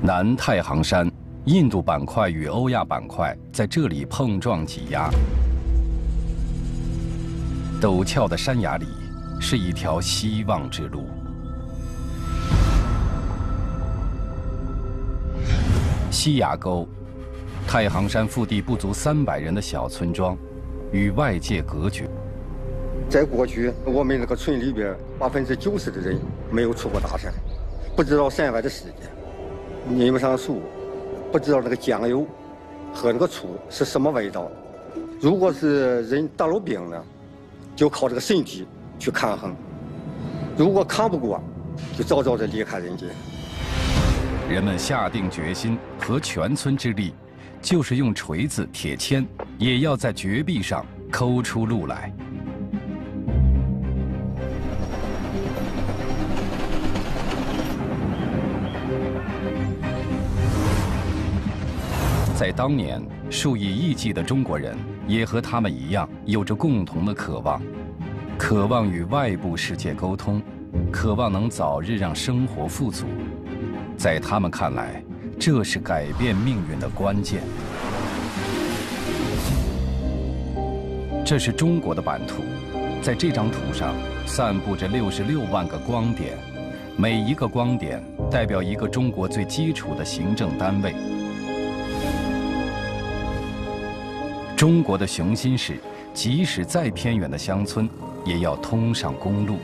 南太行山，印度板块与欧亚板块在这里碰撞挤压。陡峭的山崖里是一条希望之路。西崖沟，太行山腹地不足300人的小村庄，与外界隔绝。 在过去，我们这个村里边90%的人没有出过大山，不知道山外的世界。撵不上树，不知道那个酱油和那个醋是什么味道。如果是人得了病了，就靠这个身体去抗衡；如果扛不过，就早早的离开人间。 人们下定决心，合全村之力，就是用锤子、铁钎，也要在绝壁上抠出路来。在当年，数以亿计的中国人也和他们一样，有着共同的渴望，渴望与外部世界沟通，渴望能早日让生活富足。在他们看来，这是改变命运的关键。这是中国的版图，在这张图上散布着66万个光点，每一个光点代表一个中国最基础的行政单位。中国的雄心是，即使再偏远的乡村，也要通上公路。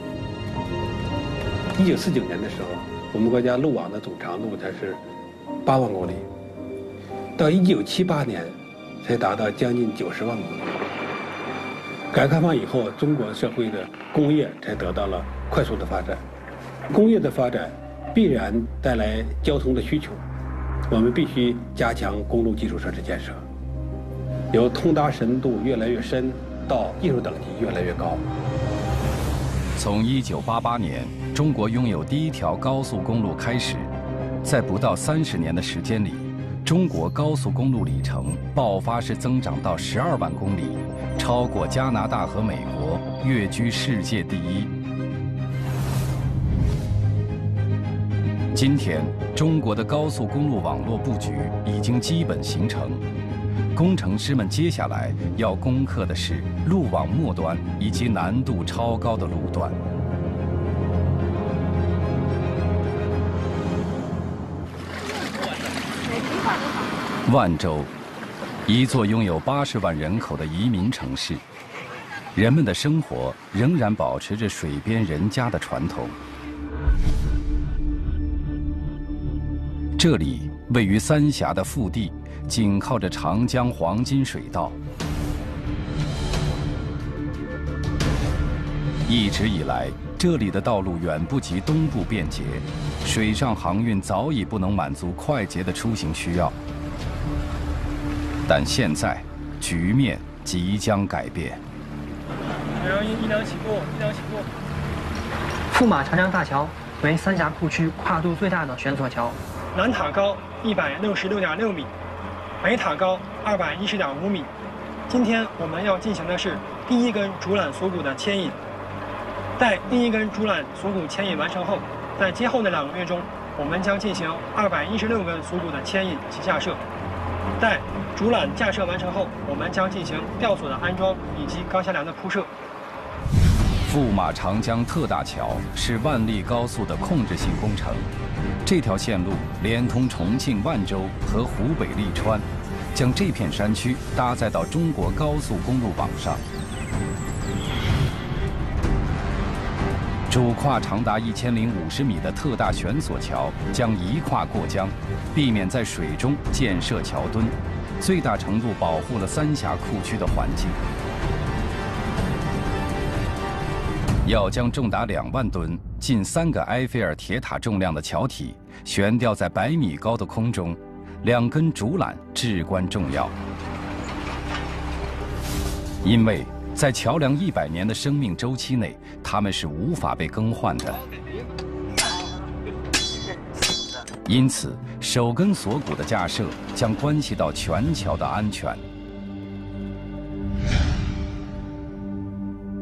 1949年的时候，我们国家路网的总长度才是8万公里，到1978年才达到将近90万公里。改革开放以后，中国社会的工业才得到了快速的发展。工业的发展必然带来交通的需求，我们必须加强公路基础设施建设。由通达深度越来越深到技术等级越来越高。 从1988年中国拥有第一条高速公路开始，在不到30年的时间里，中国高速公路里程爆发式增长到12万公里，超过加拿大和美国，跃居世界第一。今天，中国的高速公路网络布局已经基本形成。工程师们接下来要攻克的是路网末端以及难度超高的路段。万州，一座拥有80万人口的移民城市，人们的生活仍然保持着水边人家的传统。这里位于三峡的腹地，紧靠着长江黄金水道。一直以来，这里的道路远不及东部便捷，水上航运早已不能满足快捷的出行需要。但现在，局面即将改变。 一两起步。 驸马长江大桥为三峡库区跨度最大的悬索桥。 南塔高166.6米，北塔高210.5米。今天我们要进行的是第一根主缆锁骨的牵引。待第一根主缆锁骨牵引完成后，在今后的2个月中，我们将进行216根锁骨的牵引及架设。待主缆架设完成后，我们将进行吊索的安装以及钢线梁的铺设。 驸马长江特大桥是万历高速的控制性工程，这条线路连通重庆万州和湖北利川，将这片山区搭载到中国高速公路网上。主跨长达1050米的特大悬索桥将一跨过江，避免在水中建设桥墩，最大程度保护了三峡库区的环境。要将重达2万吨、近3个埃菲尔铁塔重量的桥体悬吊在100米高的空中，2根主缆至关重要，因为在桥梁100年的生命周期内，它们是无法被更换的。因此，首根锁骨的架设将关系到全桥的安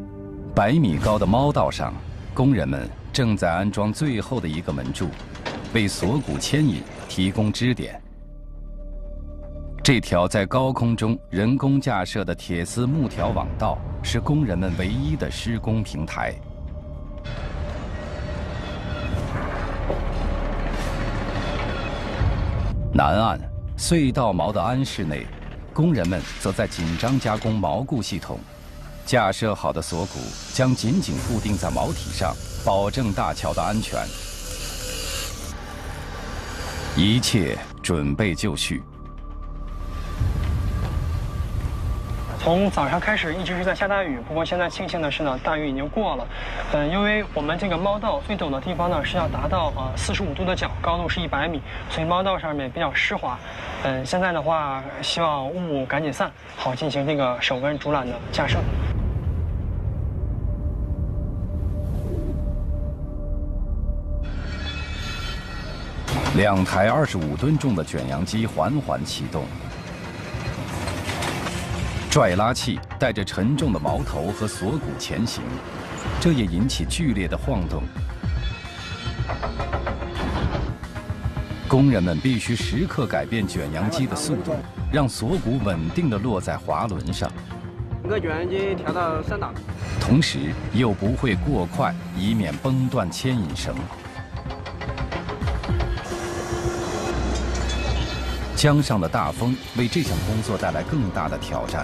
全。100米高的猫道上，工人们正在安装最后的一个门柱， 为锁骨牵引提供支点。这条在高空中人工架设的铁丝木条网道是工人们唯一的施工平台。南岸隧道锚的鞍室内，工人们则在紧张加工锚固系统。架设好的锁骨将紧紧固定在锚体上，保证大桥的安全。一切准备就绪。 从早上开始一直是在下大雨，不过现在庆幸的是呢，大雨已经过了。因为我们这个猫道最陡的地方呢是要达到45度的角，高度是100米，所以猫道上面比较湿滑。现在的话，希望雾赶紧散，好进行这个手跟竹缆的架设。 2台25吨重的卷扬机缓缓启动。拽拉器带着沉重的锚头和锁骨前行，这也引起剧烈的晃动。工人们必须时刻改变卷扬机的速度，让锁骨稳定地落在滑轮上。 整个卷扬机调到3档， 同时又不会过快，以免崩断牵引绳。江上的大风为这项工作带来更大的挑战。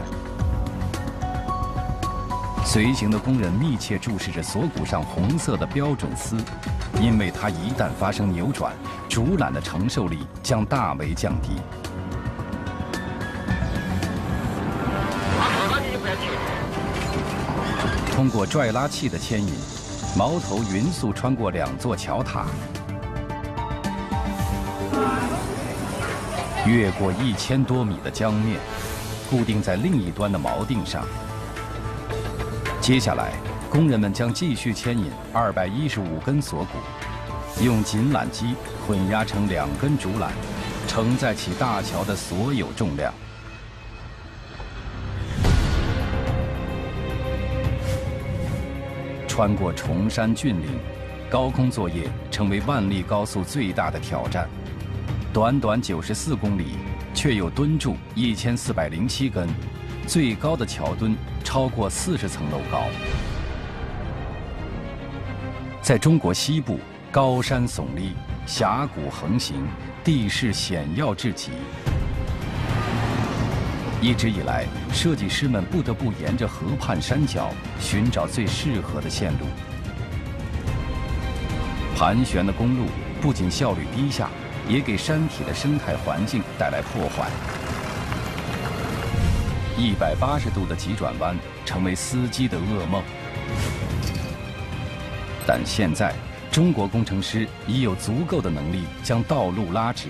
随行的工人密切注视着锁骨上红色的标准丝，因为它一旦发生扭转，竹缆的承受力将大为降低。通过拽拉器的牵引，锚头匀速穿过2座桥塔。越过1000多米的江面，固定在另一端的锚定上。接下来，工人们将继续牵引215根锁骨，用紧缆机混压成2根竹缆，承载起大桥的所有重量。穿过崇山峻岭，高空作业成为万里高速最大的挑战。短短94公里，却有墩柱1407根，最高的桥墩超过40层楼高。在中国西部，高山耸立，峡谷横行，地势险要至极。一直以来，设计师们不得不沿着河畔山脚寻找最适合的线路。盘旋的公路不仅效率低下，也给山体的生态环境带来破坏。180度的急转弯成为司机的噩梦。但现在，中国工程师已有足够的能力将道路拉直。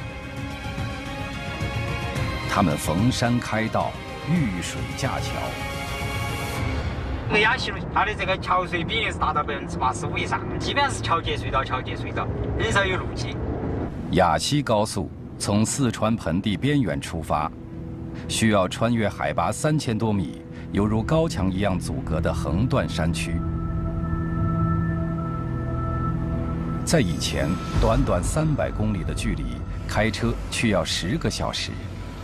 他们逢山开道，遇水架桥。 这个雅西路，它的这个桥隧比例是达到85%以上，基本上是桥接隧道，桥接隧道，很少有路基。 雅西高速从四川盆地边缘出发，需要穿越海拔3000多米、犹如高墙一样阻隔的横断山区。在以前，短短300公里的距离，开车却要10个小时。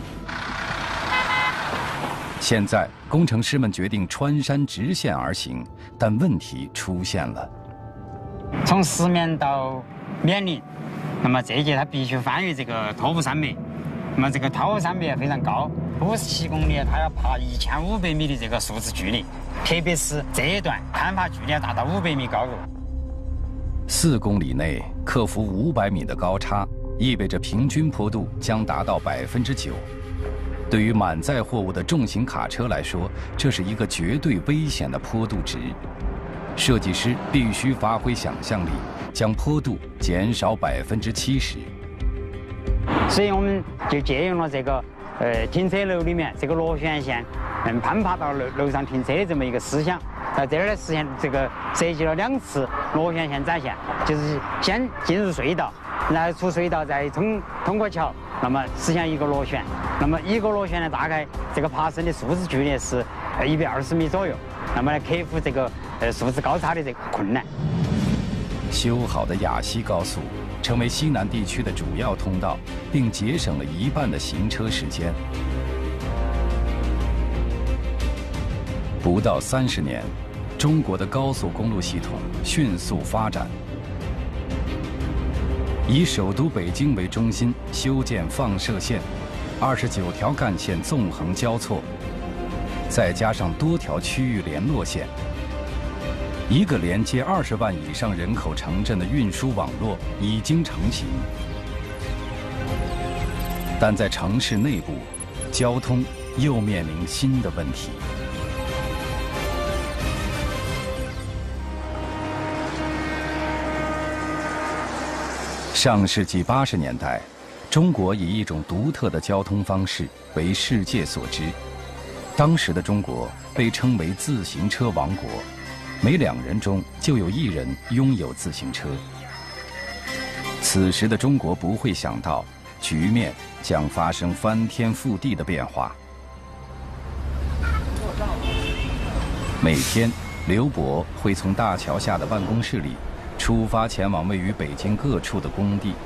现在，工程师们决定穿山直线而行，但问题出现了。 从石面到冕林，那么这一节它必须翻越这个托湖山脉，那么这个托湖山脉非常高，57公里，它要爬1500米的这个数字距离，特别是这一段攀爬距离要达到500米高度。 4公里内克服500米的高差，意味着平均坡度将达到9%。对于满载货物的重型卡车来说，这是一个绝对危险的坡度值。设计师必须发挥想象力，将坡度减少70%。 所以我们就借用了这个停车楼里面这个螺旋线，攀爬到楼上停车的这么一个思想。在这儿呢，实现这个设计了2次螺旋线展现，就是先进入隧道，然后出隧道再通过桥，那么实现一个螺旋。那么一个螺旋呢，大概这个爬升的数字距离是120米左右，那么来克服这个数字高差的这个困难。 修好的雅西高速成为西南地区的主要通道，并节省了一半的行车时间。不到30年，中国的高速公路系统迅速发展。以首都北京为中心修建放射线，29条干线纵横交错，再加上多条区域联络线，一个连接20万以上人口城镇的运输网络已经成型。但在城市内部，交通又面临新的问题。上世纪80年代，中国以一种独特的交通方式为世界所知。当时的中国被称为自行车王国，每2人中就有1人拥有自行车。此时的中国不会想到，局面将发生翻天覆地的变化。每天，刘伯会从大桥下的办公室里出发，前往位于北京各处的工地。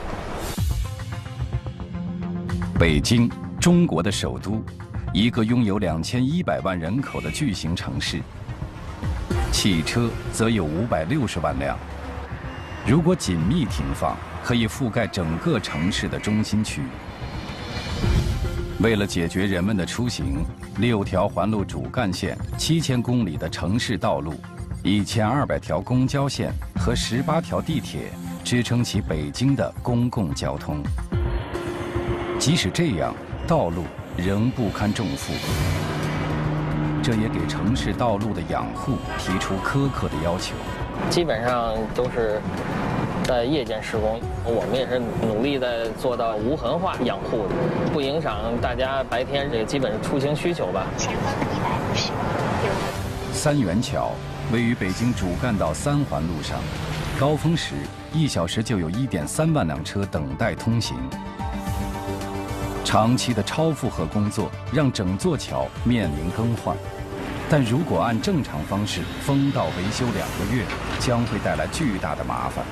北京，中国的首都，一个拥有2100万人口的巨型城市。汽车则有560万辆，如果紧密停放，可以覆盖整个城市的中心区。为了解决人们的出行，6条环路主干线、7000公里的城市道路、1200条公交线和18条地铁支撑起北京的公共交通。即使这样，道路仍不堪重负，这也给城市道路的养护提出苛刻的要求。 基本上都是在夜间施工，我们也是努力在做到无痕化养护，不影响大家白天这个基本出行需求吧。前方150米。 三元桥位于北京主干道3环路上，高峰时1小时就有1.3万辆车等待通行。长期的超负荷工作让整座桥面临更换，但如果按正常方式封道维修2个月，将会带来巨大的麻烦。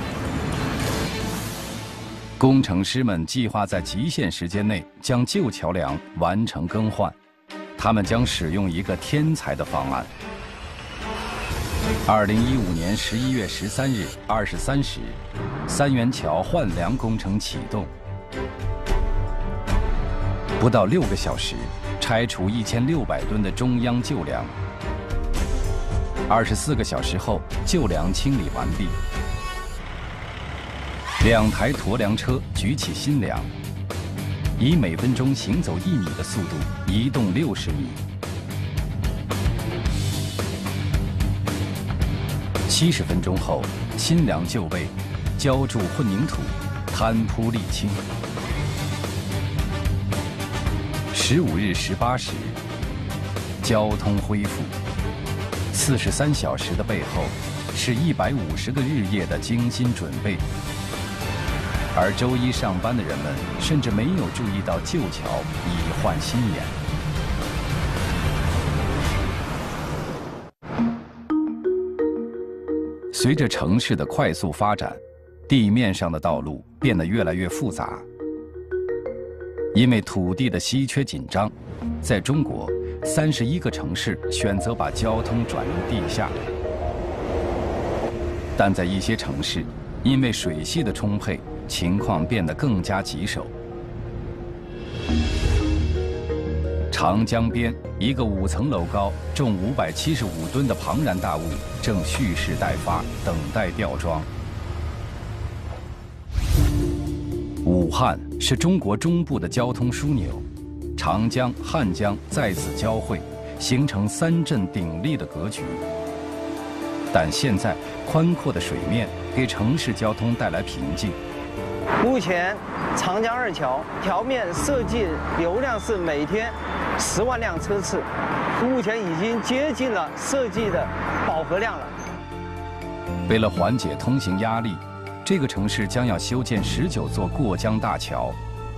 工程师们计划在极限时间内将旧桥梁完成更换，他们将使用一个天才的方案。2015年11月13日23时，三元桥换梁工程启动。不到6个小时，拆除1600吨的中央旧梁。24个小时后，旧梁清理完毕。2台驮梁车举起新梁，以每分钟行走1米的速度移动60米。70分钟后，新梁就位，浇筑混凝土，摊铺沥青。15日18时，交通恢复。43小时的背后，是150个日夜的精心准备。而周一上班的人们甚至没有注意到旧桥已换新颜。随着城市的快速发展，地面上的道路变得越来越复杂。因为土地的稀缺紧张，在中国，31个城市选择把交通转入地下。但在一些城市，因为水系的充沛，情况变得更加棘手。长江边，一个5层楼高、重575吨的庞然大物正蓄势待发，等待吊装。武汉是中国中部的交通枢纽，长江、汉江在此交汇，形成3镇鼎立的格局。但现在，宽阔的水面给城市交通带来瓶颈。 目前，长江2桥桥面设计流量是每天10万辆车次，目前已经接近了设计的饱和量了。 为了缓解通行压力，这个城市将要修建19座过江大桥，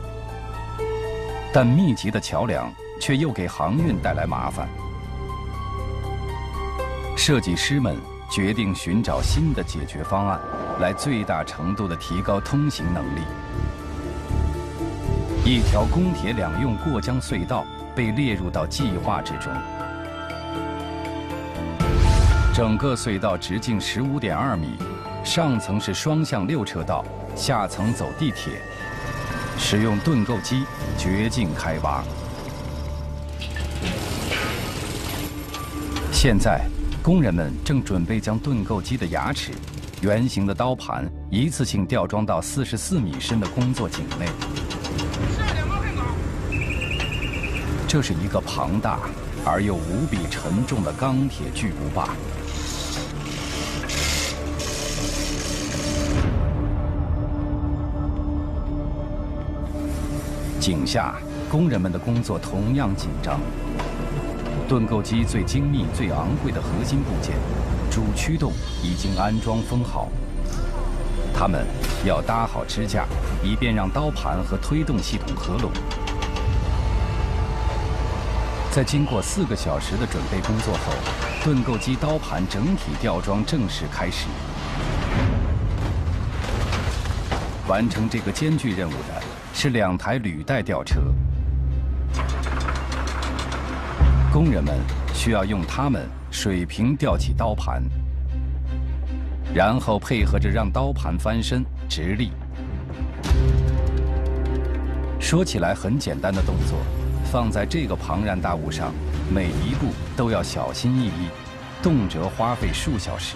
但密集的桥梁却又给航运带来麻烦。设计师们决定寻找新的解决方案，来最大程度地提高通行能力。一条公铁两用过江隧道被列入到计划之中。整个隧道直径15.2米，上层是双向6车道，下层走地铁，使用盾构机掘进开挖。现在，工人们正准备将盾构机的牙齿、圆形的刀盘一次性吊装到44米深的工作井内。这是一个庞大而又无比沉重的钢铁巨无霸。井下，工人们的工作同样紧张。盾构机最精密、最昂贵的核心部件——主驱动已经安装封好。他们要搭好支架，以便让刀盘和推动系统合拢。在经过4个小时的准备工作后，盾构机刀盘整体吊装正式开始。完成这个艰巨任务的是2台履带吊车。工人们需要用它们水平吊起刀盘，然后配合着让刀盘翻身直立。说起来很简单的动作，放在这个庞然大物上，每一步都要小心翼翼，动辄花费数小时。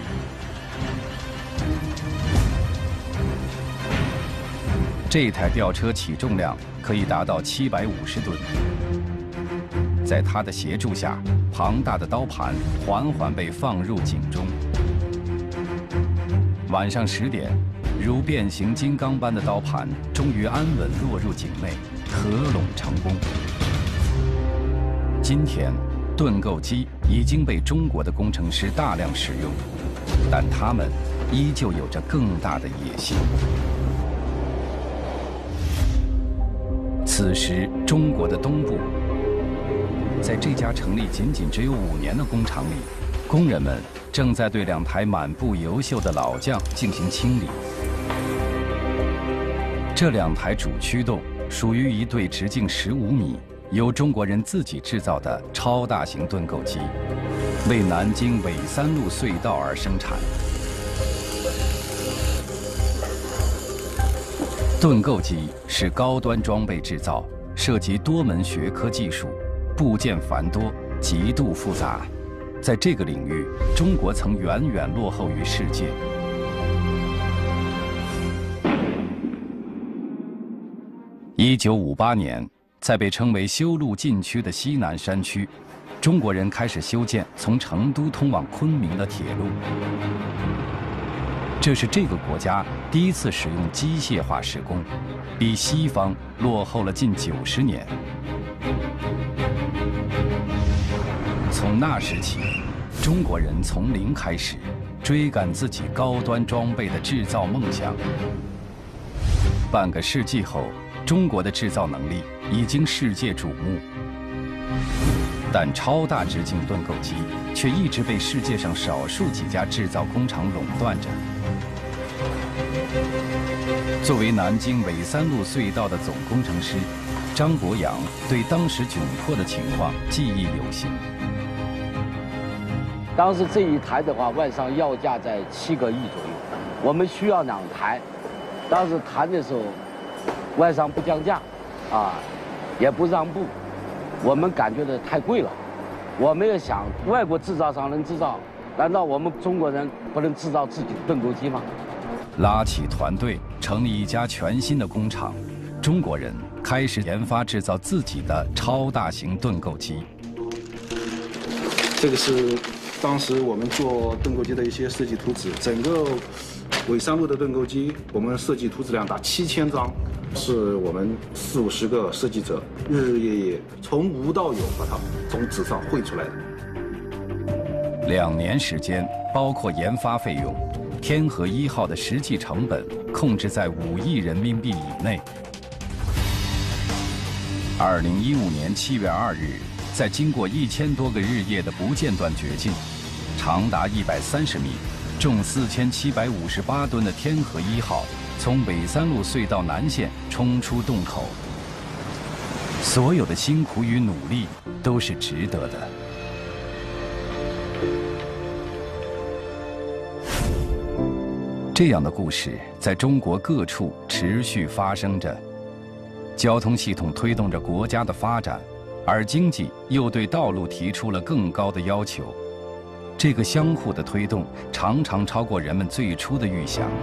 这台吊车起重量可以达到750吨。在它的协助下，庞大的刀盘缓缓被放入井中。晚上10点，如变形金刚般的刀盘终于安稳落入井内，合拢成功。今天，盾构机已经被中国的工程师大量使用，但他们依旧有着更大的野心。此时，中国的东部，在这家成立仅只有5年的工厂里，工人们正在对2台满布油锈的老将进行清理。这2台主驱动属于一对直径15米、由中国人自己制造的超大型盾构机，为南京纬3路隧道而生产。盾构机是高端装备制造，涉及多门学科技术，部件繁多，极度复杂。在这个领域，中国曾远远落后于世界。1958年，在被称为修路禁区的西南山区，中国人开始修建从成都通往昆明的铁路。这是这个国家第一次使用机械化施工，比西方落后了近90年。从那时起，中国人从零开始，追赶自己高端装备的制造梦想。半个世纪后，中国的制造能力已经世界瞩目，但超大直径盾构机却一直被世界上少数几家制造工厂垄断着。作为南京纬3路隧道的总工程师，张博洋对当时窘迫的情况记忆犹新。 当时这一台的话，外商要价在7个亿左右，我们需要2台。当时谈的时候，外商不降价，也不让步，我们感觉的太贵了。我们也想，外国制造商能制造，难道我们中国人不能制造自己的盾构机吗？ 拉起团队，成立一家全新的工厂，中国人开始研发制造自己的超大型盾构机。 这个是当时我们做盾构机的一些设计图纸，整个纬3路的盾构机，我们设计图纸量达7000张，是我们40-50个设计者日日夜夜从无到有把它从纸上绘出来的。 2年时间，包括研发费用，天河1号的实际成本控制在5亿人民币以内。2015年7月2日，在经过1000多个日夜的不间断掘进， 长达130米、重4758吨的天河1号从北三路隧道南线冲出洞口。所有的辛苦与努力都是值得的。这样的故事在中国各处持续发生着。交通系统推动着国家的发展，而经济又对道路提出了更高的要求。这个相互的推动常常超过人们最初的预想。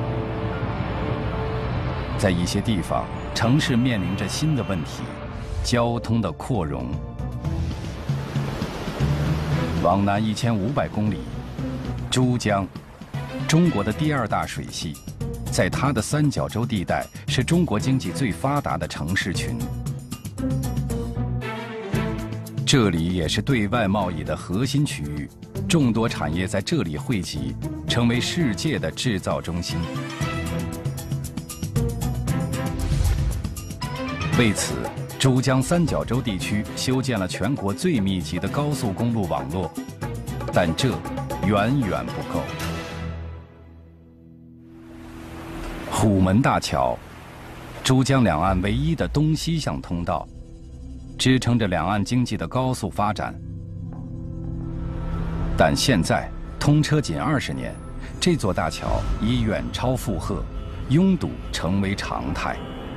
在一些地方，城市面临着新的问题。交通的扩容，往南1500公里，珠江，中国的第2大水系，在它的三角洲地带是中国经济最发达的城市群。这里也是对外贸易的核心区域，众多产业在这里汇集，成为世界的制造中心。为此，珠江三角洲地区修建了全国最密集的高速公路网络，但这远远不够。虎门大桥，珠江两岸唯一的东西向通道，支撑着两岸经济的高速发展。但现在通车仅20年，这座大桥已远超负荷，拥堵成为常态。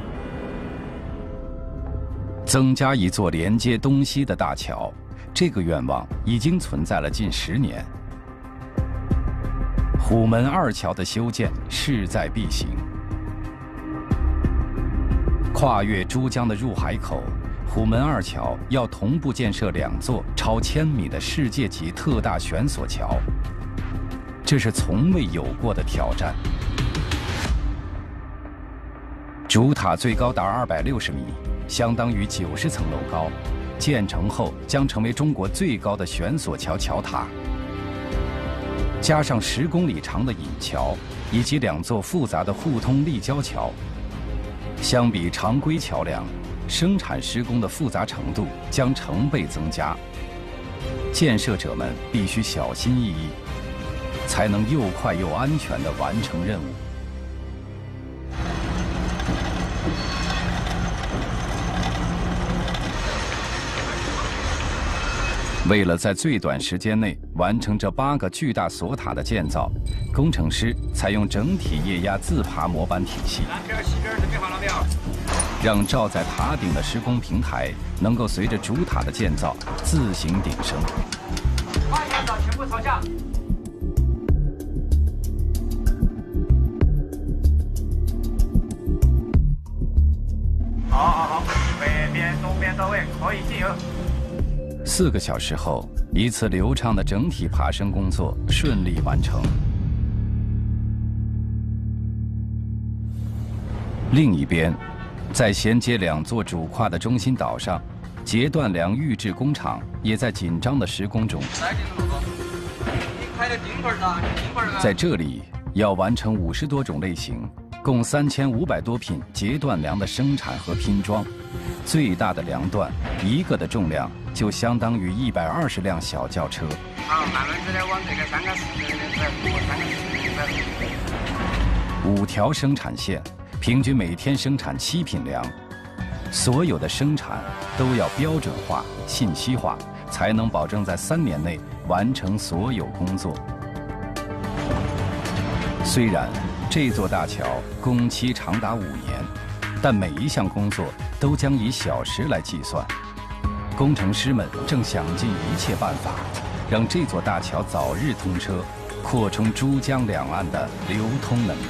增加一座连接东西的大桥，这个愿望已经存在了近10年。虎门2桥的修建势在必行。跨越珠江的入海口，虎门2桥要同步建设2座超1000米的世界级特大悬索桥，这是从未有过的挑战。主塔最高达260米。相当于90层楼高，建成后将成为中国最高的悬索桥桥塔。加上10公里长的引桥，以及2座复杂的互通立交桥，相比常规桥梁，生产施工的复杂程度将成倍增加。建设者们必须小心翼翼，才能又快又安全地完成任务。为了在最短时间内完成这8个巨大索塔的建造，工程师采用整体液压自爬模板体系，让罩在塔顶的施工平台能够随着主塔的建造自行顶升。全部朝下。好，北边、东边到位，可以进油。4个小时后，一次流畅的整体爬升工作顺利完成。另一边，在衔接2座主跨的中心岛上，截断梁预制工厂也在紧张的施工中。在这里，要完成50多种类型，共3500多品截断梁的生产和拼装。最大的梁段，1个的重量就相当于120辆小轿车。好，慢慢的往这个3个5条生产线，平均每天生产7品梁。所有的生产都要标准化、信息化，才能保证在3年内完成所有工作。虽然这座大桥工期长达5年，但每一项工作都将以小时来计算。工程师们正想尽一切办法，让这座大桥早日通车，扩充珠江两岸的流通能力。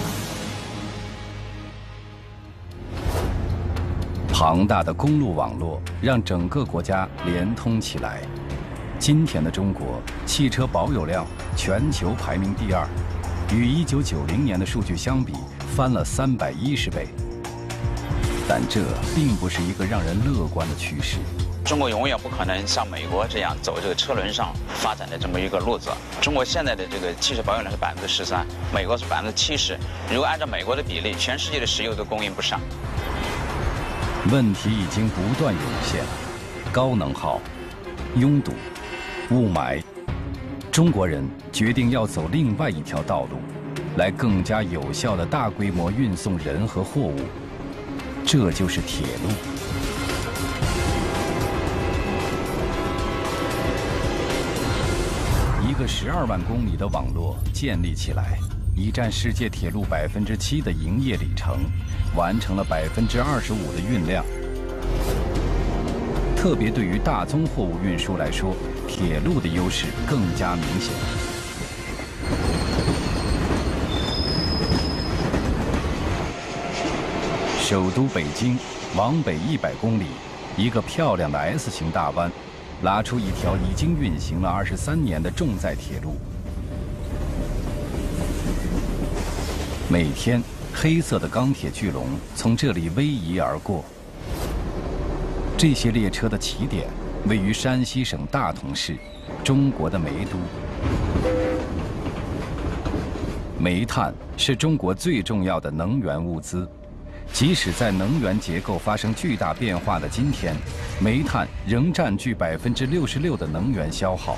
庞大的公路网络让整个国家连通起来。今天的中国汽车保有量全球排名第2，与1990年的数据相比，翻了310倍。但这并不是一个让人乐观的趋势。 中国永远不可能像美国这样走这个车轮上发展的这么一个路子。中国现在的这个汽车保有量是13%，美国是70%。如果按照美国的比例，全世界的石油都供应不上。 问题已经不断涌现：高能耗、拥堵、雾霾、 中国人决定要走另外一条道路，来更加有效地大规模运送人和货物，这就是铁路。一个12万公里的网络建立起来，已占世界铁路7%的营业里程，完成了25%的运量。特别对于大宗货物运输来说，铁路的优势更加明显。首都北京往北100公里，一个漂亮的 S 型大弯，拉出一条已经运行了23年的重载铁路。每天，黑色的钢铁巨龙从这里逶迤而过。这些列车的起点位于山西省大同市，中国的煤都。煤炭是中国最重要的能源物资，即使在能源结构发生巨大变化的今天，煤炭仍占据66%的能源消耗。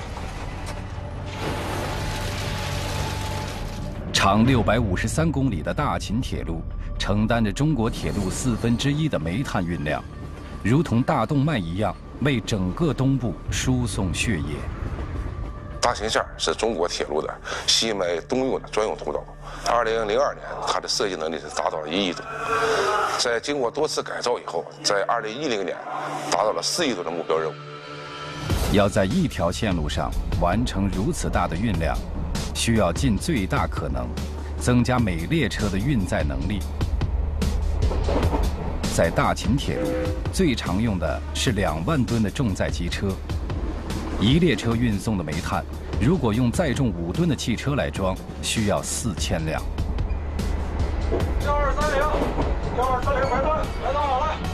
长653公里的大秦铁路承担着中国铁路1/4的煤炭运量，如同大动脉一样为整个东部输送血液。 大秦线是中国铁路的西脉东用的专用通道。2002年，它的设计能力是达到了1亿吨。在经过多次改造以后，在2010年达到了4亿吨的目标任务。 要在一条线路上完成如此大的运量，需要尽最大可能增加每列车的运载能力。在大秦铁路，最常用的是2万吨的重载机车。一列车运送的煤炭，如果用载重5吨的汽车来装，需要4000辆。 1230，1230快断，来到好了。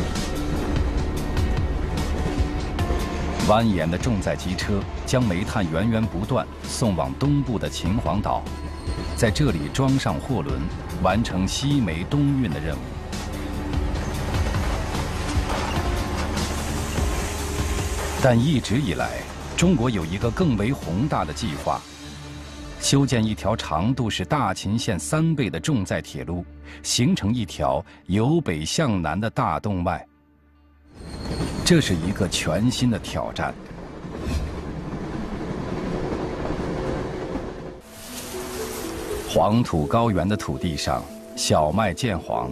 蜿蜒的重载机车将煤炭源源不断送往东部的秦皇岛，在这里装上货轮，完成西煤东运的任务。但一直以来，中国有一个更为宏大的计划，修建一条长度是大秦线3倍的重载铁路，形成一条由北向南的大动脉。这是一个全新的挑战。黄土高原的土地上，小麦见黄。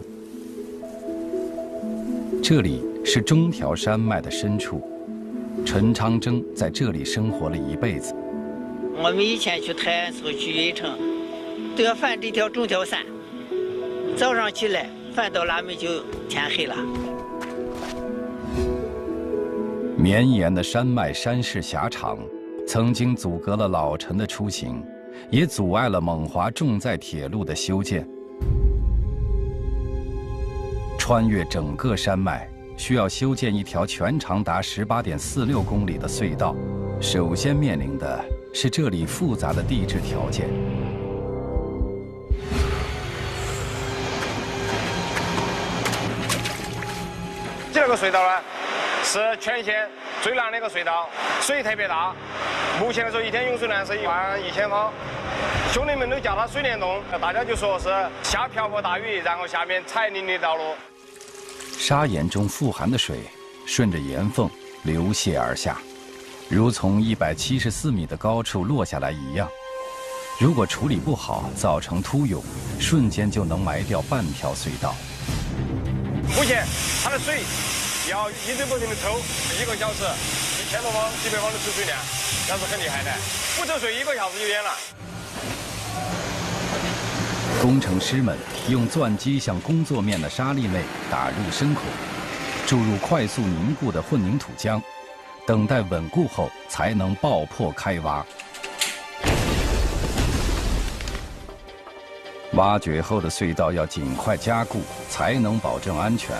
这里是中条山脉的深处。陈昌征在这里生活了一辈子。 我们以前去泰安时候去运城，都要翻这条中条山，早上起来翻到那边就天黑了。 绵延的山脉山势狭长，曾经阻隔了老陈的出行，也阻碍了蒙华重载铁路的修建。穿越整个山脉，需要修建一条全长达18.46公里的隧道，首先面临的是这里复杂的地质条件。 这个隧道呢，是全县最难的一个隧道，水特别大。目前来说，一天涌水量是11000方。兄弟们都叫它水帘洞，大家就说是下瓢泼大雨，然后下面彩泥的道路。 砂岩中富含的水顺着岩缝流泻而下，如从174米的高处落下来一样。如果处理不好，造成突涌，瞬间就能埋掉半条隧道。 目前它的水要一直不停的抽，1个小时1000多方、几百方的储水量，那是很厉害的。不抽水1个小时就淹了。 工程师们用钻机向工作面的沙砾内打入深孔，注入快速凝固的混凝土浆，等待稳固后才能爆破开挖。挖掘后的隧道要尽快加固，才能保证安全。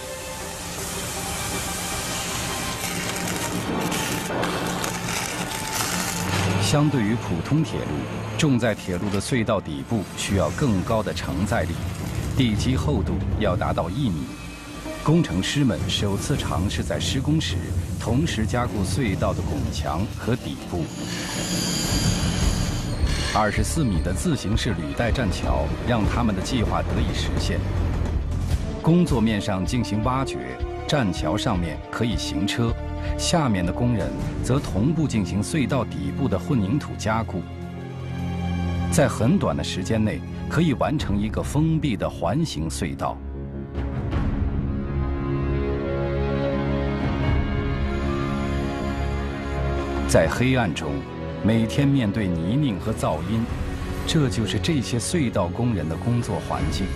相对于普通铁路，重载铁路的隧道底部需要更高的承载力，地基厚度要达到1米。 工程师们首次尝试在施工时同时加固隧道的拱墙和底部。24米的自行式履带栈桥让他们的计划得以实现。工作面上进行挖掘，栈桥上面可以行车，下面的工人则同步进行隧道底部的混凝土加固。在很短的时间内，可以完成一个封闭的环形隧道。在黑暗中，每天面对泥泞和噪音，这就是这些隧道工人的工作环境。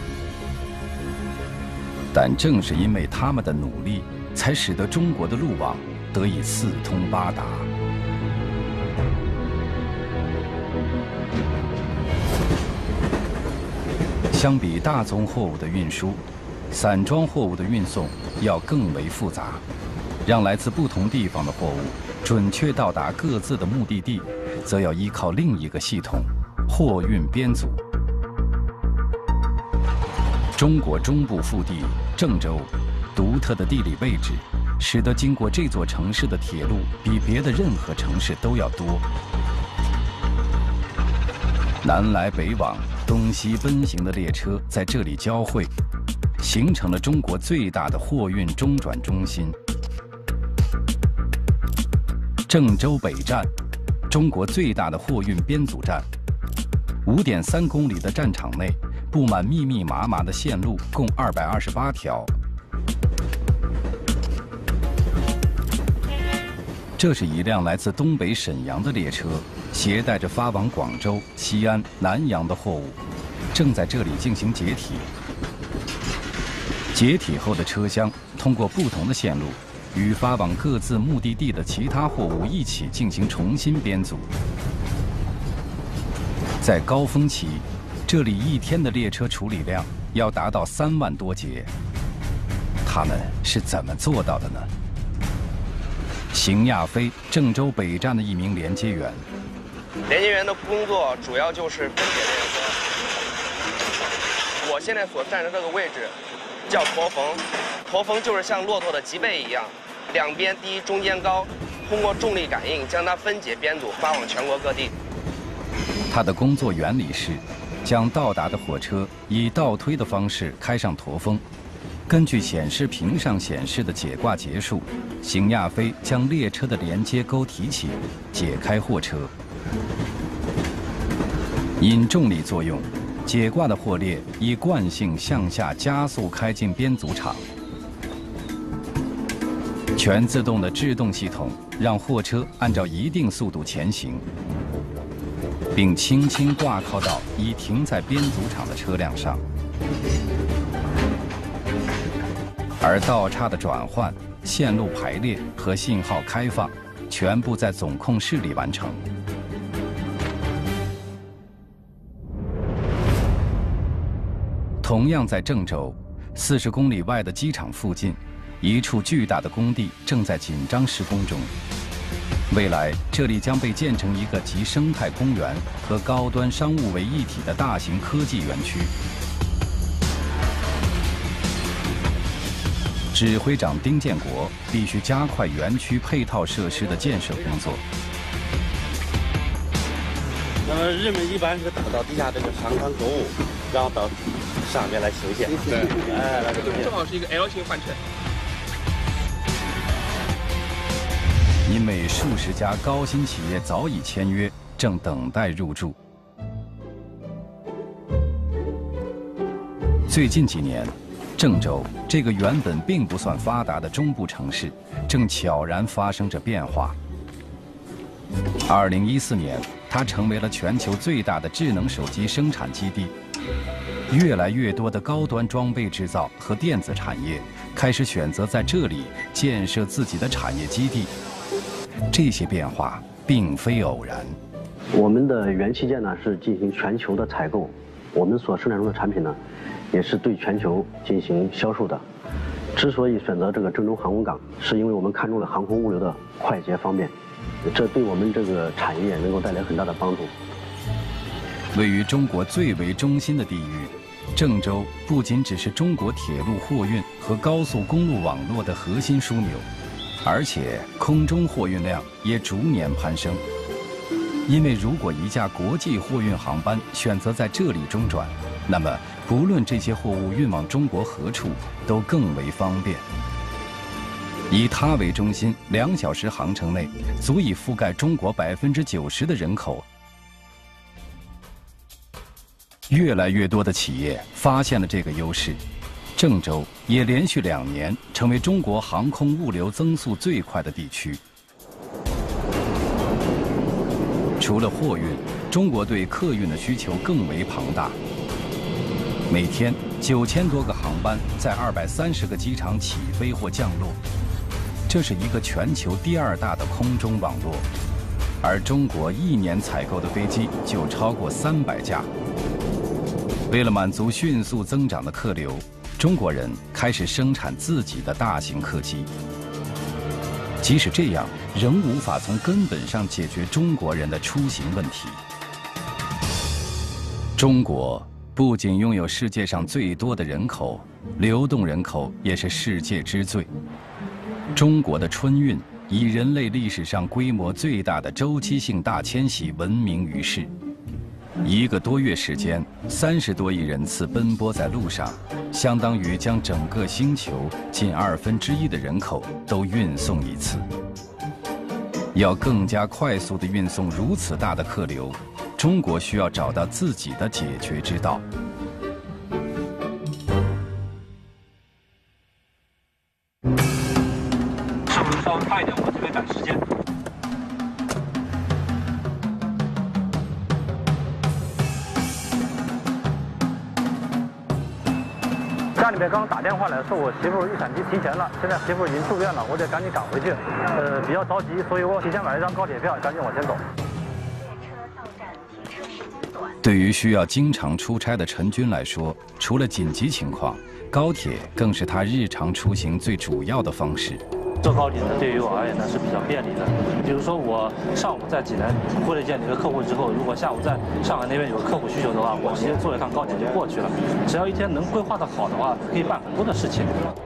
但正是因为他们的努力，才使得中国的路网得以四通八达。相比大宗货物的运输，散装货物的运送要更为复杂，让来自不同地方的货物准确到达各自的目的地，则要依靠另一个系统——货运编组。中国中部腹地郑州独特的地理位置，使得经过这座城市的铁路比别的任何城市都要多。南来北往、东西奔行的列车在这里交汇，形成了中国最大的货运中转中心。郑州北站，中国最大的货运编组站，5.3公里的站场内布满密密麻麻的线路，共228条。这是一辆来自东北沈阳的列车，携带着发往广州、西安、南阳的货物，正在这里进行解体。解体后的车厢通过不同的线路，与发往各自目的地的其他货物一起进行重新编组。在高峰期，这里一天的列车处理量要达到3万多节。他们是怎么做到的呢？邢亚飞，郑州北站的一名连接员。 连接员的工作主要就是分解列车。我现在所站的这个位置叫驼峰，驼峰就是像骆驼的脊背一样，两边低，中间高，通过重力感应将它分解编组，发往全国各地。 它的工作原理是，将到达的火车以倒推的方式开上驼峰。根据显示屏上显示的解挂节数，邢亚飞将列车的连接钩提起，解开货车。因重力作用，解挂的货列以惯性向下加速开进编组场。全自动的制动系统让货车按照一定速度前行，并轻轻挂靠到已停在编组场的车辆上。而道岔的转换、线路排列和信号开放，全部在总控室里完成。同样在郑州，40公里外的机场附近，一处巨大的工地正在紧张施工中。未来，这里将被建成一个集生态公园和高端商务为一体的大型科技园区。指挥长丁建国必须加快园区配套设施的建设工作。 那么人们一般是打到地下这个商场购物，然后到上面来休闲。对，哎， 正好是一个 L 型换乘。 因为数十家高新企业早已签约，正等待入驻。最近几年，郑州这个原本并不算发达的中部城市，正悄然发生着变化。2014年，它成为了全球最大的智能手机生产基地。越来越多的高端装备制造和电子产业开始选择在这里建设自己的产业基地。这些变化并非偶然。 我们的元器件呢是进行全球的采购，我们所生产中的产品呢，也是对全球进行销售的。之所以选择这个郑州航空港，是因为我们看中了航空物流的快捷方便，这对我们这个产业能够带来很大的帮助。 位于中国最为中心的地域， 郑州不仅只是中国铁路货运和高速公路网络的核心枢纽，而且空中货运量也逐年攀升。因为如果一架国际货运航班选择在这里中转，那么不论这些货物运往中国何处，都更为方便。以它为中心，2小时航程内足以覆盖中国90%的人口。越来越多的企业发现了这个优势，郑州也连续2年成为中国航空物流增速最快的地区。除了货运，中国对客运的需求更为庞大。每天9000多个航班在230个机场起飞或降落，这是一个全球第2大的空中网络。而中国1年采购的飞机就超过300架。为了满足迅速增长的客流，中国人开始生产自己的大型客机。即使这样，仍无法从根本上解决中国人的出行问题。中国不仅拥有世界上最多的人口，流动人口也是世界之最。中国的春运以人类历史上规模最大的周期性大迁徙闻名于世。1个多月时间，30多亿人次奔波在路上，相当于将整个星球近1/2的人口都运送一次。要更加快速地运送如此大的客流，中国需要找到自己的解决之道。 是不是稍微快一点？我这边赶时间。家里面刚打电话来说，我媳妇预产期提前了，现在媳妇已经住院了，我得赶紧赶回去，比较着急，所以我提前买了一张高铁票，赶紧往前走。 对于需要经常出差的陈军来说，除了紧急情况，高铁更是他日常出行最主要的方式。 坐高铁呢，对于我而言呢是比较便利的。比如说我上午在济南会了见一个客户之后，如果下午在上海那边有个客户需求的话，我直接坐一趟高铁就过去了。只要一天能规划得好的话，可以办很多的事情。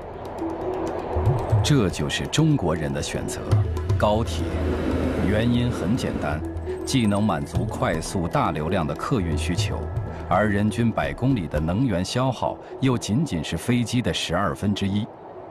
这就是中国人的选择，高铁。原因很简单，既能满足快速大流量的客运需求，而人均100公里的能源消耗又仅仅是飞机的1/12。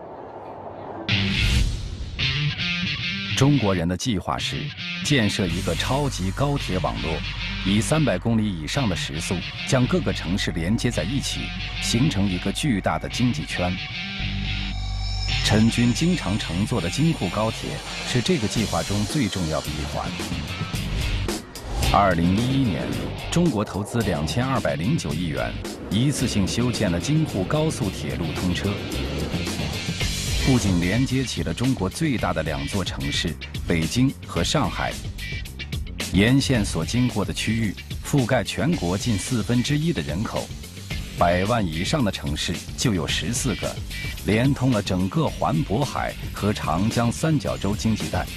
中国人的计划是建设一个超级高铁网络，以300公里以上的时速将各个城市连接在一起，形成一个巨大的经济圈。陈军经常乘坐的京沪高铁是这个计划中最重要的一环。2011年，中国投资2209亿元，一次性修建了京沪高速铁路通车。不仅连接起了中国最大的2座城市北京和上海，沿线所经过的区域覆盖全国近1/4的人口，100万以上的城市就有14个，连通了整个环渤海和长江三角洲经济带。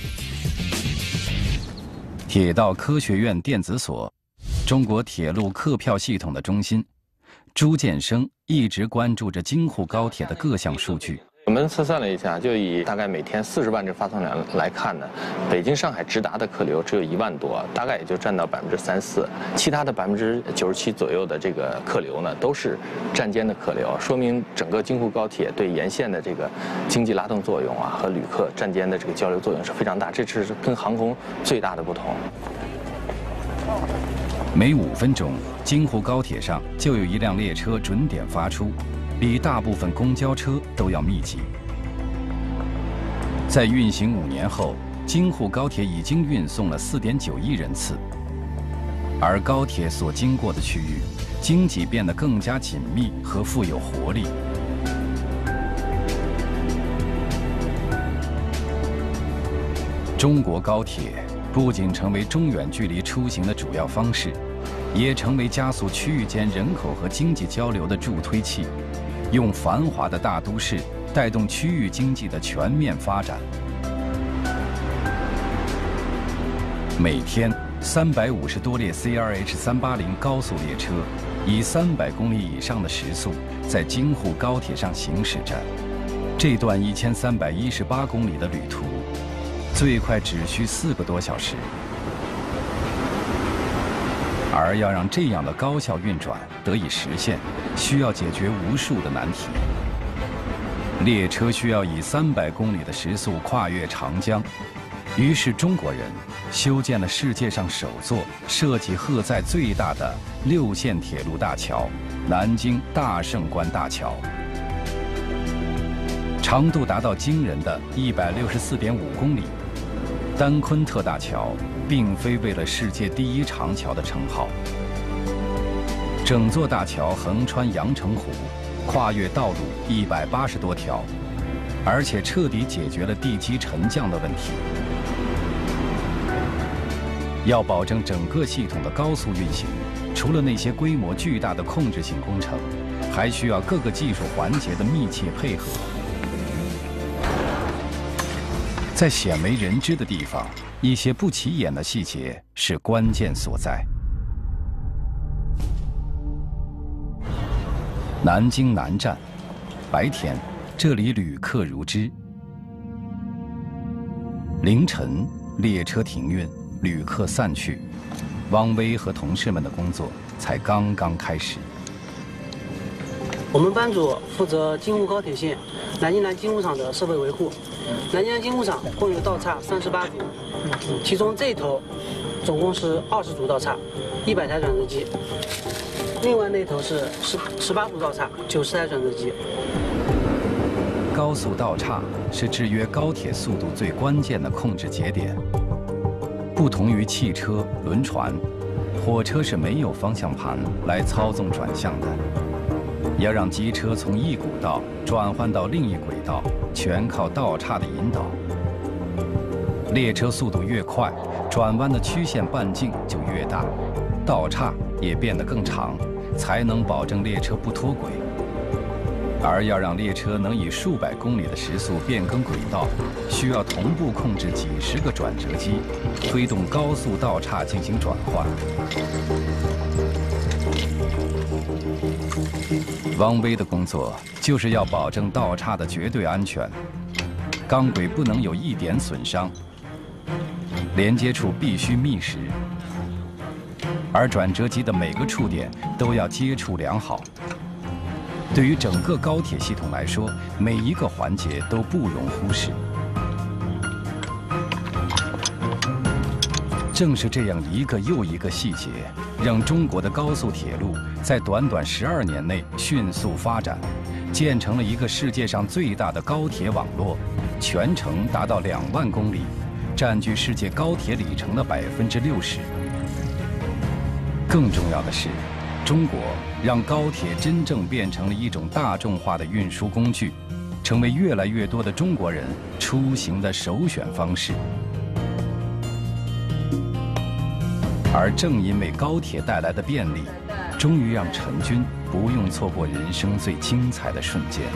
铁道科学院电子所，中国铁路客票系统的中心，朱建生一直关注着京沪高铁的各项数据。 我们测算了一下，就以大概每天40万这发送量来看呢，北京、上海直达的客流只有1万多，大概也就占到3%，其他的97%左右的这个客流呢，都是站间的客流，说明整个京沪高铁对沿线的这个经济拉动作用啊和旅客站间的这个交流作用是非常大，这是跟航空最大的不同。 每5分钟，京沪高铁上就有一辆列车准点发出，比大部分公交车都要密集。在运行5年后，京沪高铁已经运送了4.9亿人次，而高铁所经过的区域，经济变得更加紧密和富有活力。中国高铁不仅成为中远距离出行的主要方式，也成为加速区域间人口和经济交流的助推器，用繁华的大都市带动区域经济的全面发展。每天350多列 CRH380高速列车以300公里以上的时速在京沪高铁上行驶着。这段1318公里的旅途，最快只需4个多小时。而要让这样的高效运转得以实现，需要解决无数的难题。列车需要以300公里的时速跨越长江，于是中国人修建了世界上首座设计荷载最大的6线铁路大桥——南京大胜关大桥。长度达到惊人的164.5公里。丹昆特大桥并非为了世界第1长桥的称号。整座大桥横穿阳澄湖，跨越道路180多条，而且彻底解决了地基沉降的问题。要保证整个系统的高速运行，除了那些规模巨大的控制性工程，还需要各个技术环节的密切配合。在鲜为人知的地方，一些不起眼的细节是关键所在。南京南站，白天这里旅客如织，凌晨列车停运，旅客散去，汪威和同事们的工作才刚刚开始。 我们班组负责京沪高铁线南京南京沪厂的设备维护。南京南京沪厂共有道岔38组，其中这一头总共是20组道岔，100台转折机；另外那头是18组道岔，90台转折机。 高速道岔是制约高铁速度最关键的控制节点。不同于汽车、轮船，火车是没有方向盘来操纵转向的。要让机车从一轨道转换到另一轨道，全靠道岔的引导。列车速度越快，转弯的曲线半径就越大，道岔也变得更长，才能保证列车不脱轨。而要让列车能以数百公里的时速变更轨道，需要同步控制几十个转折机，推动高速道岔进行转换。汪威的工作就是要保证道岔的绝对安全，钢轨不能有一点损伤，连接处必须密实，而转折机的每个触点都要接触良好。对于整个高铁系统来说，每一个环节都不容忽视。正是这样一个又一个细节，让中国的高速铁路在短短12年内迅速发展，建成了一个世界上最大的高铁网络，全程达到2万公里，占据世界高铁里程的60%。更重要的是，中国让高铁真正变成了一种大众化的运输工具，成为越来越多的中国人出行的首选方式。而正因为高铁带来的便利，终于让陈军不用错过人生最精彩的瞬间。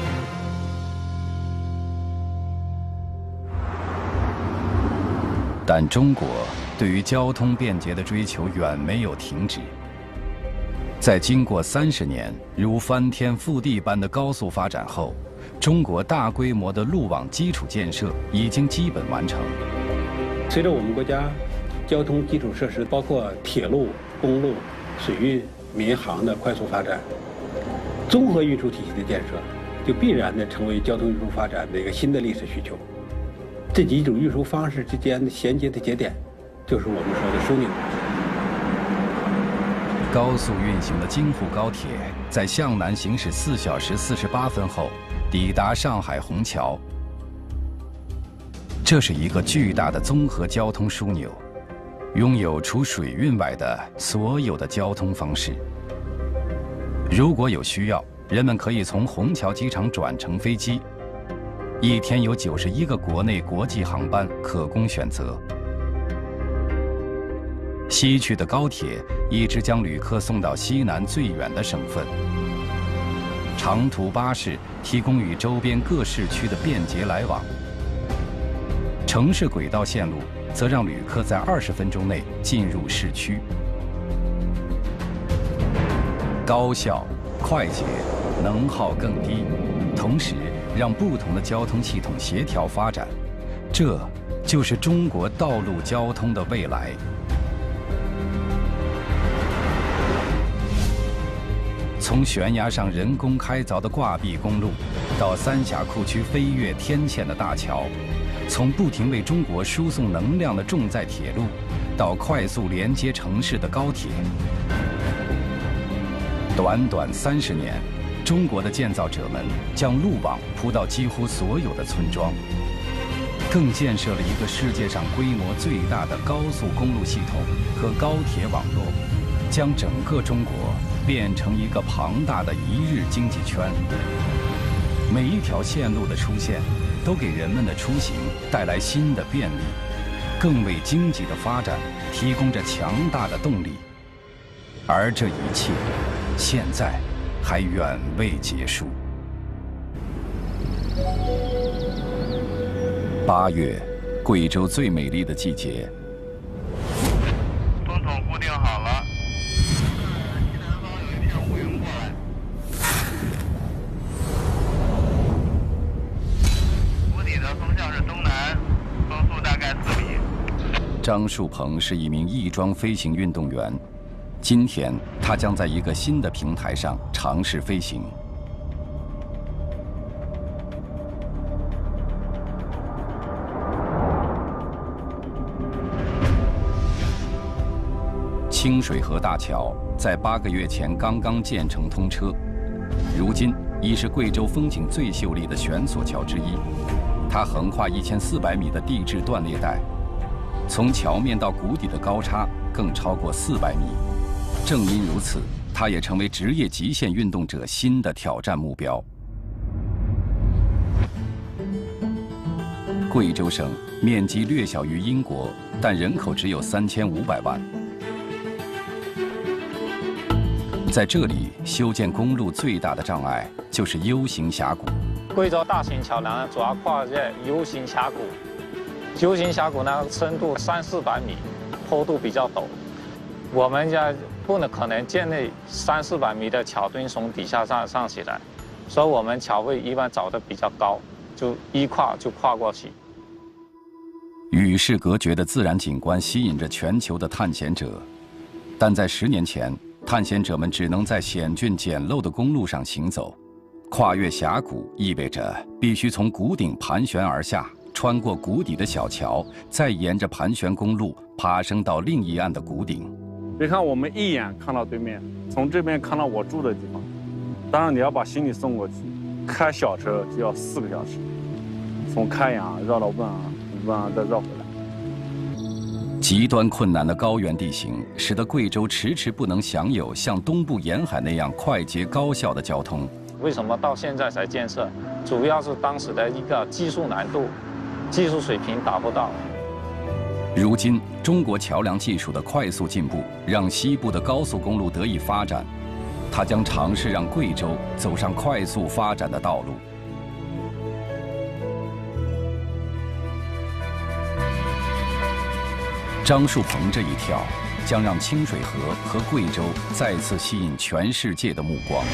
但中国对于交通便捷的追求远没有停止。在经过30年如翻天覆地般的高速发展后，中国大规模的路网基础建设已经基本完成。 随着我们国家交通基础设施，包括铁路、公路、水运、民航的快速发展，综合运输体系的建设就必然的成为交通运输发展的一个新的历史需求。这几种运输方式之间的衔接的节点，就是我们说的枢纽。 高速运行的京沪高铁在向南行驶4小时48分后，抵达上海虹桥。这是一个巨大的综合交通枢纽，拥有除水运外的所有的交通方式。如果有需要，人们可以从虹桥机场转乘飞机，一天有91个国内国际航班可供选择。西去的高铁一直将旅客送到西南最远的省份，长途巴士提供与周边各市区的便捷来往，城市轨道线路则让旅客在20分钟内进入市区。 高效、快捷、能耗更低，同时让不同的交通系统协调发展，这就是中国道路交通的未来。从悬崖上人工开凿的挂壁公路，到三峡库区飞越天堑的大桥，从不停为中国输送能量的重载铁路，到快速连接城市的高铁，短短30年，中国的建造者们将路网铺到几乎所有的村庄，更建设了一个世界上规模最大的高速公路系统和高铁网络，将整个中国变成一个庞大的一日经济圈。每一条线路的出现，都给人们的出行带来新的便利，更为经济的发展提供着强大的动力。而这一切，现在还远未结束。8月，贵州最美丽的季节。 风筒固定好了。屋底的风向是东南，风速大概4米。 张树鹏是一名翼装飞行运动员，今天他将在一个新的平台上尝试飞行。清水河大桥在8个月前刚刚建成通车，如今已是贵州风景最秀丽的悬索桥之一。它横跨1400米的地质断裂带，从桥面到谷底的高差更超过400米。正因如此，它也成为职业极限运动者新的挑战目标。贵州省面积略小于英国，但人口只有3500万。在这里修建公路最大的障碍就是 U 型峡谷。 贵州大型桥梁主要跨越 U 型峡谷。U 型峡谷呢，深度300-400米，坡度比较陡。我们家不可能建立300-400米的桥墩从底下上起来，所以我们桥位一般找的比较高，就一跨就跨过去。 与世隔绝的自然景观吸引着全球的探险者，但在10年前，探险者们只能在险峻简陋的公路上行走。跨越峡谷意味着必须从谷顶盘旋而下，穿过谷底的小桥，再沿着盘旋公路爬升到另一岸的谷顶。 别看我们一眼看到对面，从这边看到我住的地方，当然你要把行李送过去，开小车就要4个小时，从开阳绕到汶安，汶安再绕回来。 极端困难的高原地形，使得贵州迟迟不能享有像东部沿海那样快捷高效的交通。 为什么到现在才建设？主要是当时的一个技术难度、技术水平达不到。 如今，中国桥梁技术的快速进步，让西部的高速公路得以发展。它将尝试让贵州走上快速发展的道路。张树鹏这一跳，将让清水河和贵州再次吸引全世界的目光。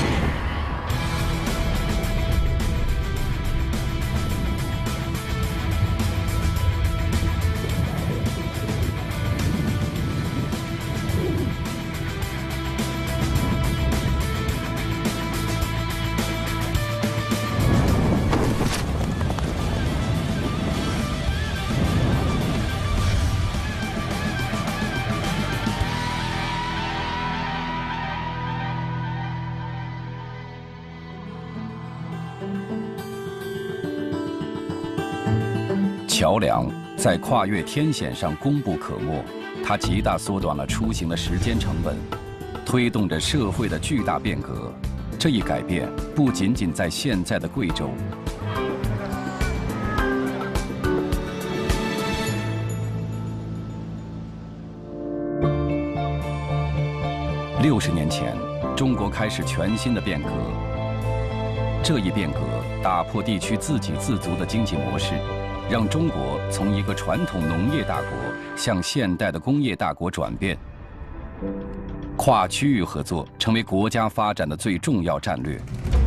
桥梁在跨越天险上功不可没，它极大缩短了出行的时间成本，推动着社会的巨大变革。这一改变不仅仅在现在的贵州。60年前，中国开始全新的变革。这一变革打破地区自给自足的经济模式，让中国从一个传统农业大国向现代的工业大国转变。 跨区域合作成为国家发展的最重要战略。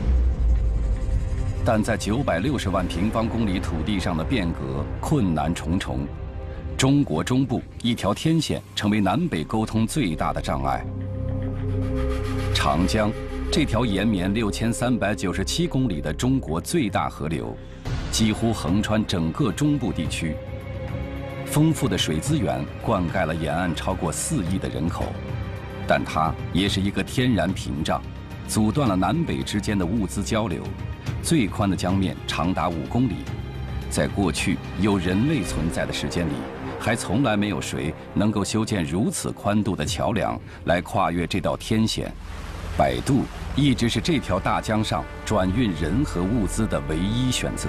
但在960万平方公里土地上的变革困难重重，中国中部一条天线成为南北沟通最大的障碍。长江，这条延绵6397公里的中国最大河流，几乎横穿整个中部地区。丰富的水资源灌溉了沿岸超过4亿的人口，但它也是一个天然屏障，阻断了南北之间的物资交流。最宽的江面长达5公里，在过去有人类存在的时间里，还从来没有谁能够修建如此宽度的桥梁来跨越这道天险。摆渡一直是这条大江上转运人和物资的唯一选择。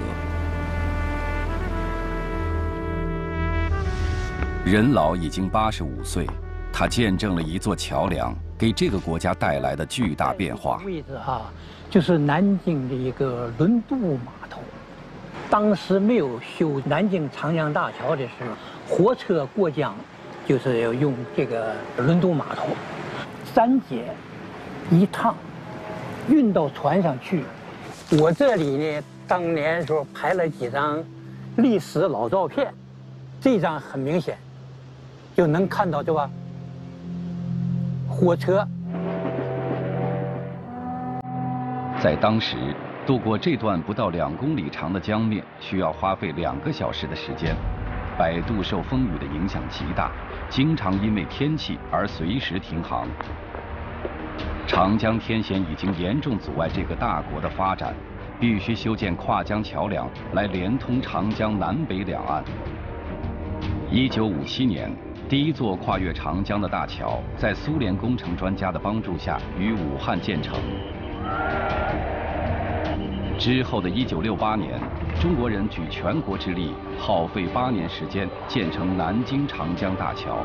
任老已经85岁，他见证了一座桥梁给这个国家带来的巨大变化。 位置就是南京的一个轮渡码头。当时没有修南京长江大桥的时候，火车过江就是要用这个轮渡码头，3节一趟运到船上去。我这里呢，当年时候拍了几张历史老照片，这张很明显就能看到，对吧？火车。 在当时，渡过这段不到2公里长的江面，需要花费2个小时的时间。摆渡受风雨的影响极大，经常因为天气而随时停航。长江天险已经严重阻碍这个大国的发展，必须修建跨江桥梁来连通长江南北两岸。1957年，第一座跨越长江的大桥在苏联工程专家的帮助下于武汉建成。之后的1968年，中国人举全国之力，耗费8年时间建成南京长江大桥。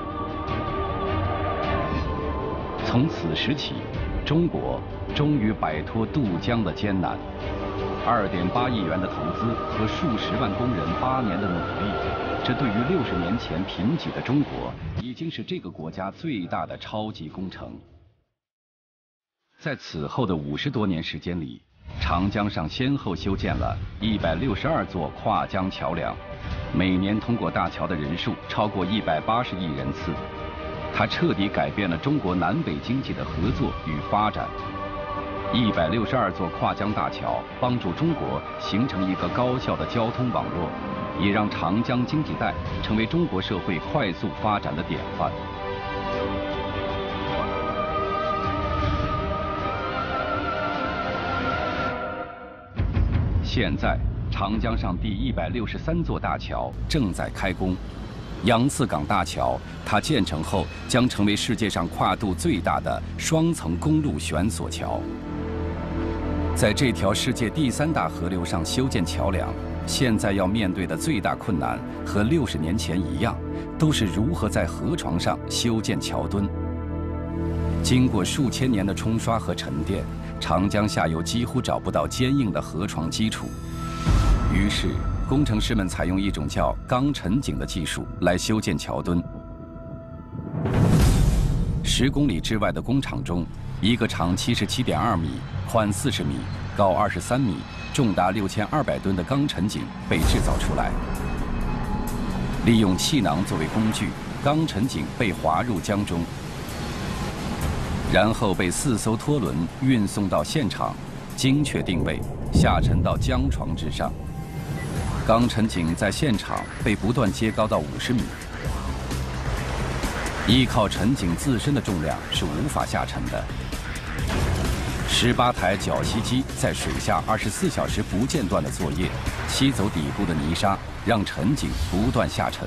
从此时起，中国终于摆脱渡江的艰难。2.8亿元的投资和数十万工人8年的努力，这对于60年前贫瘠的中国，已经是这个国家最大的超级工程。在此后的50多年时间里，长江上先后修建了162座跨江桥梁，每年通过大桥的人数超过180亿人次。它彻底改变了中国南北经济的合作与发展。162座跨江大桥帮助中国形成一个高效的交通网络，也让长江经济带成为中国社会快速发展的典范。现在，长江上第163座大桥正在开工。杨泗港大桥，它建成后将成为世界上跨度最大的双层公路悬索桥。在这条世界第3大河流上修建桥梁，现在要面对的最大困难和60年前一样，都是如何在河床上修建桥墩。经过数千年的冲刷和沉淀，长江下游几乎找不到坚硬的河床基础，于是工程师们采用一种叫钢沉井的技术来修建桥墩。10公里之外的工厂中，一个长77.2米、宽40米、高23米、重达6200吨的钢沉井被制造出来。利用气囊作为工具，钢沉井被滑入江中，然后被4艘拖轮运送到现场，精确定位，下沉到江床之上。钢沉井在现场被不断接高到50米，依靠沉井自身的重量是无法下沉的。18台绞吸机在水下24小时不间断的作业，吸走底部的泥沙，让沉井不断下沉。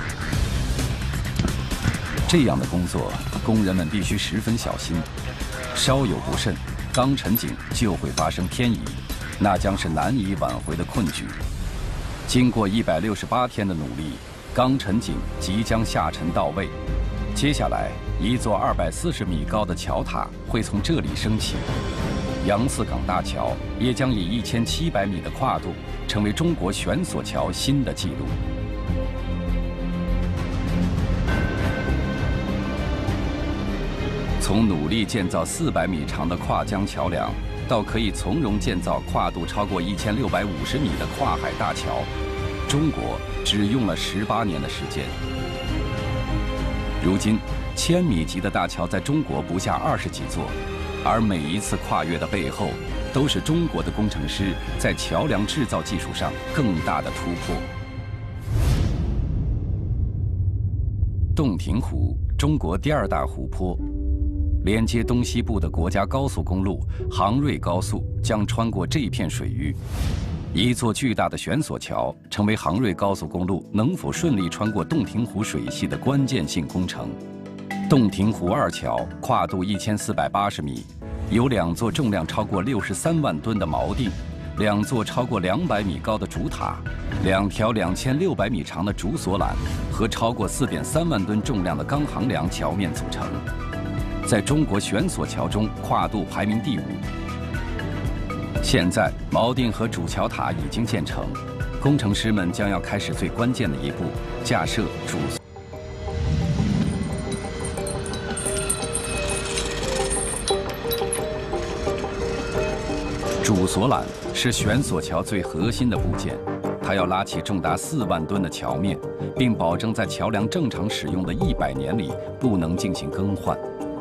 这样的工作，工人们必须十分小心，稍有不慎，钢沉井就会发生偏移，那将是难以挽回的困局。经过168天的努力，钢沉井即将下沉到位。接下来，一座240米高的桥塔会从这里升起。杨泗港大桥也将以1700米的跨度，成为中国悬索桥新的纪录。 从努力建造400米长的跨江桥梁，到可以从容建造跨度超过1650米的跨海大桥，中国只用了18年的时间。如今，1000米级的大桥在中国不下20几座，而每一次跨越的背后，都是中国的工程师在桥梁制造技术上更大的突破。洞庭湖，中国第2大湖泊，连接东西部的国家高速公路杭瑞高速将穿过这片水域。一座巨大的悬索桥成为杭瑞高速公路能否顺利穿过洞庭湖水系的关键性工程。洞庭湖2桥跨度1480米，有2座重量超过63万吨的锚定，2座超过200米高的主塔，2条2600米长的主索缆和超过4.3万吨重量的钢杭梁桥面组成，在中国悬索桥中跨度排名第5。现在锚定和主桥塔已经建成，工程师们将要开始最关键的一步——架设主。主索缆是悬索桥最核心的部件，它要拉起重达4万吨的桥面，并保证在桥梁正常使用的100年里不能进行更换。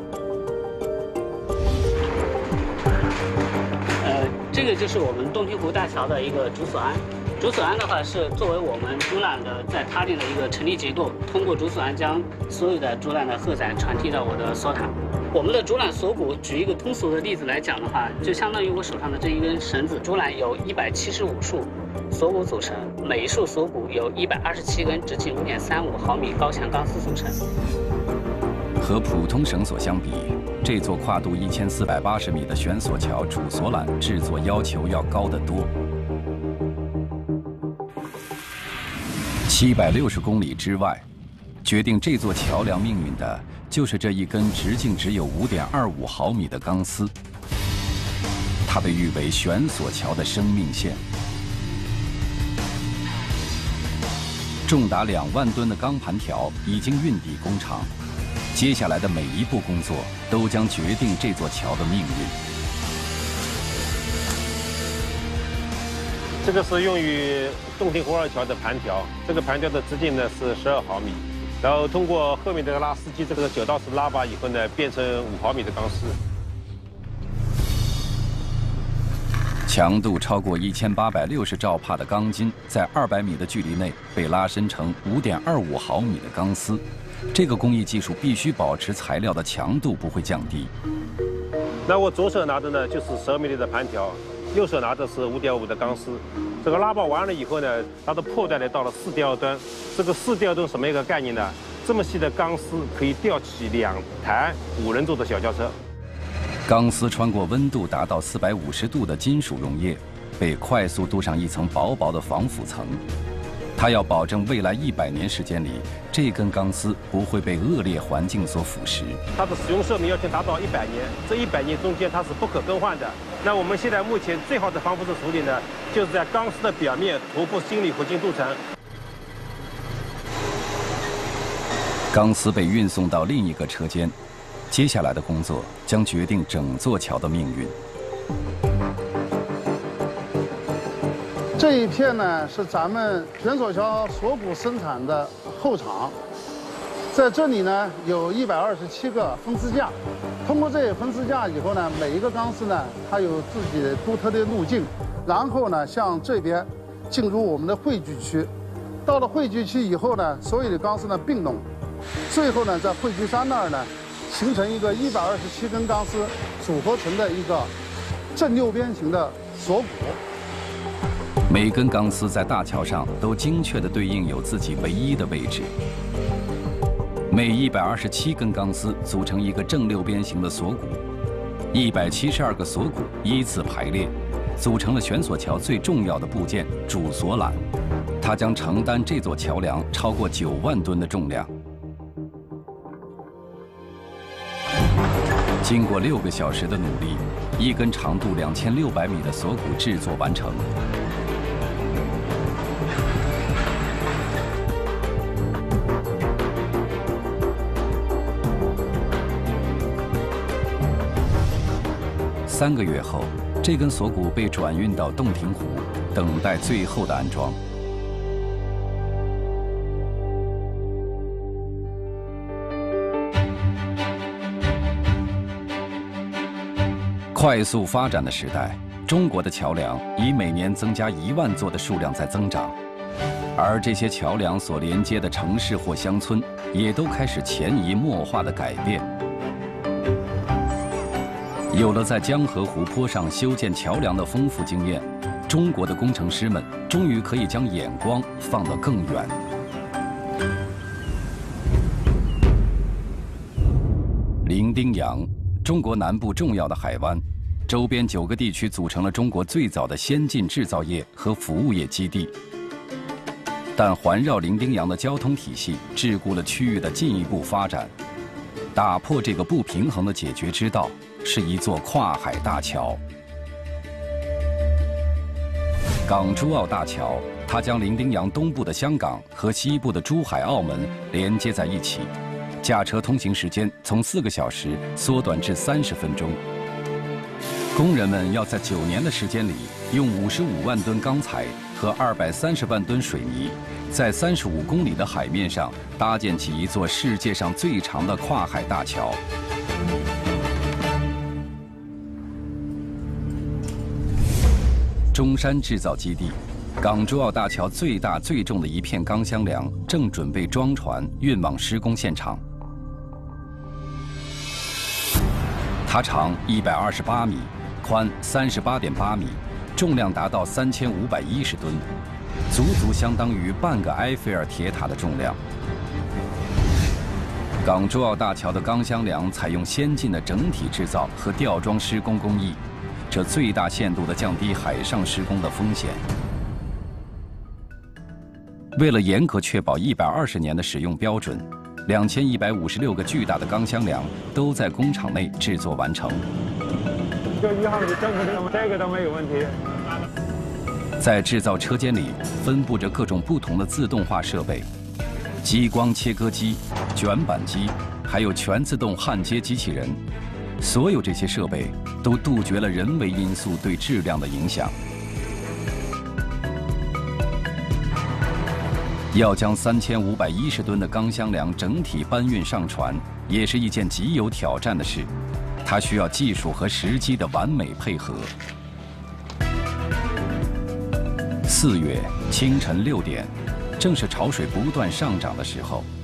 这个就是我们洞庭湖大桥的一个主索鞍。主索鞍的话是作为我们主缆的在塔顶的一个成立结构，通过主索鞍将所有的主缆的荷载传递到我的索塔。我们的主缆锁骨，举一个通俗的例子来讲的话，就相当于我手上的这一根绳子。主缆由175束锁骨组成，每一束锁骨由127根直径5.35毫米高强钢丝组成。 和普通绳索相比，这座跨度1480米的悬索桥主索缆制作要求要高得多。760公里之外，决定这座桥梁命运的就是这一根直径只有5.25毫米的钢丝，它被誉为悬索桥的生命线。重达2万吨的钢盘条已经运抵工厂，接下来的每一步工作都将决定这座桥的命运。 这个是用于洞庭湖2桥的盘条，这个盘条的直径呢是12毫米，然后通过后面这个拉丝机这个9道式拉拔以后呢，变成5毫米的钢丝。 强度超过1860兆帕的钢筋，在200米的距离内被拉伸成5.25毫米的钢丝。这个工艺技术必须保持材料的强度不会降低。 那我左手拿的呢就是12米的盘条，右手拿的是5.5的钢丝。这个拉拔完了以后呢，它的破带呢到了4吊吨。这个4吊吨什么一个概念呢？这么细的钢丝可以吊起2台5人座的小轿车。 钢丝穿过温度达到450度的金属溶液，被快速镀上一层薄薄的防腐层。它要保证未来100年时间里，这根钢丝不会被恶劣环境所腐蚀。 它的使用寿命要求达到100年，这100年中间它是不可更换的。那我们现在目前最好的防腐质处理呢，就是在钢丝的表面涂布锌锂合金镀层。 钢丝被运送到另一个车间，接下来的工作将决定整座桥的命运。 这一片呢是咱们悬索桥锁骨生产的后厂，在这里呢有127个分支架，通过这些分支架以后呢，每一个钢丝呢它有自己的独特的路径，然后呢向这边进入我们的汇聚区，到了汇聚区以后呢，所有的钢丝呢并拢，最后呢在汇聚山那儿呢形成一个127根钢丝组合成的一个正六边形的锁骨。 每根钢丝在大桥上都精确地对应有自己唯一的位置。每127根钢丝组成一个正六边形的锁骨，172个锁骨依次排列，组成了悬索桥最重要的部件主索缆。它将承担这座桥梁超过9万吨的重量。经过6个小时的努力，一根长度2600米的锁骨制作完成。 3个月后，这根锁骨被转运到洞庭湖，等待最后的安装。快速发展的时代，中国的桥梁以每年增加1万座的数量在增长，而这些桥梁所连接的城市或乡村，也都开始潜移默化的改变。有了在江河湖泊上修建桥梁的丰富经验，中国的工程师们终于可以将眼光放得更远。伶仃洋，中国南部重要的海湾。周边9个地区组成了中国最早的先进制造业和服务业基地，但环绕伶仃洋的交通体系桎梏了区域的进一步发展。打破这个不平衡的解决之道是一座跨海大桥——港珠澳大桥。它将伶仃洋东部的香港和西部的珠海、澳门连接在一起，驾车通行时间从4个小时缩短至30分钟。工人们要在9年的时间里，用55万吨钢材和230万吨水泥，在35公里的海面上搭建起一座世界上最长的跨海大桥。中山制造基地，港珠澳大桥最大最重的一片钢箱梁正准备装船运往施工现场。它长128米。宽38.8米，重量达到3510吨，足足相当于半个埃菲尔铁塔的重量。港珠澳大桥的钢箱梁采用先进的整体制造和吊装施工工艺，这最大限度地降低海上施工的风险。为了严格确保120年的使用标准，2156个巨大的钢箱梁都在工厂内制作完成。 这一号的政府这个都没有问题。 在制造车间里分布着各种不同的自动化设备，激光切割机、卷板机，还有全自动焊接机器人。所有这些设备都杜绝了人为因素对质量的影响。要将3510吨的钢箱梁整体搬运上船，也是一件极有挑战的事。它需要技术和时机的完美配合。4月清晨6点，正是潮水不断上涨的时候。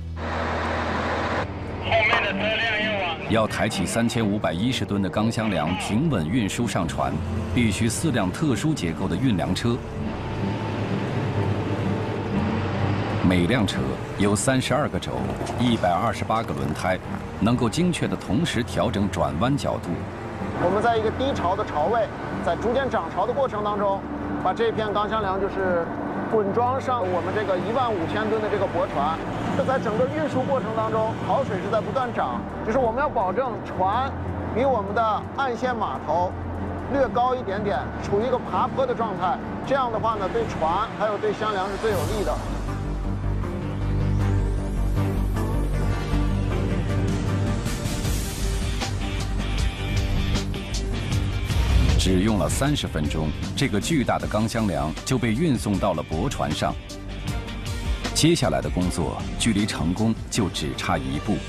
要抬起3510吨的钢箱梁平稳运输上船，必须4辆特殊结构的运粮车。每辆车有32个轴，128个轮胎，能够精确地同时调整转弯角度。 我们在一个低潮的潮位，在逐渐涨潮的过程当中，把这片钢箱梁就是滚装上我们这个15000吨的这个驳船。这在整个运输过程当中，潮水是在不断涨，就是我们要保证船比我们的岸线码头略高一点点，处于一个爬坡的状态。这样的话呢，对船还有对箱梁是最有利的。 只用了30分钟，这个巨大的钢箱梁就被运送到了驳船上。接下来的工作距离成功就只差1步。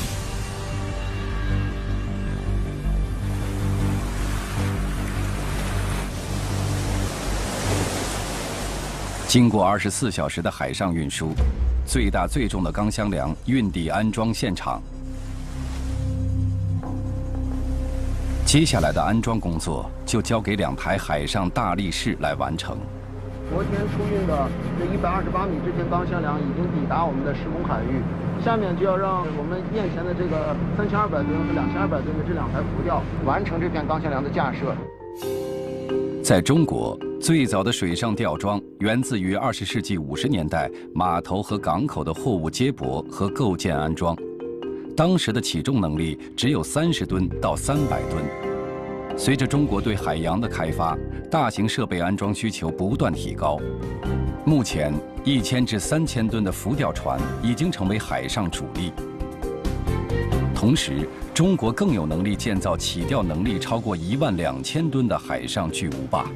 经过24小时的海上运输，最大最重的钢箱梁运抵安装现场。接下来的安装工作就交给2台海上大力士来完成。 昨天出运的这128米这片钢箱梁已经抵达我们的施工海域，下面就要让我们面前的这个3200吨和2200吨的这2台浮吊完成这片钢箱梁的架设。 在中国，最早的水上吊装源自于20世纪50年代码头和港口的货物接驳和构建安装。当时的起重能力只有30吨到300吨。随着中国对海洋的开发，大型设备安装需求不断提高。目前，1000至3000吨的浮吊船已经成为海上主力。同时， 中国更有能力建造起吊能力超过12000吨的海上巨无霸。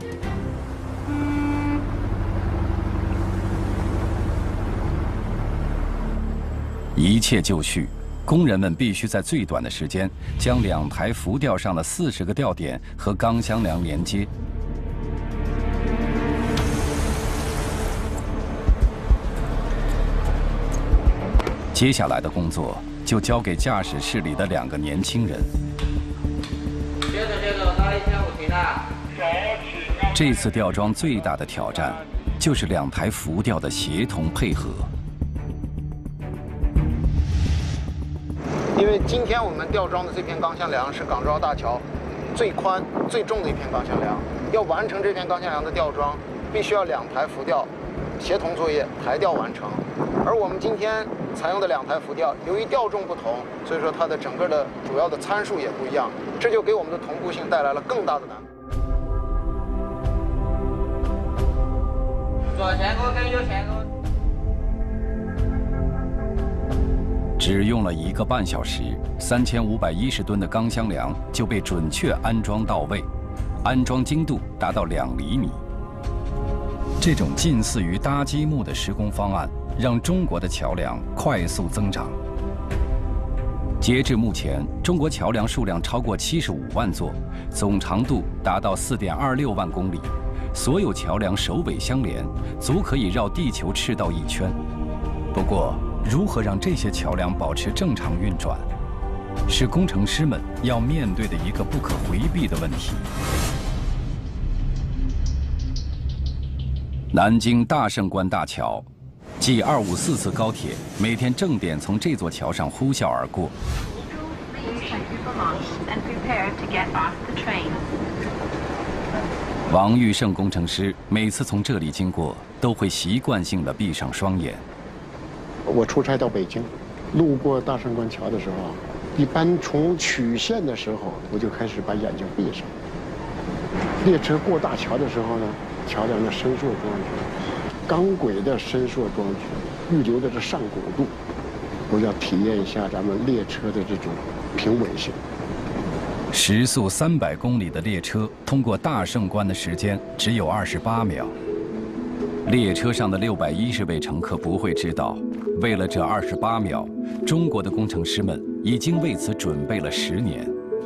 一切就绪，工人们必须在最短的时间将2台浮吊上的40个吊点和钢箱梁连接。接下来的工作就交给驾驶室里的2个年轻人。 接着，到1500停了。 这次吊装最大的挑战就是2台浮吊的协同配合。 因为今天我们吊装的这片钢箱梁是港珠澳大桥最宽最重的一片钢箱梁，要完成这片钢箱梁的吊装，必须要2台浮吊协同作业，抬吊完成。而我们今天采用的2台浮吊，由于吊重不同，所以说它的整个的主要的参数也不一样，这就给我们的同步性带来了更大的难度。 左前勾跟右前勾。 只用了1个半小时，3510吨的钢箱梁就被准确安装到位，安装精度达到2厘米。这种近似于搭积木的施工方案，让中国的桥梁快速增长。截至目前，中国桥梁数量超过75万座，总长度达到4.26万公里，所有桥梁首尾相连，足可以绕地球赤道1圈。不过，如何让这些桥梁保持正常运转，是工程师们要面对的一个不可回避的问题。南京大胜关大桥，G254次高铁每天正点从这座桥上呼啸而过。王玉胜工程师每次从这里经过，都会习惯性地闭上双眼。 我出差到北京，路过大胜关桥的时候，一般从曲线的时候，我就开始把眼睛闭上。列车过大桥的时候呢，桥梁的伸缩装置、钢轨的伸缩装置预留的这上拱度，我要体验一下咱们列车的这种平稳性。 时速300公里的列车通过大胜关的时间只有28秒。列车上的610位乘客不会知道，为了这28秒，中国的工程师们已经为此准备了10年。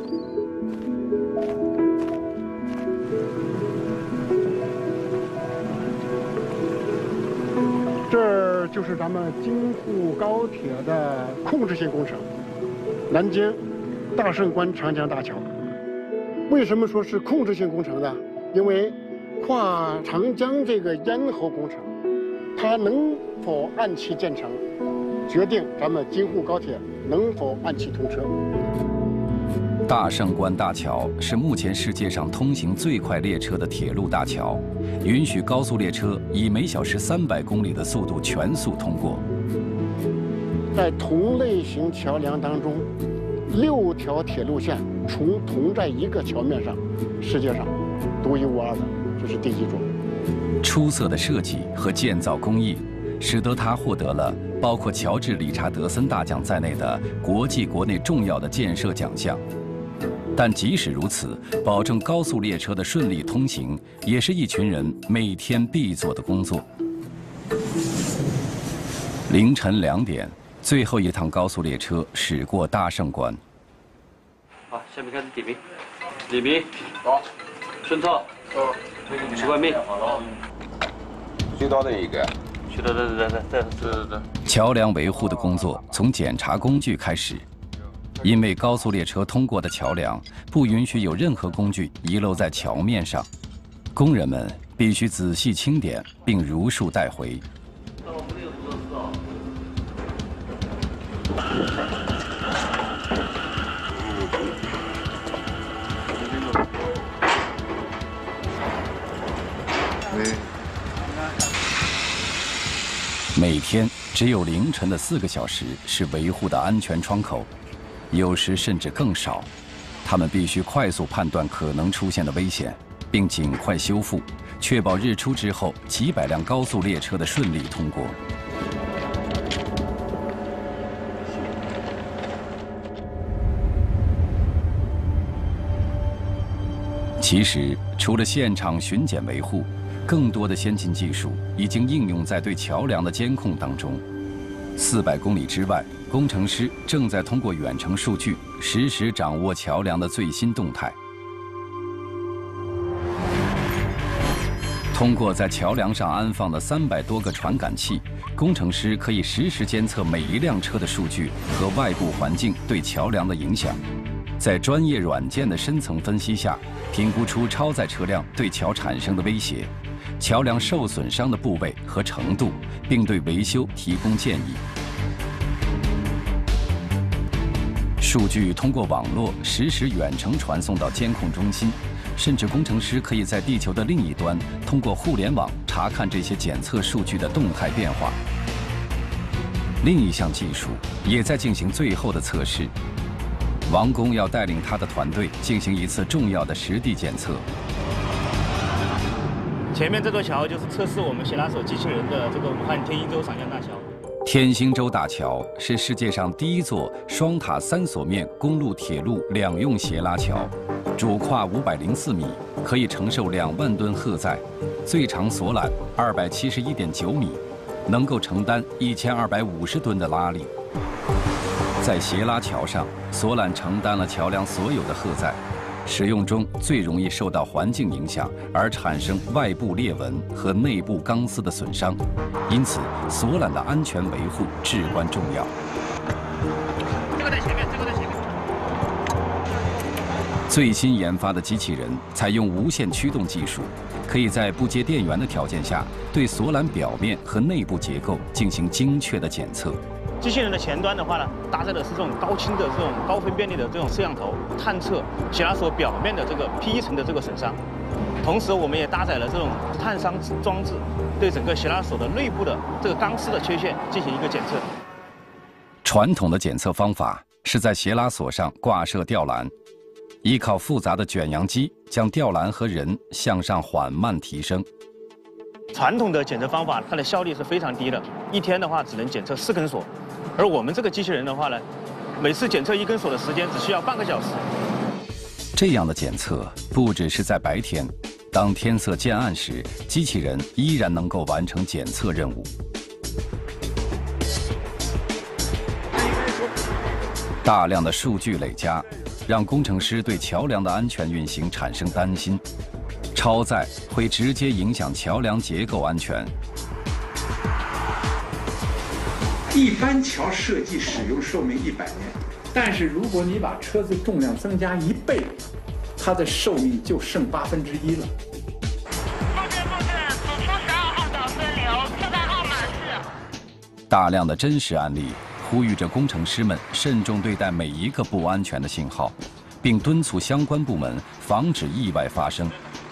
这就是咱们京沪高铁的控制性工程——南京大胜关长江大桥。为什么说是控制性工程呢？因为跨长江这个咽喉工程，它能否按期建成，决定咱们京沪高铁能否按期通车。 大胜关大桥是目前世界上通行最快列车的铁路大桥，允许高速列车以每小时300公里的速度全速通过。 在同类型桥梁当中，6条铁路线同在一个桥面上，世界上独一无二的。这是第一种。 出色的设计和建造工艺，使得它获得了包括乔治·理查德森大奖在内的国际国内重要的建设奖项。但即使如此，保证高速列车的顺利通行，也是一群人每天必做的工作。凌晨2点，最后一趟高速列车驶过大胜关。 好，下面开始点名。李明，好，顺畅。10万米。 最大的一个。 对。 桥梁维护的工作从检查工具开始，因为高速列车通过的桥梁不允许有任何工具遗漏在桥面上，工人们必须仔细清点并如数带回。每天只有凌晨的4个小时是维护的安全窗口，有时甚至更少。他们必须快速判断可能出现的危险，并尽快修复，确保日出之后几百辆高速列车的顺利通过。 其实，除了现场巡检维护，更多的先进技术已经应用在对桥梁的监控当中。400公里之外，工程师正在通过远程数据实时掌握桥梁的最新动态。通过在桥梁上安放的300多个传感器，工程师可以实时监测每一辆车的数据和外部环境对桥梁的影响，在专业软件的深层分析下，评估出超载车辆对桥产生的威胁、桥梁受损伤的部位和程度，并对维修提供建议。数据通过网络实时远程传送到监控中心。甚至工程师可以在地球的另一端，通过互联网查看这些检测数据的动态变化。另一项技术也在进行最后的测试。王工要带领他的团队进行一次重要的实地检测。 前面这座桥就是测试我们斜拉手机器人的这个武汉天一洲长江大桥。 天兴洲大桥是世界上第一座双塔3索面公路铁路两用斜拉桥。主跨504米，可以承受2万吨荷载，最长索缆271.9米，能够承担1250吨的拉力。在斜拉桥上，索缆承担了桥梁所有的荷载，使用中最容易受到环境影响而产生外部裂纹和内部钢丝的损伤，因此索缆的安全维护至关重要。 这个在前面，这个在前面。 最新研发的机器人采用无线驱动技术，可以在不接电源的条件下，对索缆表面和内部结构进行精确的检测。 机器人的前端的话呢，搭载的是这种高清的这种高分辨率的这种摄像头，探测斜拉索表面的这个 P1层的这个损伤。同时，我们也搭载了这种探伤装置，对整个斜拉索的内部的这个钢丝的缺陷进行一个检测。 传统的检测方法是在斜拉索上挂设吊篮。依靠复杂的卷扬机将吊篮和人向上缓慢提升。 传统的检测方法，它的效率是非常低的，一天的话只能检测4根锁，而我们这个机器人的话呢，每次检测1根锁的时间只需要半个小时。 这样的检测不只是在白天，当天色渐暗时，机器人依然能够完成检测任务。大量的数据累加，让工程师对桥梁的安全运行产生担心。超载会直接影响桥梁结构安全。 一般桥设计使用寿命100年，但是如果你把车子重量增加1倍，它的寿命就剩1/8了。 复制，主出12号岛分流，车站号码是。 大量的真实案例呼吁着工程师们慎重对待每一个不安全的信号，并敦促相关部门防止意外发生。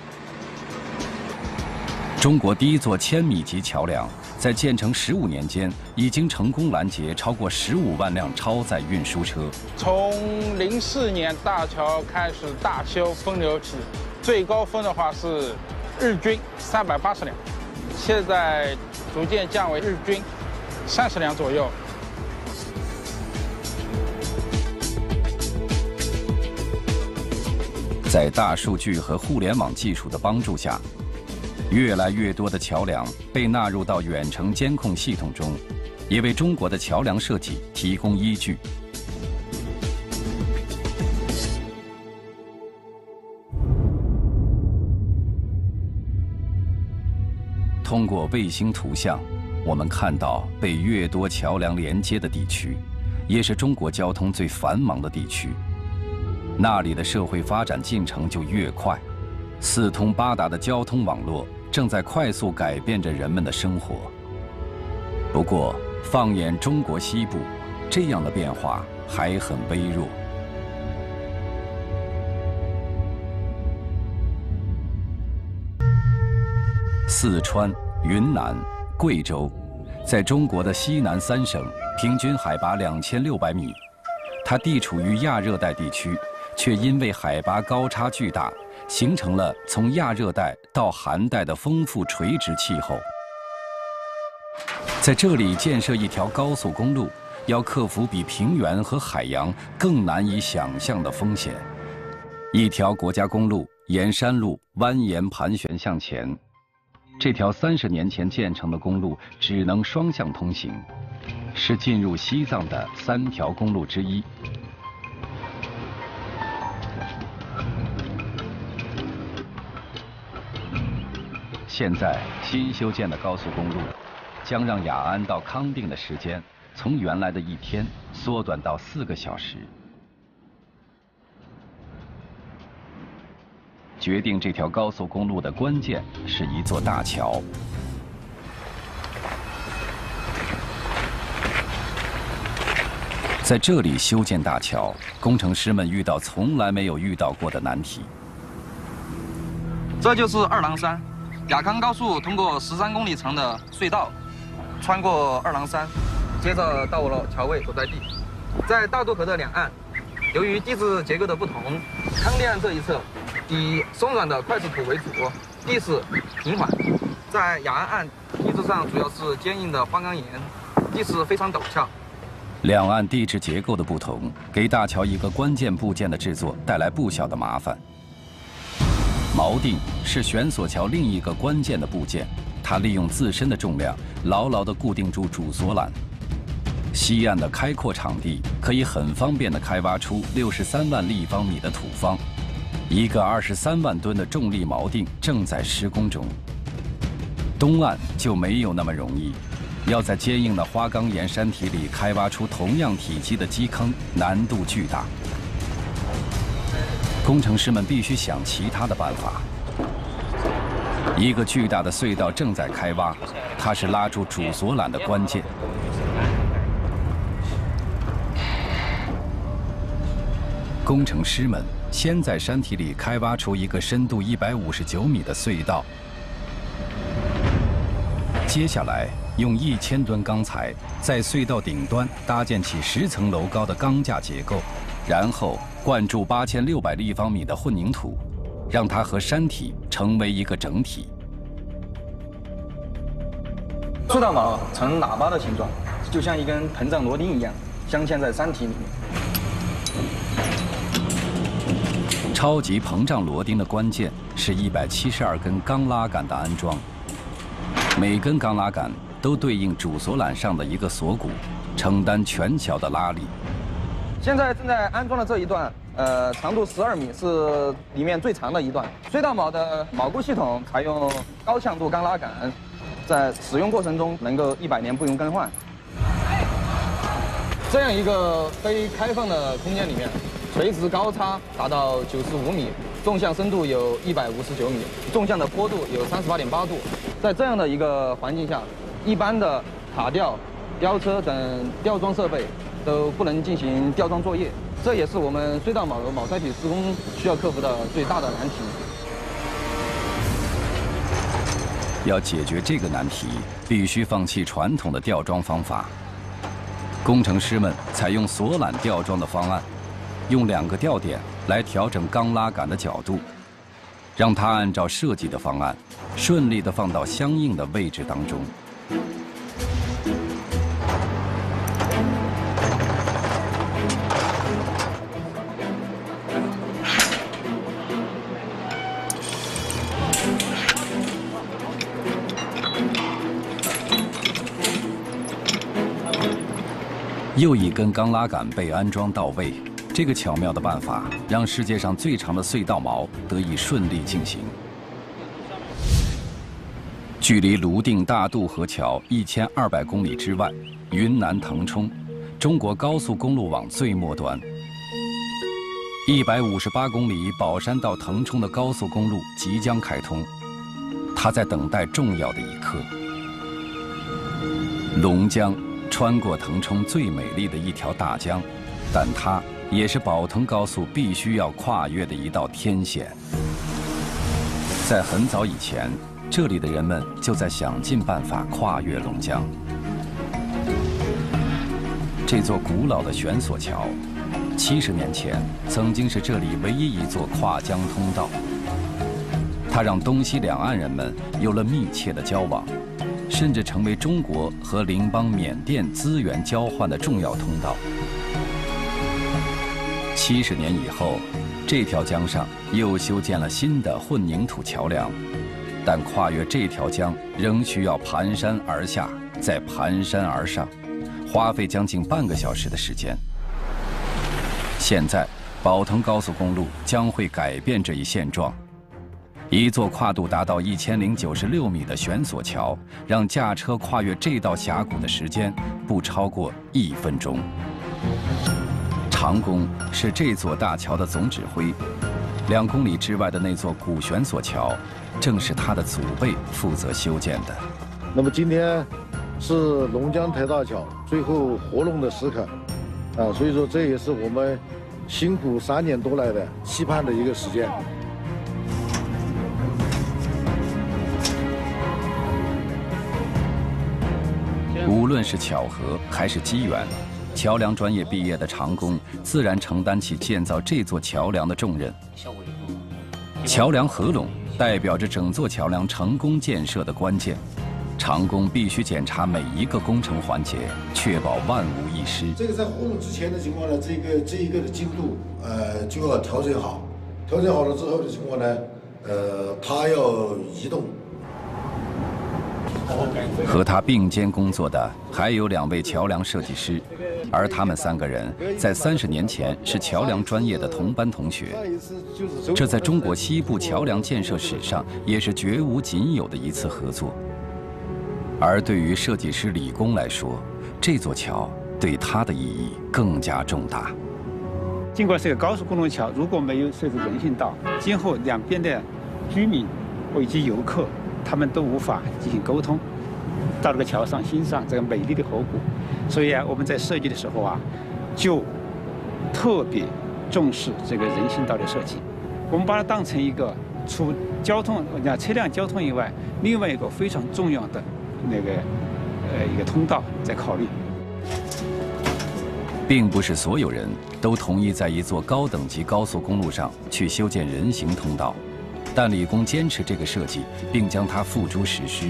中国第一座1000米级桥梁在建成15年间，已经成功拦截超过15万辆超载运输车。 从04年大桥开始大修分流起，最高峰的话是日均380辆，现在逐渐降为日均30辆左右。 在大数据和互联网技术的帮助下，越来越多的桥梁被纳入到远程监控系统中，也为中国的桥梁设计提供依据。通过卫星图像，我们看到被越多桥梁连接的地区，也是中国交通最繁忙的地区。那里的社会发展进程就越快，四通八达的交通网络正在快速改变着人们的生活。不过，放眼中国西部，这样的变化还很微弱。四川、云南、贵州，在中国的西南3省，平均海拔2600米，它地处于亚热带地区。却因为海拔高差巨大，形成了从亚热带到寒带的丰富垂直气候。在这里建设一条高速公路，要克服比平原和海洋更难以想象的风险。一条国家公路沿山路蜿蜒盘旋向前。这条30年前建成的公路只能双向通行，是进入西藏的3条公路之一。现在新修建的高速公路，将让雅安到康定的时间从原来的1天缩短到4个小时。决定这条高速公路的关键是一座大桥。在这里修建大桥，工程师们遇到从来没有遇到过的难题。 这就是二郎山，雅康高速通过13公里长的隧道，穿过二郎山，接着到了桥位所在地。在大渡河的两岸，由于地质结构的不同，康定岸这一侧以松软的块石土为主，地势平缓；在雅安岸地质上主要是坚硬的花岗岩，地势非常陡峭。 两岸地质结构的不同，给大桥一个关键部件的制作带来不小的麻烦。锚定是悬索桥另一个关键的部件，它利用自身的重量牢牢地固定住主索缆。西岸的开阔场地可以很方便地开挖出63万立方米的土方。一个23万吨的重力锚定正在施工中。东岸就没有那么容易，要在坚硬的花岗岩山体里开挖出同样体积的基坑，难度巨大。工程师们必须想其他的办法。一个巨大的隧道正在开挖，它是拉住主索缆的关键。工程师们先在山体里开挖出一个深度159米的隧道，接下来用1000吨钢材在隧道顶端搭建起10层楼高的钢架结构，然后灌注8600立方米的混凝土，让它和山体成为一个整体。 隧道锚呈喇叭的形状，就像一根膨胀螺钉一样，镶嵌在山体里面。 超级膨胀螺钉的关键是172根钢拉杆的安装，每根钢拉杆都对应主索缆上的一个锁骨，承担全桥的拉力。 现在正在安装的这一段，长度12米，是里面最长的一段。隧道锚的锚固系统采用高强度钢拉杆，在使用过程中能够100年不用更换。这样一个非开放的空间里面，垂直高差达到95米，纵向深度有159米，纵向的坡度有38.8度。在这样的一个环境下，一般的塔吊、吊车等吊装设备都不能进行吊装作业，这也是我们隧道锚铃塞体施工需要克服的最大的难题。 要解决这个难题，必须放弃传统的吊装方法。工程师们采用索缆吊装的方案，用2个吊点来调整钢拉杆的角度，让它按照设计的方案顺利地放到相应的位置当中。又一根钢拉杆被安装到位，这个巧妙的办法让世界上最长的隧道锚得以顺利进行。距离泸定大渡河桥1200公里之外，云南腾冲，中国高速公路网最末端。158公里宝山到腾冲的高速公路即将开通，它在等待重要的一刻。龙江穿过腾冲最美丽的一条大江，但它也是宝腾高速必须要跨越的一道天险。在很早以前，这里的人们就在想尽办法跨越龙江。这座古老的悬索桥，70年前曾经是这里唯一一座跨江通道。它让东西两岸人们有了密切的交往，甚至成为中国和邻邦缅甸资源交换的重要通道。70年以后， 这条江上又修建了新的混凝土桥梁，但跨越这条江仍需要盘山而下，再盘山而上，花费将近半个小时的时间。现在，宝腾高速公路将会改变这一现状。一座跨度达到1096米的悬索桥，让驾车跨越这道峡谷的时间不超过1分钟。长工是这座大桥的总指挥，2公里之外的那座古悬索桥，正是他的祖辈负责修建的。 那么今天是龙江台大桥最后活龙的时刻，所以说这也是我们辛苦3年多来的期盼的一个时间。 无论是巧合还是机缘，桥梁专业毕业的长工自然承担起建造这座桥梁的重任。桥梁合拢代表着整座桥梁成功建设的关键，长工必须检查每一个工程环节，确保万无一失。 这个在活动之前的情况呢，这一个的精度就要调整好，调整好了之后的情况呢，它要移动。 和他并肩工作的还有2位桥梁设计师，而他们3个人在30年前是桥梁专业的同班同学。这在中国西部桥梁建设史上也是绝无仅有的一次合作。而对于设计师李工来说，这座桥对他的意义更加重大。 经过这个高速公路桥，如果没有设置人行道，今后2边的居民以及游客，他们都无法进行沟通，到这个桥上欣赏这个美丽的河谷。所以我们在设计的时候就特别重视这个人行道的设计。我们把它当成一个除车辆交通以外，另外一个非常重要的一个通道在考虑。 并不是所有人都同意在一座高等级高速公路上去修建人行通道。但李工坚持这个设计，并将它付诸实施。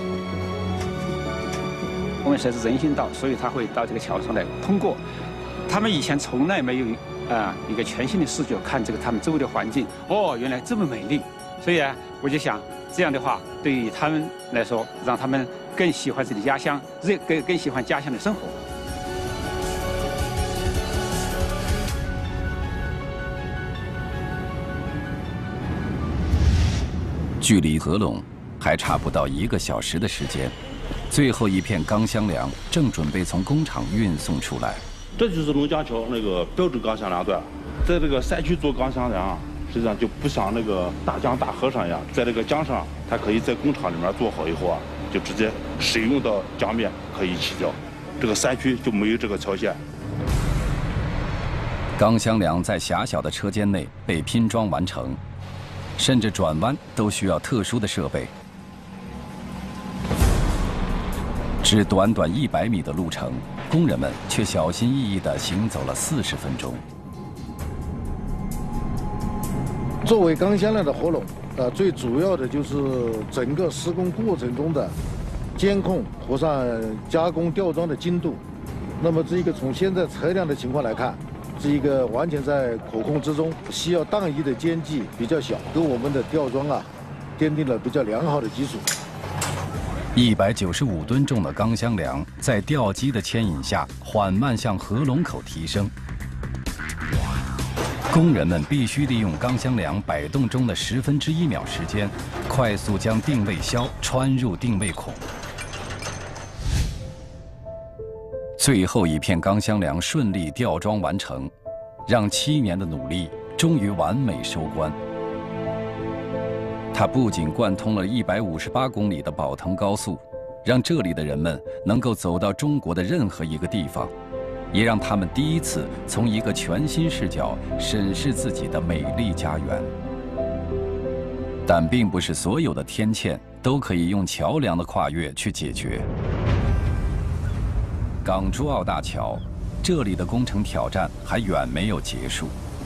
我们设置人行道，所以他会到这个桥上来通过。他们以前从来没有一个全新的视角看这个他们周围的环境，原来这么美丽。所以我就想，这样的话对于他们来说，让他们更喜欢自己的家乡，更喜欢家乡的生活。 距离合拢还差不到1个小时的时间，最后一片钢箱梁正准备从工厂运送出来。 这就是龙江桥那个标准钢箱梁段，在这个山区做钢箱梁，实际上就不像那个大江大河上一样，在这个江上，它可以在工厂里面做好以后就直接使用到江面可以起吊，这个山区就没有这个桥线。 钢箱梁在狭小的车间内被拼装完成。甚至转弯都需要特殊的设备。只短短100米的路程，工人们却小心翼翼地行走了40分钟。 作为钢箱梁的合拢，最主要的就是整个施工过程中的监控和上加工吊装的精度。那么这个从现在车辆的情况来看，是一个完全在可控之中，需要荡移的间距比较小，给我们的吊装奠定了比较良好的基础。 195吨重的钢箱梁在吊机的牵引下，缓慢向合拢口提升。工人们必须利用钢箱梁摆动中的1/10秒时间，快速将定位销穿入定位孔。最后一片钢箱梁顺利吊装完成，让7年的努力终于完美收官。它不仅贯通了158公里的宝腾高速，让这里的人们能够走到中国的任何一个地方，也让他们第一次从一个全新视角审视自己的美丽家园。但并不是所有的天堑都可以用桥梁的跨越去解决。港珠澳大桥，这里的工程挑战还远没有结束。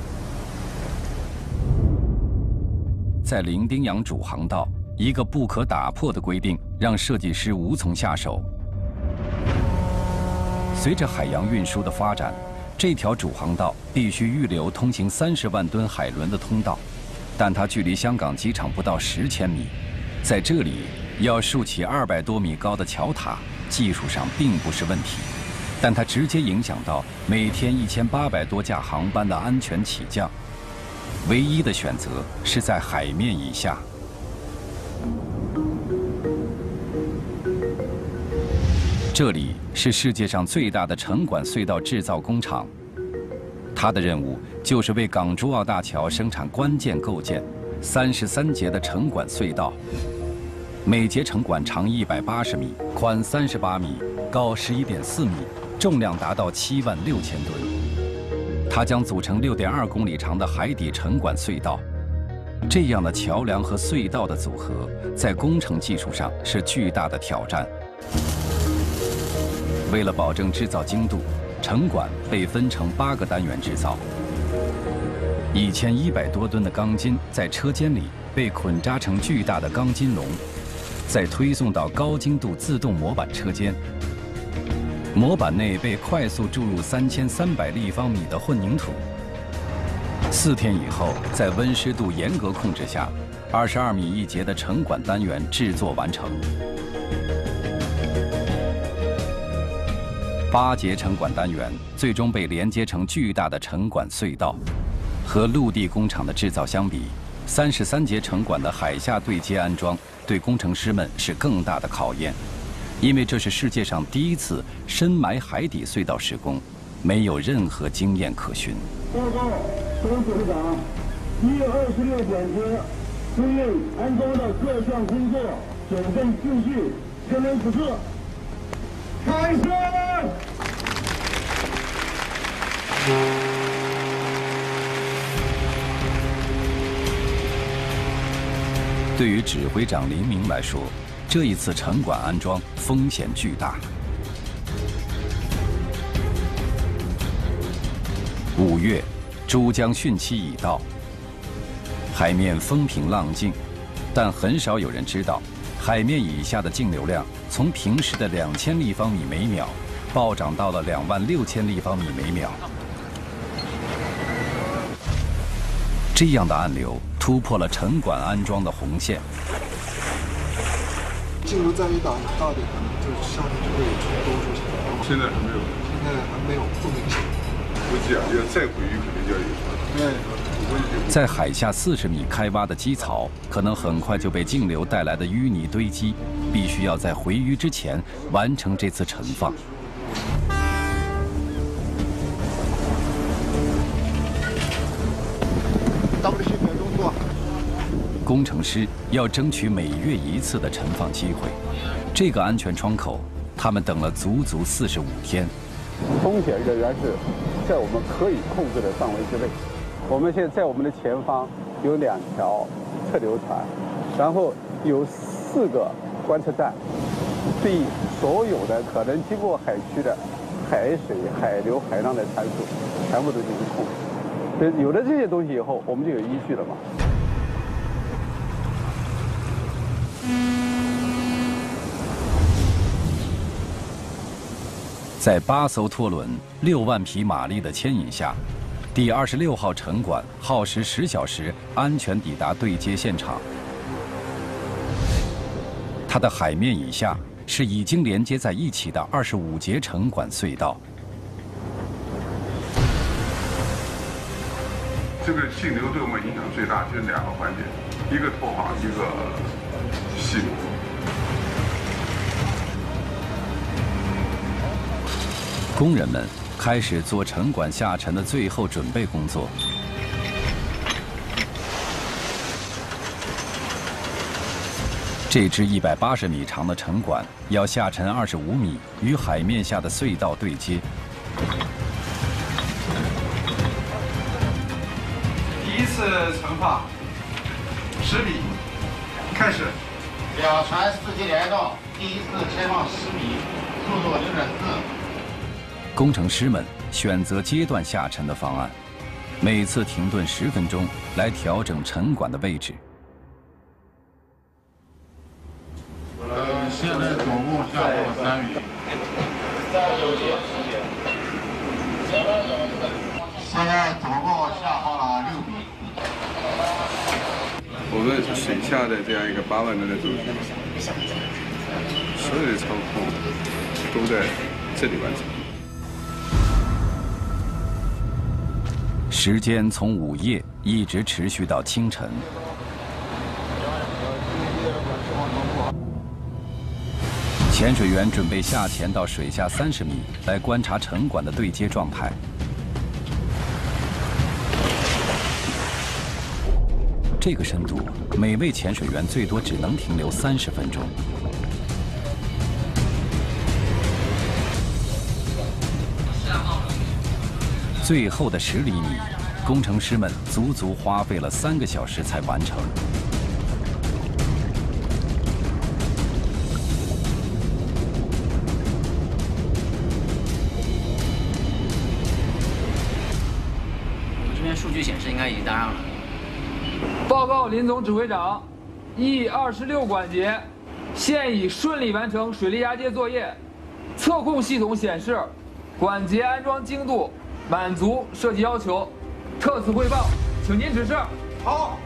在伶仃洋主航道，一个不可打破的规定让设计师无从下手。随着海洋运输的发展， 这条主航道必须预留通行30万吨海轮的通道，但它距离香港机场不到10千米，在这里要竖起200多米高的桥塔，技术上并不是问题，但它直接影响到每天1800多架航班的安全起降。唯一的选择是在海面以下。这里是世界上最大的城管隧道制造工厂，它的任务就是为港珠澳大桥生产关键构件33节的城管隧道。每节城管长180米，宽38米，高11.4米，重量达到76000吨。它将组成6.2公里长的海底城管隧道。这样的桥梁和隧道的组合，在工程技术上是巨大的挑战。为了保证制造精度，城管被分成8个单元制造。1100多吨的钢筋在车间里被捆扎成巨大的钢筋笼，再推送到高精度自动模板车间。模板内被快速注入3300立方米的混凝土。4天以后，在温湿度严格控制下，22米一节的城管单元制作完成。8节城管单元最终被连接成巨大的城管隧道。和陆地工厂的制造相比，33节城管的海下对接安装对工程师们是更大的考验，因为这是世界上第一次深埋海底隧道施工，没有任何经验可循。 报告总指挥长，1月26点前对应安装的各项工作准备继续，全面指示。开始。 对于指挥长林明来说，这一次城管安装风险巨大。5月，珠江汛期已到，海面风平浪静，但很少有人知道，海面以下的径流量从平时的2000立方米每秒，暴涨到了26000立方米每秒。这样的暗流突破了城管安装的红线。 径流再一大点，就是夏天就会冲多出去。 现在还没有。 现在还没有，不明显。 估计啊，要再回鱼肯定就要有。 对。 在海下40米开挖的基槽，可能很快就被径流带来的淤泥堆积，必须要在回鱼之前完成这次沉放。工程师要争取每月1次的沉放机会，这个安全窗口，他们等了足足45天。 风险仍然是在我们可以控制的范围之内。我们现在在我们的前方有2条测流船，然后有4个观测站，对所有的可能经过海区的海水、海流、海浪的参数，全部都进行控制。有了这些东西以后，我们就有依据了嘛。 在8艘拖轮、6万匹马力的牵引下，第26号城管耗时10小时，安全抵达对接现场。它的海面以下是已经连接在一起的25节城管隧道。 这个径流对我们影响最大就是2个环节，一个拖航，一个系统。 工人们开始做城管下沉的最后准备工作。这支180米长的城管要下沉25米，与海面下的隧道对接。 第一次沉放10米，开始。 两船4级联动，第一次开放10米，速度0.4。 工程师们选择阶段下沉的方案，每次停顿10分钟来调整沉管的位置。 现在总共下落3米。 们水下的这样一个8万吨的重机，所有的操控都在这里完成。 时间从午夜一直持续到清晨。潜水员准备下潜到水下30米，来观察沉管的对接状态。这个深度，每位潜水员最多只能停留30分钟。最后的10厘米，工程师们足足花费了3个小时才完成。 数据显示应该已经搭上了。 报告林总指挥长，E26管节现已顺利完成水力压接作业，测控系统显示管节安装精度满足设计要求。特此汇报，请您指示。好。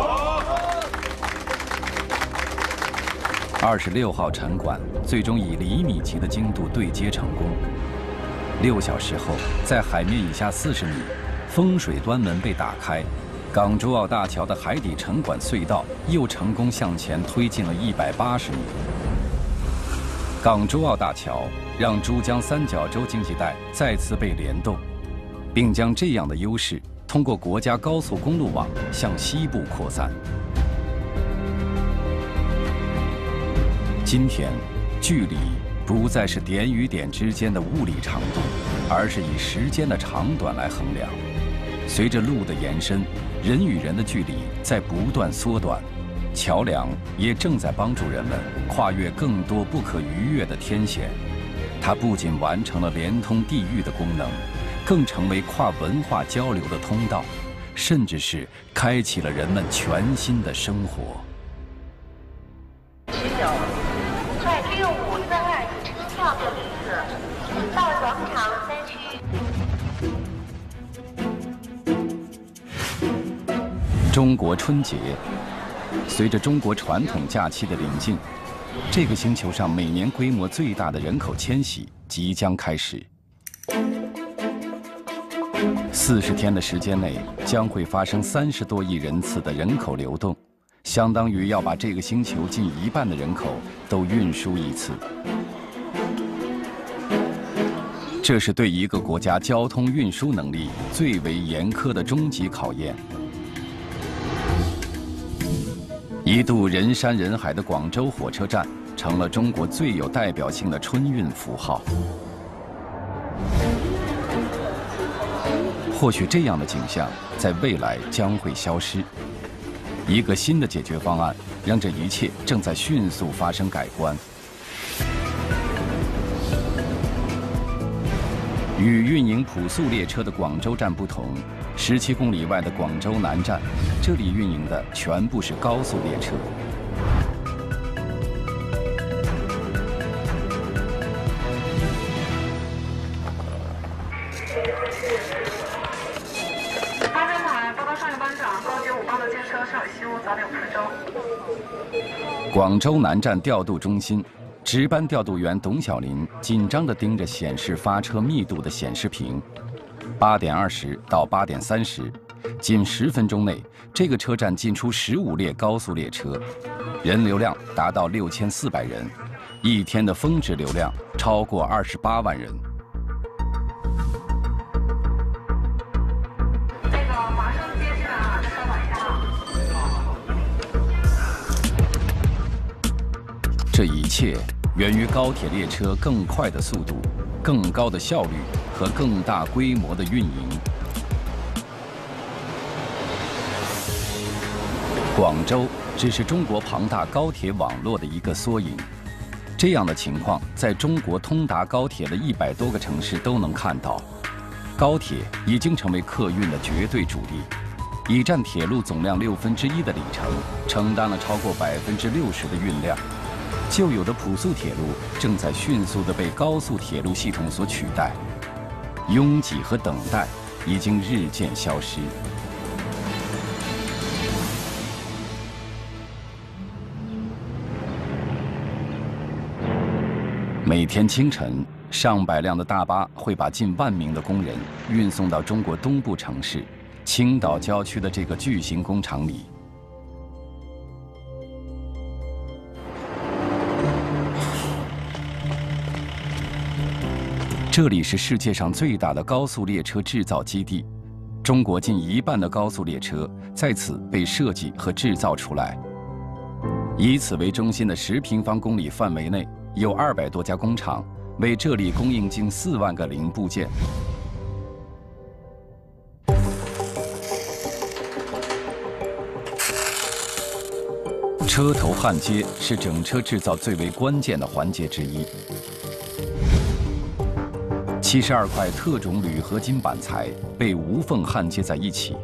26号沉管最终以厘米级的精度对接成功。6小时后，在海面以下40米。风水端门被打开，港珠澳大桥的海底沉管隧道又成功向前推进了180米。港珠澳大桥让珠江三角洲经济带再次被联动，并将这样的优势通过国家高速公路网向西部扩散。今天，距离不再是点与点之间的物理长度，而是以时间的长短来衡量。随着路的延伸，人与人的距离在不断缩短，桥梁也正在帮助人们跨越更多不可逾越的天险。它不仅完成了连通地域的功能，更成为跨文化交流的通道，甚至是开启了人们全新的生活。 19，快6532车票的旅客到广场3区。 中国春节，随着中国传统假期的临近，这个星球上每年规模最大的人口迁徙即将开始。40天的时间内，将会发生30多亿人次的人口流动，相当于要把这个星球近1半的人口都运输一次。这是对一个国家交通运输能力最为严苛的终极考验。一度人山人海的广州火车站，成了中国最有代表性的春运符号。或许这样的景象在未来将会消失。一个新的解决方案，让这一切正在迅速发生改观。与运营普速列车的广州站不同，17公里外的广州南站，这里运营的全部是高速列车。 八中台报告上一班长，高捷58的建车上海西路早点福州。 广州南站调度中心。值班调度员董小林紧张地盯着显示发车密度的显示屏。8点20到8点30，仅10分钟内，这个车站进出15列高速列车，人流量达到6400人，一天的峰值流量超过28万人。 那个马上接进来啊，再稍等一下啊。 这一切源于高铁列车更快的速度、更高的效率和更大规模的运营。广州只是中国庞大高铁网络的一个缩影。这样的情况在中国通达高铁的100多个城市都能看到。高铁已经成为客运的绝对主力，已占铁路总量1/6的里程，承担了超过60%的运量。旧有的普速铁路正在迅速地被高速铁路系统所取代，拥挤和等待已经日渐消失。 每天清晨，上百辆的大巴会把近万名的工人运送到中国东部城市青岛郊区的这个巨型工厂里。这里是世界上最大的高速列车制造基地，中国近一半的高速列车在此被设计和制造出来。以此为中心的10平方公里范围内，有200多家工厂为这里供应近4万个零部件。车头焊接是整车制造最为关键的环节之一。72块特种铝合金板材被无缝焊接在一起。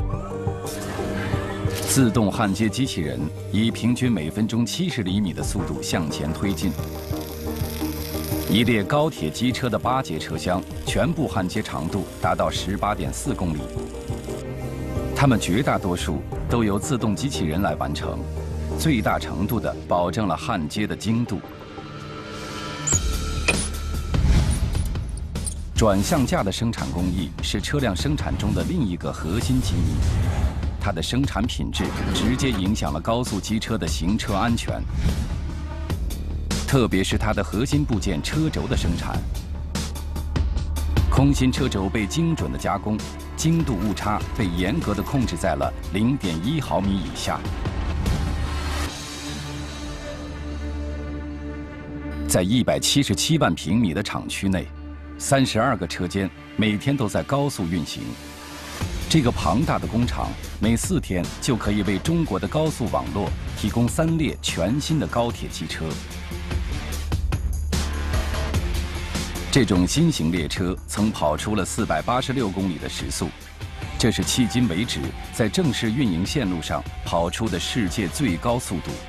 自动焊接机器人以平均每分钟70厘米的速度向前推进。一列高铁机车的8节车厢全部焊接长度达到18.4公里。它们绝大多数都由自动机器人来完成，最大程度地保证了焊接的精度。转向架的生产工艺是车辆生产中的另一个核心机密，它的生产品质直接影响了高速机车的行车安全，特别是它的核心部件车轴的生产。空心车轴被精准的加工，精度误差被严格的控制在了0.1毫米以下。在177万平米的厂区内，32个车间每天都在高速运行。这个庞大的工厂每4天就可以为中国的高速网络提供3列全新的高铁机车。这种新型列车曾跑出了486公里的时速，这是迄今为止在正式运营线路上跑出的世界最高速度。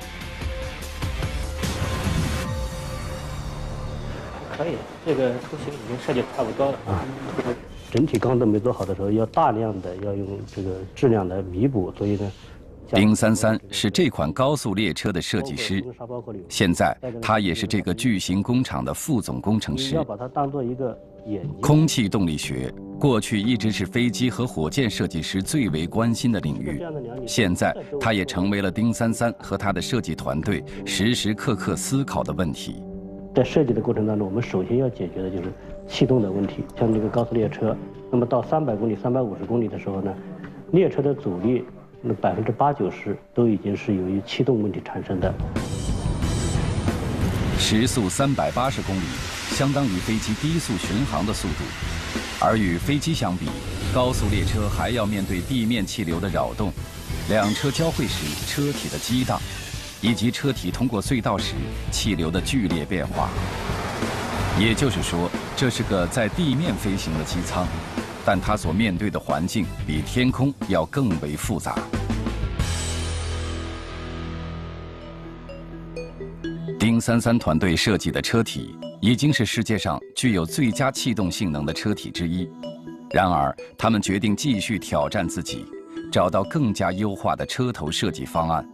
可以，这个图形已经设计差不多了啊。整体钢都没做好的时候，要大量的要用这个质量来弥补，所以呢。 丁三三是这款高速列车的设计师，现在他也是这个巨型工厂的副总工程师。 要把它当做一个眼睛。 空气动力学过去一直是飞机和火箭设计师最为关心的领域，现在它也成为了丁三三和他的设计团队时时刻刻思考的问题。 在设计的过程当中，我们首先要解决的就是气动的问题。像这个高速列车，那么到300公里、350公里的时候呢，列车的阻力那80%-90%都已经是由于气动问题产生的。 时速380公里，相当于飞机低速巡航的速度，而与飞机相比，高速列车还要面对地面气流的扰动，两车交汇时车体的激荡，以及车体通过隧道时气流的剧烈变化。也就是说，这是个在地面飞行的机舱，但它所面对的环境比天空要更为复杂。丁三三团队设计的车体已经是世界上具有最佳气动性能的车体之一，然而他们决定继续挑战自己，找到更加优化的车头设计方案。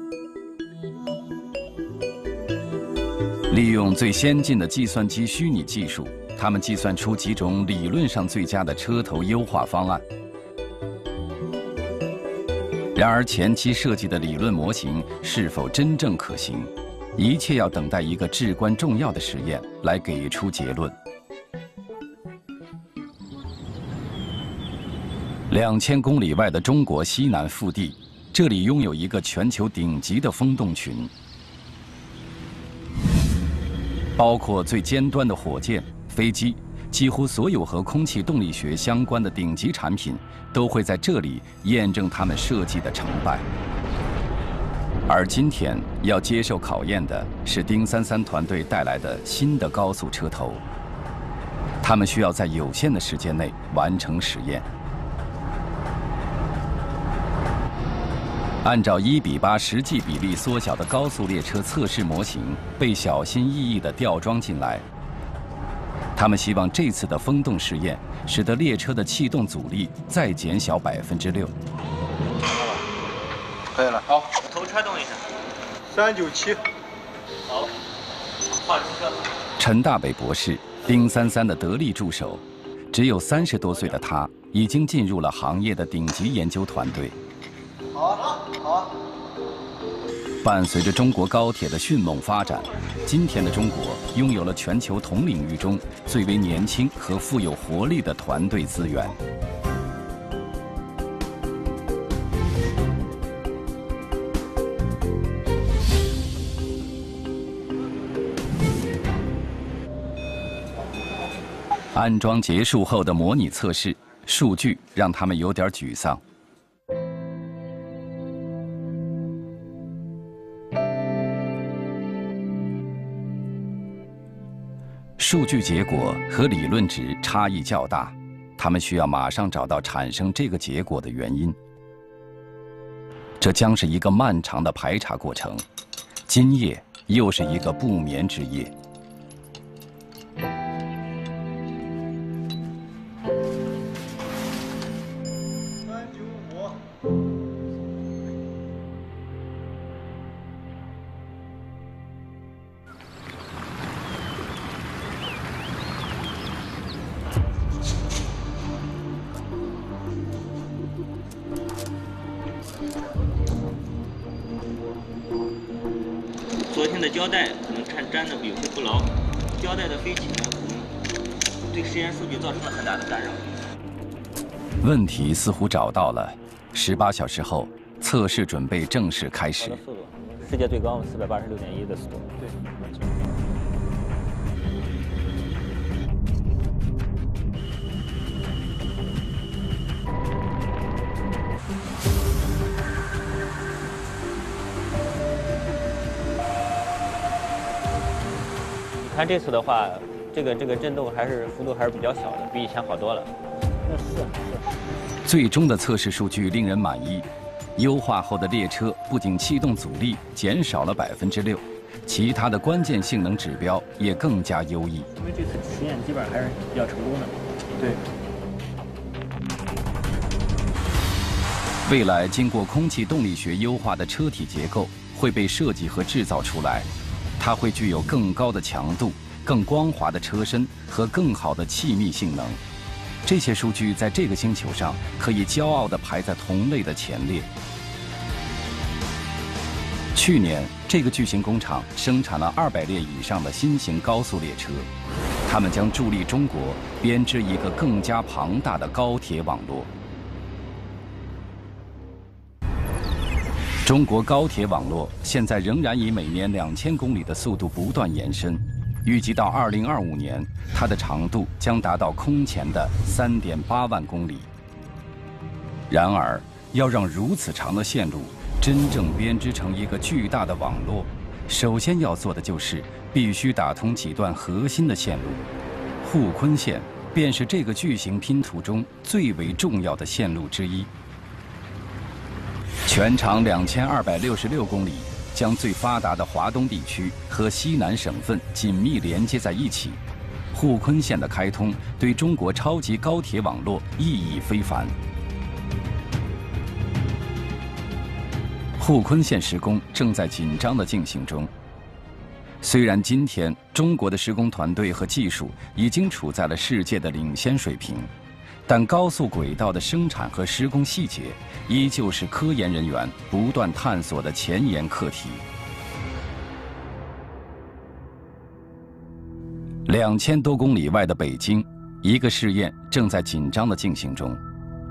利用最先进的计算机虚拟技术，他们计算出几种理论上最佳的车头优化方案。然而，前期设计的理论模型是否真正可行，一切要等待一个至关重要的实验来给出结论。2000公里外的中国西南腹地，这里拥有一个全球顶级的风洞群。包括最尖端的火箭、飞机，几乎所有和空气动力学相关的顶级产品，都会在这里验证他们设计的成败。而今天要接受考验的是丁三三团队带来的新的高速车头，他们需要在有限的时间内完成实验。按照1:8实际比例缩小的高速列车测试模型被小心翼翼地吊装进来。他们希望这次的风洞实验使得列车的气动阻力再减小6%。 可以了，好， 头揣动一下。 397。 好，换车。 陈大北博士，丁三三的得力助手，只有30多岁的他，已经进入了行业的顶级研究团队。 好。 伴随着中国高铁的迅猛发展，今天的中国拥有了全球同领域中最为年轻和富有活力的团队资源。安装结束后的模拟测试数据让他们有点沮丧。数据结果和理论值差异较大，他们需要马上找到产生这个结果的原因。这将是一个漫长的排查过程，今夜又是一个不眠之夜。 昨天的胶带可能看粘的有些不牢，胶带的飞起呢，可能对实验数据造成了很大的干扰。 问题似乎找到了。18小时后，测试准备正式开始。 速度，世界最高486.1的速度。对。看这次的话，这个震动还是幅度还是比较小的，比以前好多了。是。 最终的测试数据令人满意，优化后的列车不仅气动阻力减少了6%，其他的关键性能指标也更加优异。 因为这次实验基本上还是比较成功的。对。 未来经过空气动力学优化的车体结构会被设计和制造出来。它会具有更高的强度、更光滑的车身和更好的气密性能。这些数据在这个星球上可以骄傲地排在同类的前列。去年，这个巨型工厂生产了200列以上的新型高速列车，它们将助力中国编织一个更加庞大的高铁网络。中国高铁网络现在仍然以每年2000公里的速度不断延伸，预计到2025年，它的长度将达到空前的3.8万公里。然而，要让如此长的线路真正编织成一个巨大的网络，首先要做的就是必须打通几段核心的线路。沪昆线便是这个巨型拼图中最为重要的线路之一。全长2266公里，将最发达的华东地区和西南省份紧密连接在一起。沪昆线的开通对中国超级高铁网络意义非凡。沪昆线施工正在紧张地进行中。虽然今天中国的施工团队和技术已经处在了世界的领先水平，但高速轨道的生产和施工细节依旧是科研人员不断探索的前沿课题。2000多公里外的北京，一个试验正在紧张地进行中。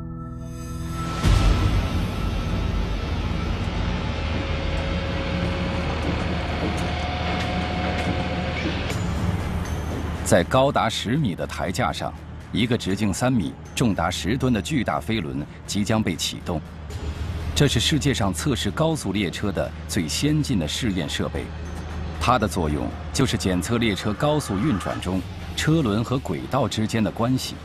在高达10米的台架上，一个直径3米、重达10吨的巨大飞轮即将被启动。这是世界上测试高速列车的最先进的试验设备，它的作用就是检测列车高速运转中车轮和轨道之间的关系。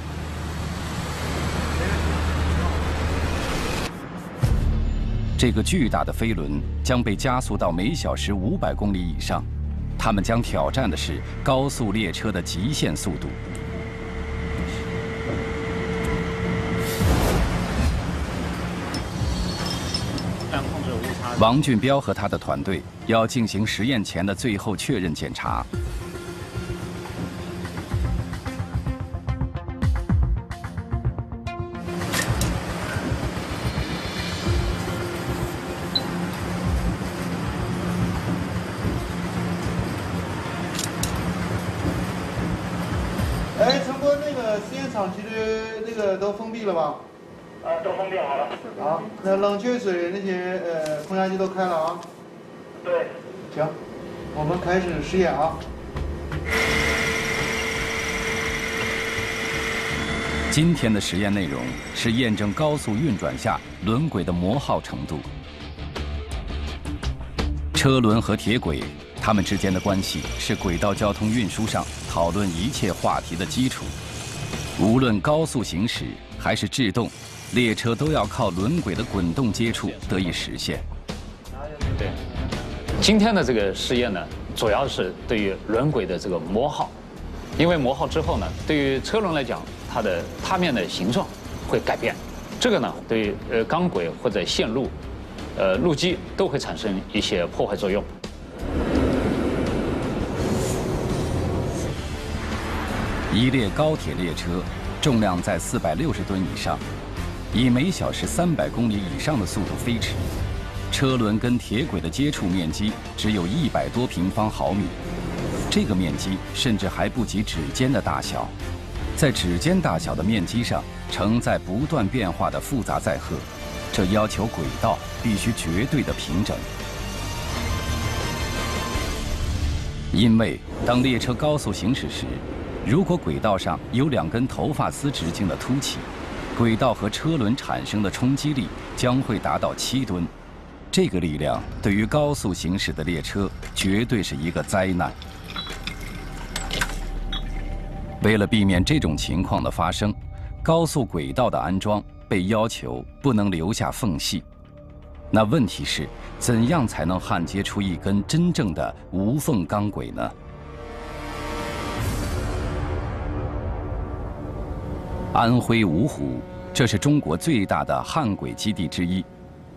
这个巨大的飞轮将被加速到每小时500公里以上，它们将挑战的是高速列车的极限速度。王俊彪和他的团队要进行实验前的最后确认检查。 哎，陈波，那个实验场其实那个都封闭了吧？ 都封闭好了。 好，那冷却水那些空压机都开了啊？ 对。 行，我们开始实验啊。 今天的实验内容是验证高速运转下轮轨的磨耗程度。车轮和铁轨，它们之间的关系是轨道交通运输上讨论一切话题的基础。无论高速行驶还是制动，列车都要靠轮轨的滚动接触得以实现。 对，今天的这个试验呢，主要是对于轮轨的这个磨耗，因为磨耗之后呢，对于车轮来讲，它的踏面的形状会改变，这个呢，对于钢轨或者线路、路基都会产生一些破坏作用。 一列高铁列车重量在460吨以上，以每小时300公里以上的速度飞驰，车轮跟铁轨的接触面积只有100多平方毫米，这个面积甚至还不及指尖的大小。在指尖大小的面积上承载不断变化的复杂载荷，这要求轨道必须绝对的平整。因为当列车高速行驶时，如果轨道上有2根头发丝直径的凸起，轨道和车轮产生的冲击力将会达到7吨。这个力量对于高速行驶的列车绝对是一个灾难。为了避免这种情况的发生，高速轨道的安装被要求不能留下缝隙。那问题是，怎样才能焊接出一根真正的无缝钢轨呢？安徽芜湖，这是中国最大的焊轨基地之一。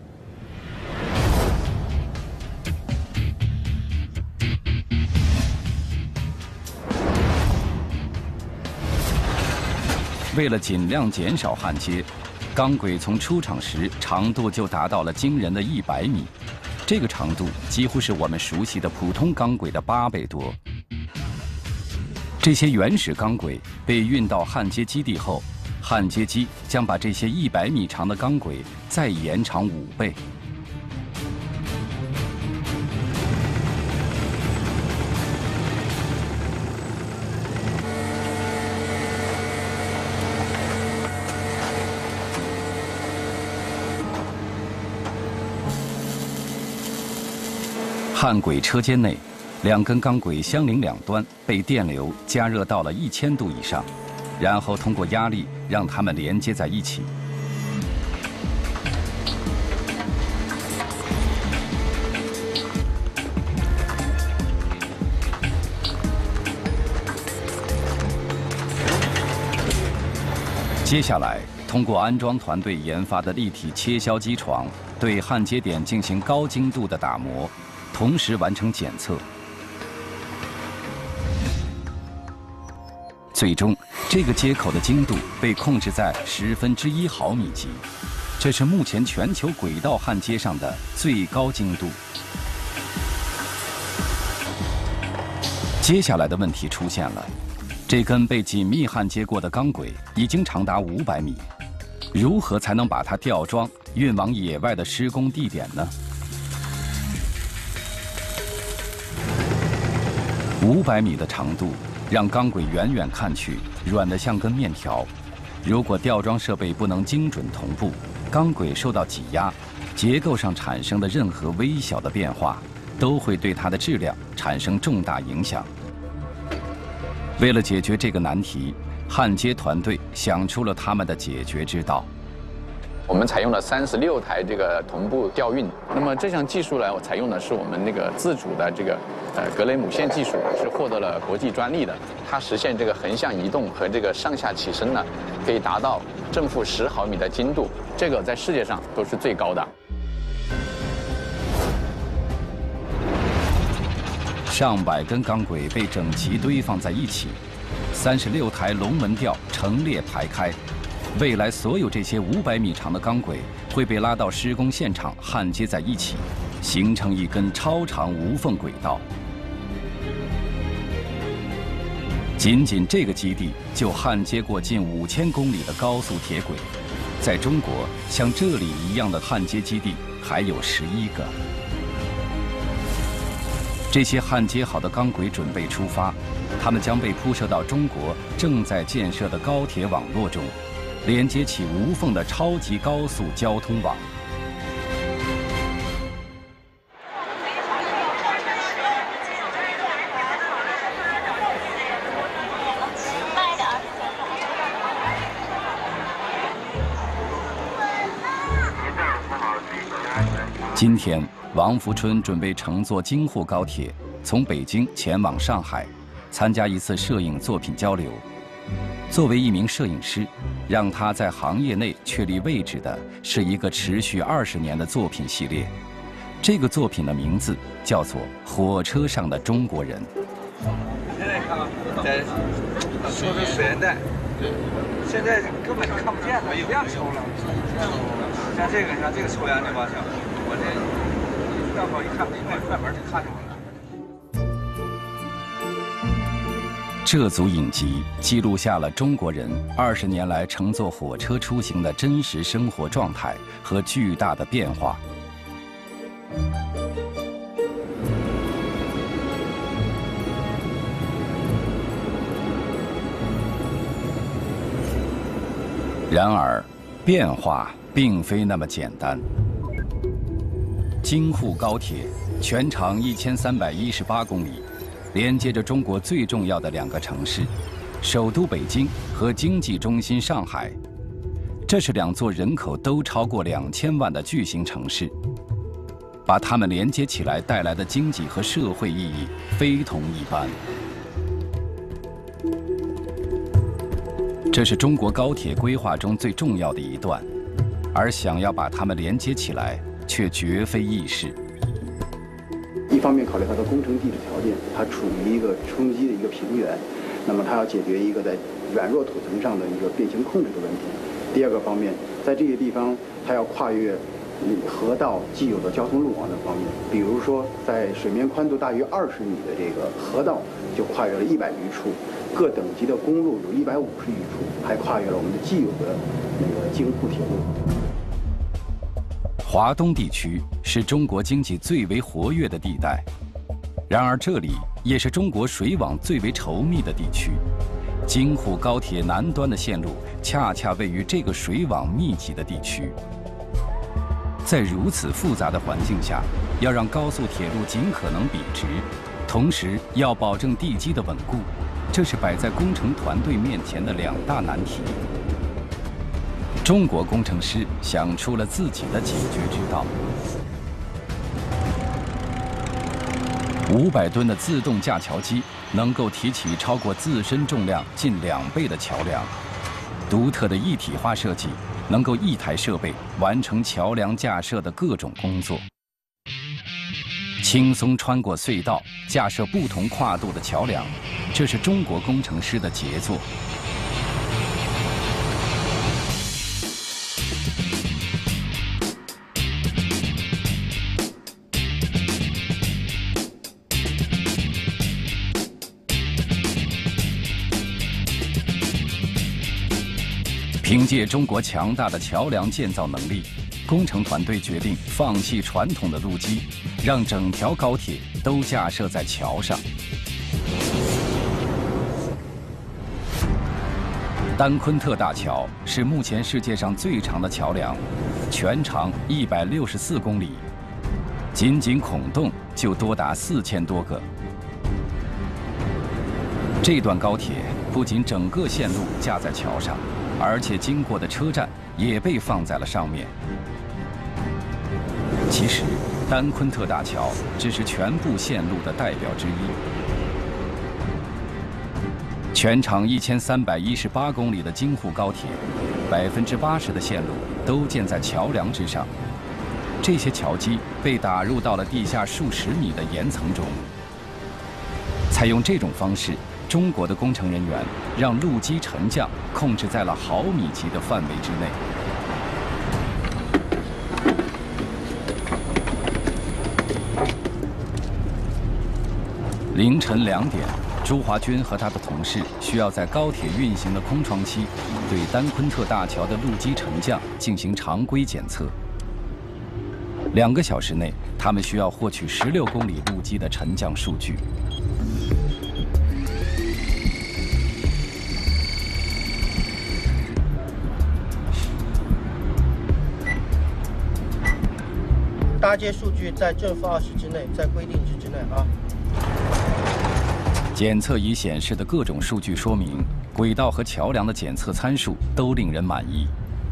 为了尽量减少焊接，钢轨从出厂时长度就达到了惊人的100米，这个长度几乎是我们熟悉的普通钢轨的8倍多。这些原始钢轨被运到焊接基地后，焊接机将把这些100米长的钢轨再延长5倍。焊轨车间内，2根钢轨相邻两端被电流加热到了1000度以上，然后通过压力让它们连接在一起。接下来，通过安装团队研发的立体切削机床，对焊接点进行高精度的打磨，同时完成检测。最终，这个接口的精度被控制在1/10毫米级，这是目前全球轨道焊接上的最高精度。接下来的问题出现了，这根被紧密焊接过的钢轨已经长达500米，如何才能把它吊装运往野外的施工地点呢？500米的长度让钢轨远远看去软得像根面条。如果吊装设备不能精准同步，钢轨受到挤压，结构上产生的任何微小的变化，都会对它的质量产生重大影响。为了解决这个难题，焊接团队想出了他们的解决之道。 我们采用了36台这个同步吊运，那么这项技术呢，采用的是我们那个自主的这个格雷姆线技术，是获得了国际专利的。它实现这个横向移动和这个上下起升呢，可以达到正负10毫米的精度，这个在世界上都是最高的。 上百根钢轨被整齐堆放在一起，36台龙门吊成列排开。未来所有这些500米长的钢轨会被拉到施工现场焊接在一起，形成一根超长无缝轨道。 仅仅这个基地就焊接过近5000公里的高速铁轨，在中国像这里一样的焊接基地还有11个。这些焊接好的钢轨准备出发，它们将被铺设到中国正在建设的高铁网络中，连接起无缝的超级高速交通网。今天，王福春准备乘坐京沪高铁，从北京前往上海，参加一次摄影作品交流。作为一名摄影师，让他在行业内确立位置的是一个持续20年的作品系列。这个作品的名字叫做《火车上的中国人》。 现在看，在说的水源带，现在根本就看不见了，不让抽了。像这个抽烟的吧，像我这正好一看，快门就看着我了。 这组影集记录下了中国人20年来乘坐火车出行的真实生活状态和巨大的变化。然而，变化并非那么简单。京沪高铁全长1318公里。连接着中国最重要的2个城市，首都北京和经济中心上海。这是2座人口都超过2000万的巨型城市，把它们连接起来带来的经济和社会意义非同一般。这是中国高铁规划中最重要的一段，而想要把它们连接起来，却绝非易事。 一方面考虑它的工程地质条件，它处于一个冲击的一个平原，那么它要解决一个在软弱土层上的一个变形控制的问题。第二个方面，在这些地方它要跨越河道既有的交通路网的方面，比如说在水面宽度大于20米的这个河道就跨越了100余处，各等级的公路有150余处，还跨越了我们的既有的那个京沪铁路。 华东地区是中国经济最为活跃的地带，然而这里也是中国水网最为稠密的地区。京沪高铁南端的线路恰恰位于这个水网密集的地区。在如此复杂的环境下，要让高速铁路尽可能笔直，同时要保证地基的稳固，这是摆在工程团队面前的2大难题。中国工程师想出了自己的解决之道。500吨的自动架桥机能够提起超过自身重量近2倍的桥梁，独特的一体化设计能够一台设备完成桥梁架设的各种工作，轻松穿过隧道，架设不同跨度的桥梁，这是中国工程师的杰作。凭借中国强大的桥梁建造能力，工程团队决定放弃传统的路基，让整条高铁都架设在桥上。丹昆特大桥是目前世界上最长的桥梁，全长164公里，仅仅孔洞就多达4000多个。这段高铁不仅整个线路架在桥上，而且经过的车站也被放在了上面。其实，丹昆特大桥只是全部线路的代表之一。全长1318公里的京沪高铁，80%的线路都建在桥梁之上。这些桥基被打入到了地下数十米的岩层中。采用这种方式，中国的工程人员让路基沉降控制在了毫米级的范围之内。凌晨2点， 朱华军和他的同事需要在高铁运行的空窗期，对丹昆特大桥的路基沉降进行常规检测。2个小时内，他们需要获取16公里路基的沉降数据。 搭接数据在正负20之内，在规定值之内啊。 检测仪显示的各种数据说明，轨道和桥梁的检测参数都令人满意。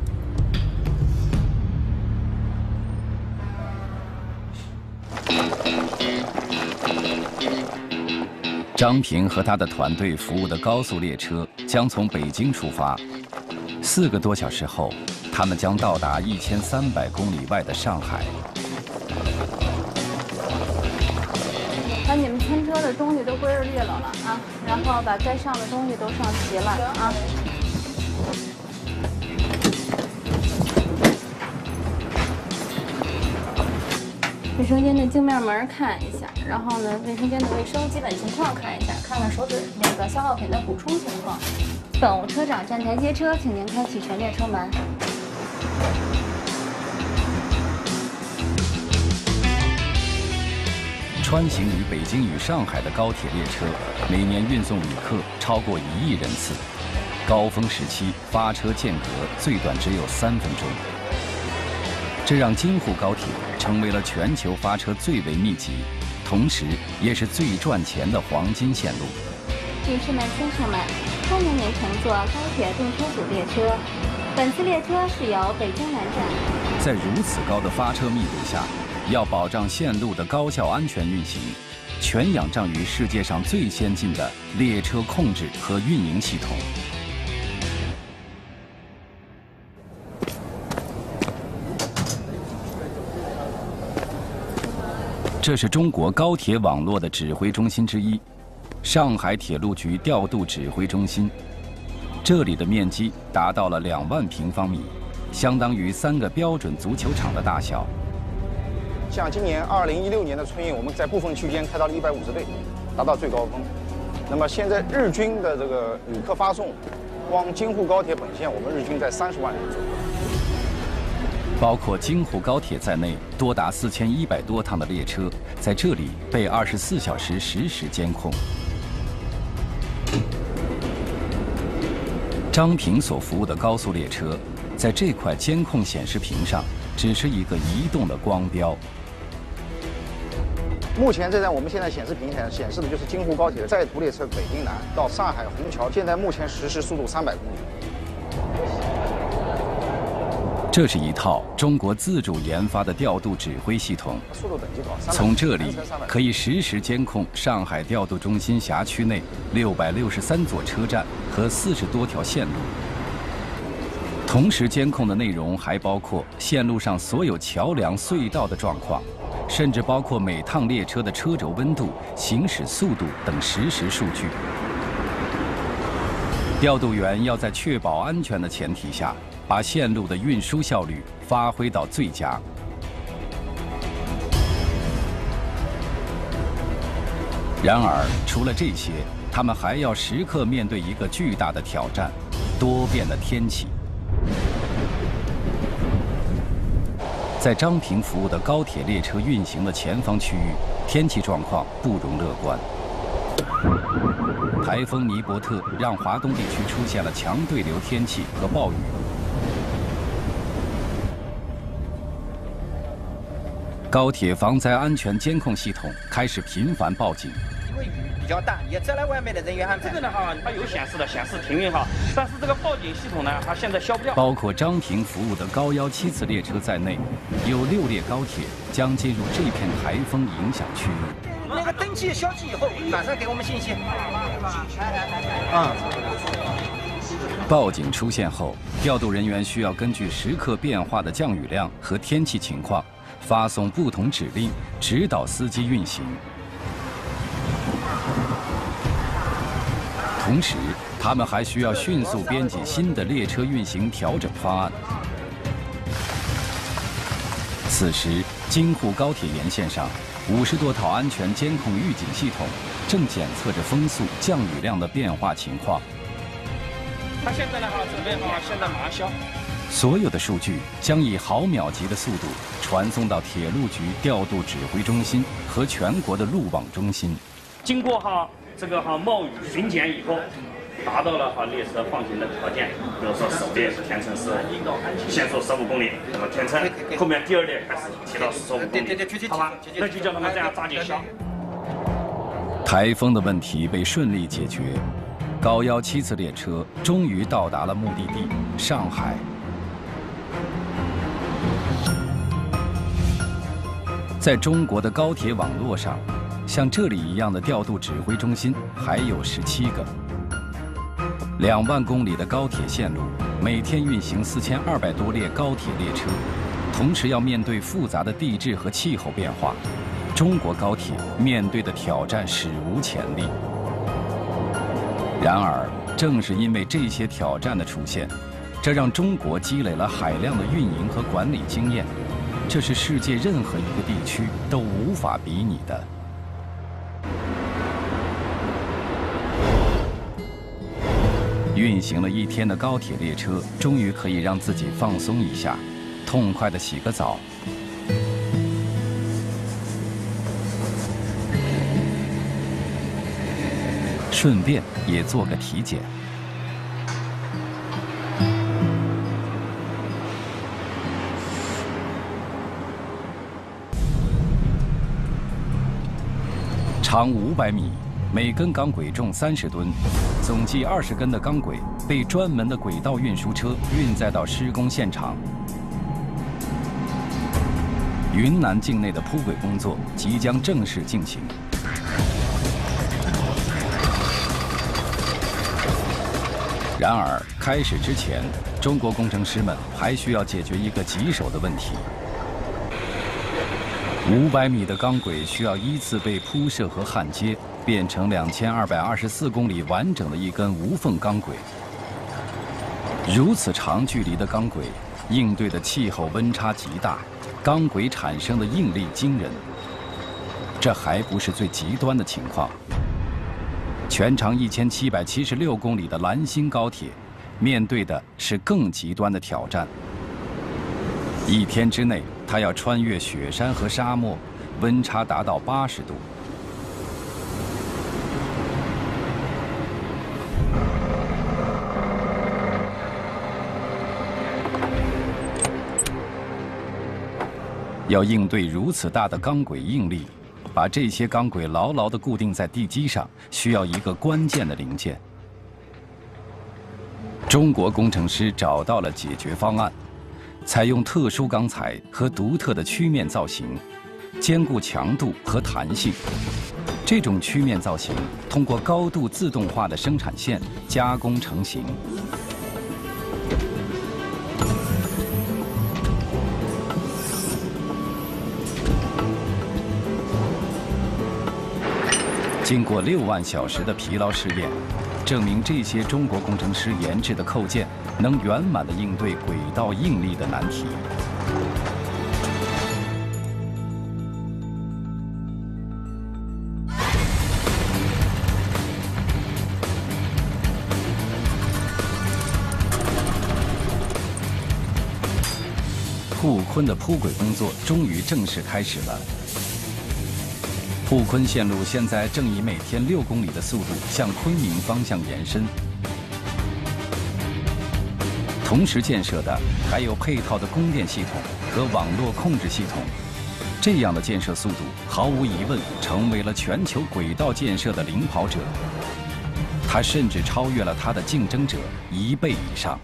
张平和他的团队服务的高速列车将从北京出发，4个多小时后，他们将到达1300公里外的上海。 把你们村车的东西都归置列了啊，然后把该上的东西都上齐了啊。卫生间的镜面门看一下，然后呢，卫生间的卫生基本情况看一下，看看手指那个消耗品的补充情况。本务车长站台接车，请您开启全列车门。 穿行于北京与上海的高铁列车，每年运送旅客超过1亿人次。高峰时期发车间隔最短只有3分钟，这让京沪高铁成为了全球发车最为密集，同时也是最赚钱的黄金线路。 女士们、先生们，欢迎您乘坐高铁动车组列车。本次列车是由北京南站。 在如此高的发车密度下，要保障线路的高效安全运行，全仰仗于世界上最先进的列车控制和运营系统。这是中国高铁网络的指挥中心之一，上海铁路局调度指挥中心。这里的面积达到了2万平方米，相当于3个标准足球场的大小。 像今年2016年的春运，我们在部分区间开到了150对，达到最高峰。那么现在日均的这个旅客发送，光京沪高铁本线，我们日均在30万人左右。 包括京沪高铁在内，多达4100多趟的列车在这里被24小时实时监控。张平所服务的高速列车，在这块监控显示屏上，只是一个移动的光标。 目前我们现在显示屏显示的就是京沪高铁的在途列车北京南到上海虹桥，现在目前实时速度300公里。 这是一套中国自主研发的调度指挥系统， 速度等级高。 从这里可以实时监控上海调度中心辖区内663座车站和40多条线路。同时监控的内容还包括线路上所有桥梁、隧道的状况，甚至包括每趟列车的车轴温度、行驶速度等实时数据。调度员要在确保安全的前提下，把线路的运输效率发挥到最佳。然而，除了这些，他们还要时刻面对一个巨大的挑战：多变的天气。在张平服务的高铁列车运行的前方区域，天气状况不容乐观。台风尼伯特让华东地区出现了强对流天气和暴雨。高铁防灾安全监控系统开始频繁报警。 因为雨比较大，也在来外面的人员安排。这个呢哈，它有显示停运哈，但是这个报警系统呢，它现在消不掉。 包括张平服务的高17次列车在内，有6列高铁将进入这片台风影响区域。 那个登记消息以后，马上给我们信息。 报警出现后，调度人员需要根据时刻变化的降雨量和天气情况，发送不同指令，指导司机运行。同时，他们还需要迅速编辑新的列车运行调整方案。此时，京沪高铁沿线上50多套安全监控预警系统正检测着风速、降雨量的变化情况。 它现在呢准备现在马上消。 所有的数据将以毫秒级的速度传送到铁路局调度指挥中心和全国的路网中心。 经过这个冒雨巡检以后，达到了列车放行的条件，比如说首列天程是限速15公里，那么天程后面第2列开始提到45公里，好吧？那就叫他们这样抓紧消。 台风的问题被顺利解决，高117次列车终于到达了目的地上海。在中国的高铁网络上，像这里一样的调度指挥中心还有17个。2万公里的高铁线路，每天运行4200多列高铁列车，同时要面对复杂的地质和气候变化。中国高铁面对的挑战史无前例。然而，正是因为这些挑战的出现，这让中国积累了海量的运营和管理经验，这是世界任何一个地区都无法比拟的。运行了1天的高铁列车，终于可以让自己放松一下，痛快地洗个澡。顺便也做个体检。长500米，每根钢轨重30吨，总计20根的钢轨被专门的轨道运输车运载到施工现场。云南境内的铺轨工作即将正式进行。然而，开始之前，中国工程师们还需要解决一个棘手的问题：500米的钢轨需要依次被铺设和焊接，变成2224公里完整的一根无缝钢轨。如此长距离的钢轨，应对的气候温差极大，钢轨产生的应力惊人。这还不是最极端的情况。全长1776公里的兰新高铁，面对的是更极端的挑战。1天之内，它要穿越雪山和沙漠，温差达到80度。要应对如此大的钢轨应力，把这些钢轨牢牢地固定在地基上，需要一个关键的零件。中国工程师找到了解决方案，采用特殊钢材和独特的曲面造型，兼顾强度和弹性。这种曲面造型通过高度自动化的生产线加工成型。经过6万小时的疲劳试验，证明这些中国工程师研制的扣件能圆满地应对轨道应力的难题。沪昆的铺轨工作终于正式开始了。沪昆线路现在正以每天6公里的速度向昆明方向延伸，同时建设的还有配套的供电系统和网络控制系统。这样的建设速度毫无疑问成为了全球轨道建设的领跑者，它甚至超越了它的竞争者1倍以上。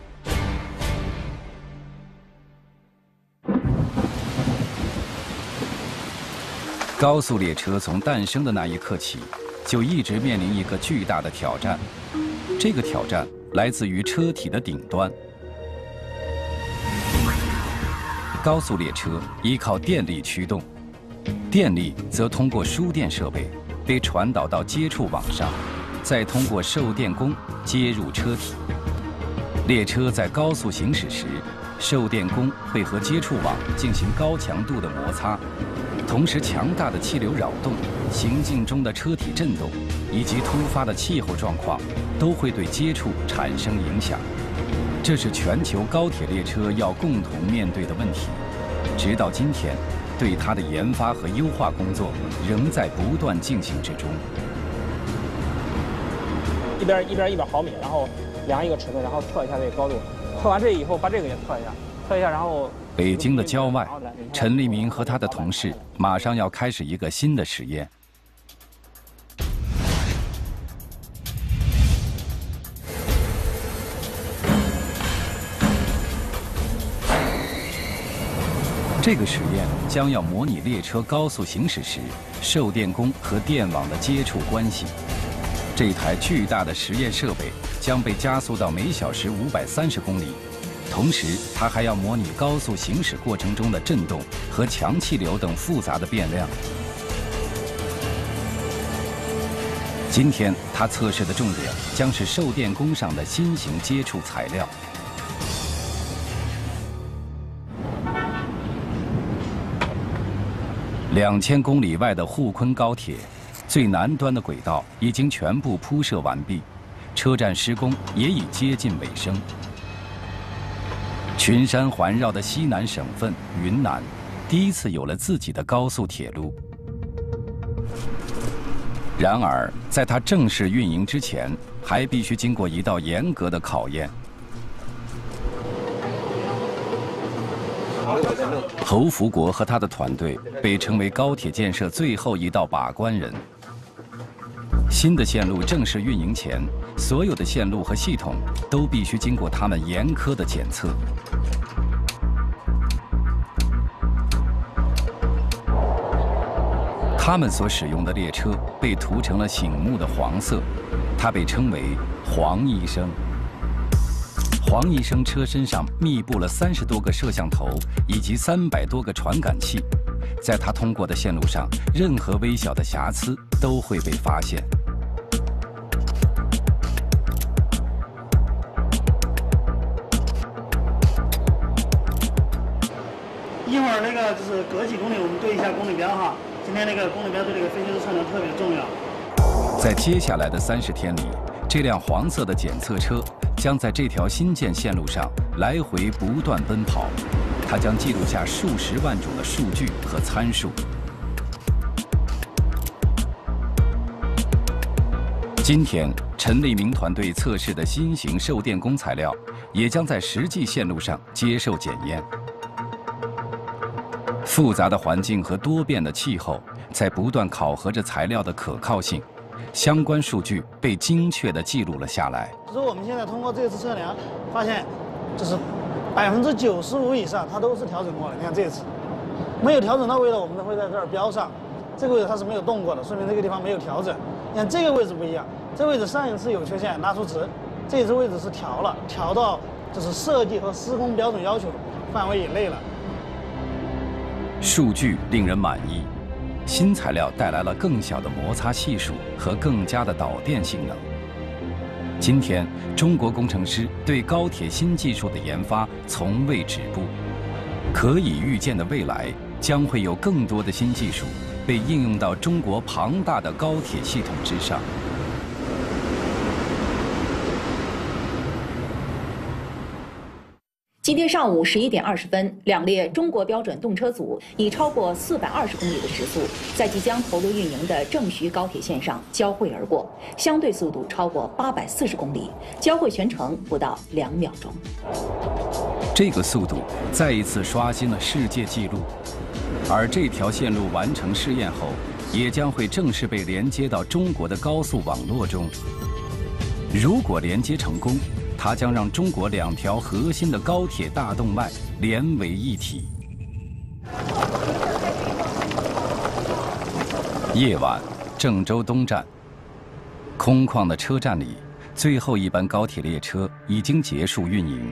高速列车从诞生的那一刻起，就一直面临一个巨大的挑战。这个挑战来自于车体的顶端。高速列车依靠电力驱动，电力则通过输电设备被传导到接触网上，再通过受电弓接入车体。列车在高速行驶时，受电弓会和接触网进行高强度的摩擦。同时，强大的气流扰动行进中的车体震动，以及突发的气候状况，都会对接触产生影响。这是全球高铁列车要共同面对的问题。直到今天，对它的研发和优化工作仍在不断进行之中。 一边100毫米，然后量一个尺寸，然后测一下这个高度。测完这以后，把这个也测一下，然后。 北京的郊外，陈立明和他的同事马上要开始一个新的实验。这个实验将要模拟列车高速行驶时受电弓和电网的接触关系。这台巨大的实验设备将被加速到每小时530公里，同时它还要模拟高速行驶过程中的震动和强气流等复杂的变量。今天它测试的重点将是受电弓上的新型接触材料。2000公里外的沪昆高铁，最南端的轨道已经全部铺设完毕，车站施工也已接近尾声。群山环绕的西南省份云南，第一次有了自己的高速铁路。然而，在它正式运营之前，还必须经过一道严格的考验。侯福国和他的团队被称为高铁建设最后一道把关人。新的线路正式运营前，所有的线路和系统都必须经过他们严苛的检测。他们所使用的列车被涂成了醒目的黄色，它被称为“黄医生”。黄医生车身上密布了30多个摄像头以及300多个传感器，在它通过的线路上，任何微小的瑕疵都会被发现。 一会儿那个就是隔几公里，我们对一下公里标哈。今天那个公里标对这个飞行士测量特别重要。 在接下来的30天里，这辆黄色的检测车将在这条新建线路上来回不断奔跑，它将记录下数十万种的数据和参数。今天，陈立明团队测试的新型受电弓材料，也将在实际线路上接受检验。复杂的环境和多变的气候，在不断考核着材料的可靠性。相关数据被精确地记录了下来。 就是我们现在通过这次测量，发现就是95%以上它都是调整过的。你看这次没有调整到位的，我们会在这儿标上。这个位置它是没有动过的，说明这个地方没有调整。你看这个位置不一样，这位置上一次有缺陷拉出值，这次位置是调了，调到就是设计和施工标准要求范围以内了。 数据令人满意。新材料带来了更小的摩擦系数和更佳的导电性能。今天，中国工程师对高铁新技术的研发从未止步。可以预见的未来，将会有更多的新技术被应用到中国庞大的高铁系统之上。 今天上午11点20分，2列中国标准动车组以超过420公里的时速，在即将投入运营的郑徐高铁线上交汇而过，相对速度超过840公里，交汇全程不到2秒钟。 这个速度再一次刷新了世界纪录，而这条线路完成试验后，也将会正式被连接到中国的高速网络中。如果连接成功，它将让中国2条核心的高铁大动脉连为一体。夜晚，郑州东站，空旷的车站里，最后一班高铁列车已经结束运营。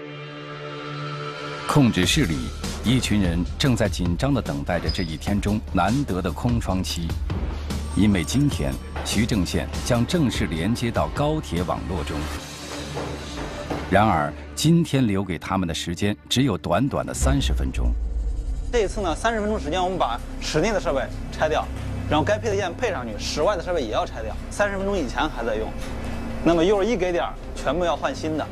控制室里，一群人正在紧张地等待着这一天中难得的空窗期，因为今天徐郑线将正式连接到高铁网络中。然而，今天留给他们的时间只有短短的30分钟。 这一次呢，30分钟时间，我们把室内的设备拆掉， 然后该配的件配上去，室外的设备也要拆掉，30分钟以前还在用。那么一会儿一给点儿，全部要换新的。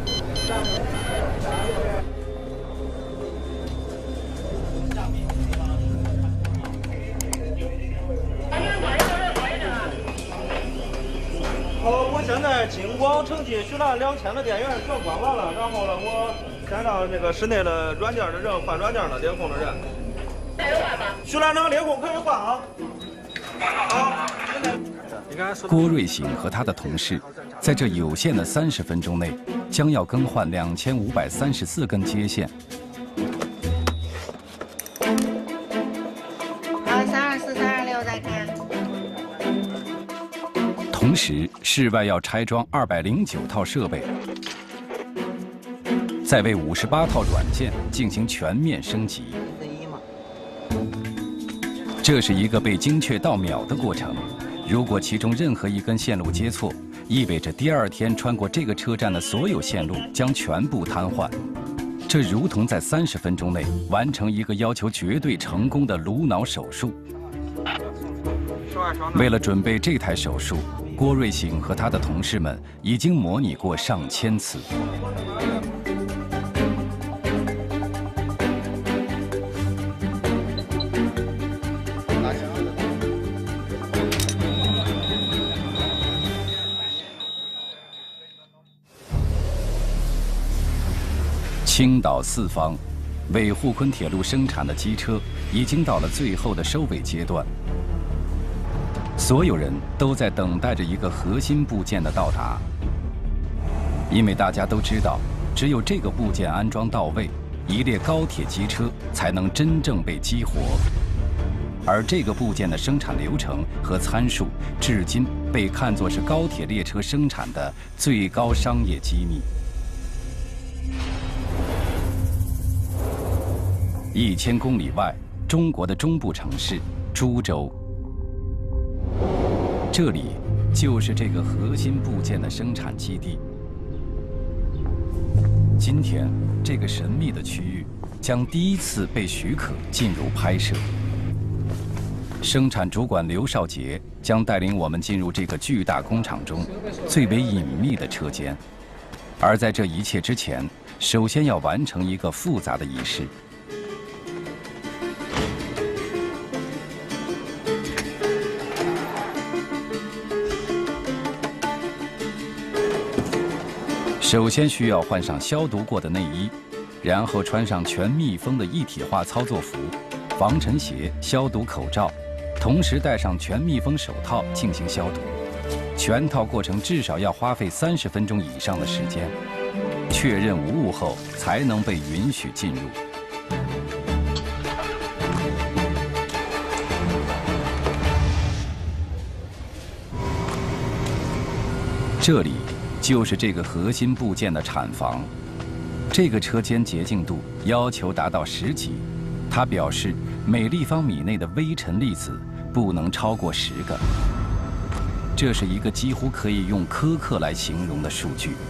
我现在经过成绩取了2000的电源，全关完了。然后呢，我先让那个室内的软件的人换软件的，联控的人。取了那个联控可以换啊。好。 郭瑞醒和他的同事，在这有限的30分钟内，将要更换2534根接线。 好，324、326再看。 同时，室外要拆装209套设备，再为58套软件进行全面升级。这是一个被精确到秒的过程。如果其中任何一根线路接错，意味着第2天穿过这个车站的所有线路将全部瘫痪。这如同在30分钟内完成一个要求绝对成功的颅脑手术。为了准备这台手术，郭瑞醒和他的同事们已经模拟过上千次。青岛四方，为沪昆铁路生产的机车已经到了最后的收尾阶段。所有人都在等待着一个核心部件的到达，因为大家都知道，只有这个部件安装到位，一列高铁机车才能真正被激活。而这个部件的生产流程和参数，至今被看作是高铁列车生产的最高商业机密。1000公里外，中国的中部城市株洲。这里就是这个核心部件的生产基地。今天，这个神秘的区域将第一次被许可进入拍摄。生产主管刘少杰将带领我们进入这个巨大工厂中最为隐秘的车间。而在这一切之前，首先要完成一个复杂的仪式。首先需要换上消毒过的内衣，然后穿上全密封的一体化操作服、防尘鞋、消毒口罩，同时戴上全密封手套进行消毒。全套过程至少要花费30分钟以上的时间，确认无误后才能被允许进入。这里就是这个核心部件的产房，这个车间洁净度要求达到10级。他表示，每立方米内的微尘粒子不能超过10个。这是一个几乎可以用苛刻来形容的数据。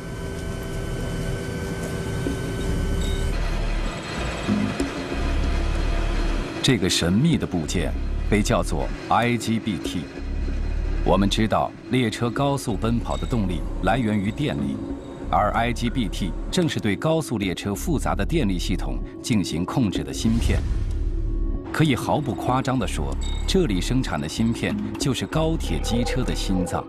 这个神秘的部件被叫做 IGBT。我们知道，列车高速奔跑的动力来源于电力，而 IGBT 正是对高速列车复杂的电力系统进行控制的芯片。可以毫不夸张地说，这里生产的芯片就是高铁机车的心脏。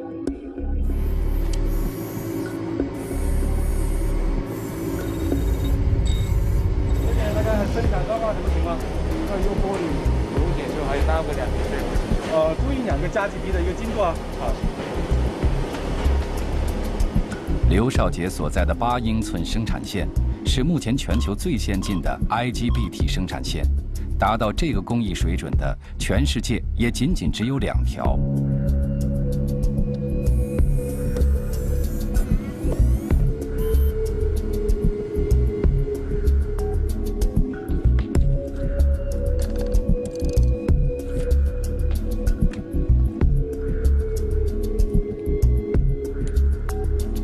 大家生产刚刚什么情况？这有玻璃、有检修，还有单个2个队。注意2个加几滴的一个精度啊。好。 刘少杰所在的8英寸生产线是目前全球最先进的 IGBT 生产线，达到这个工艺水准的，全世界也仅仅只有2条。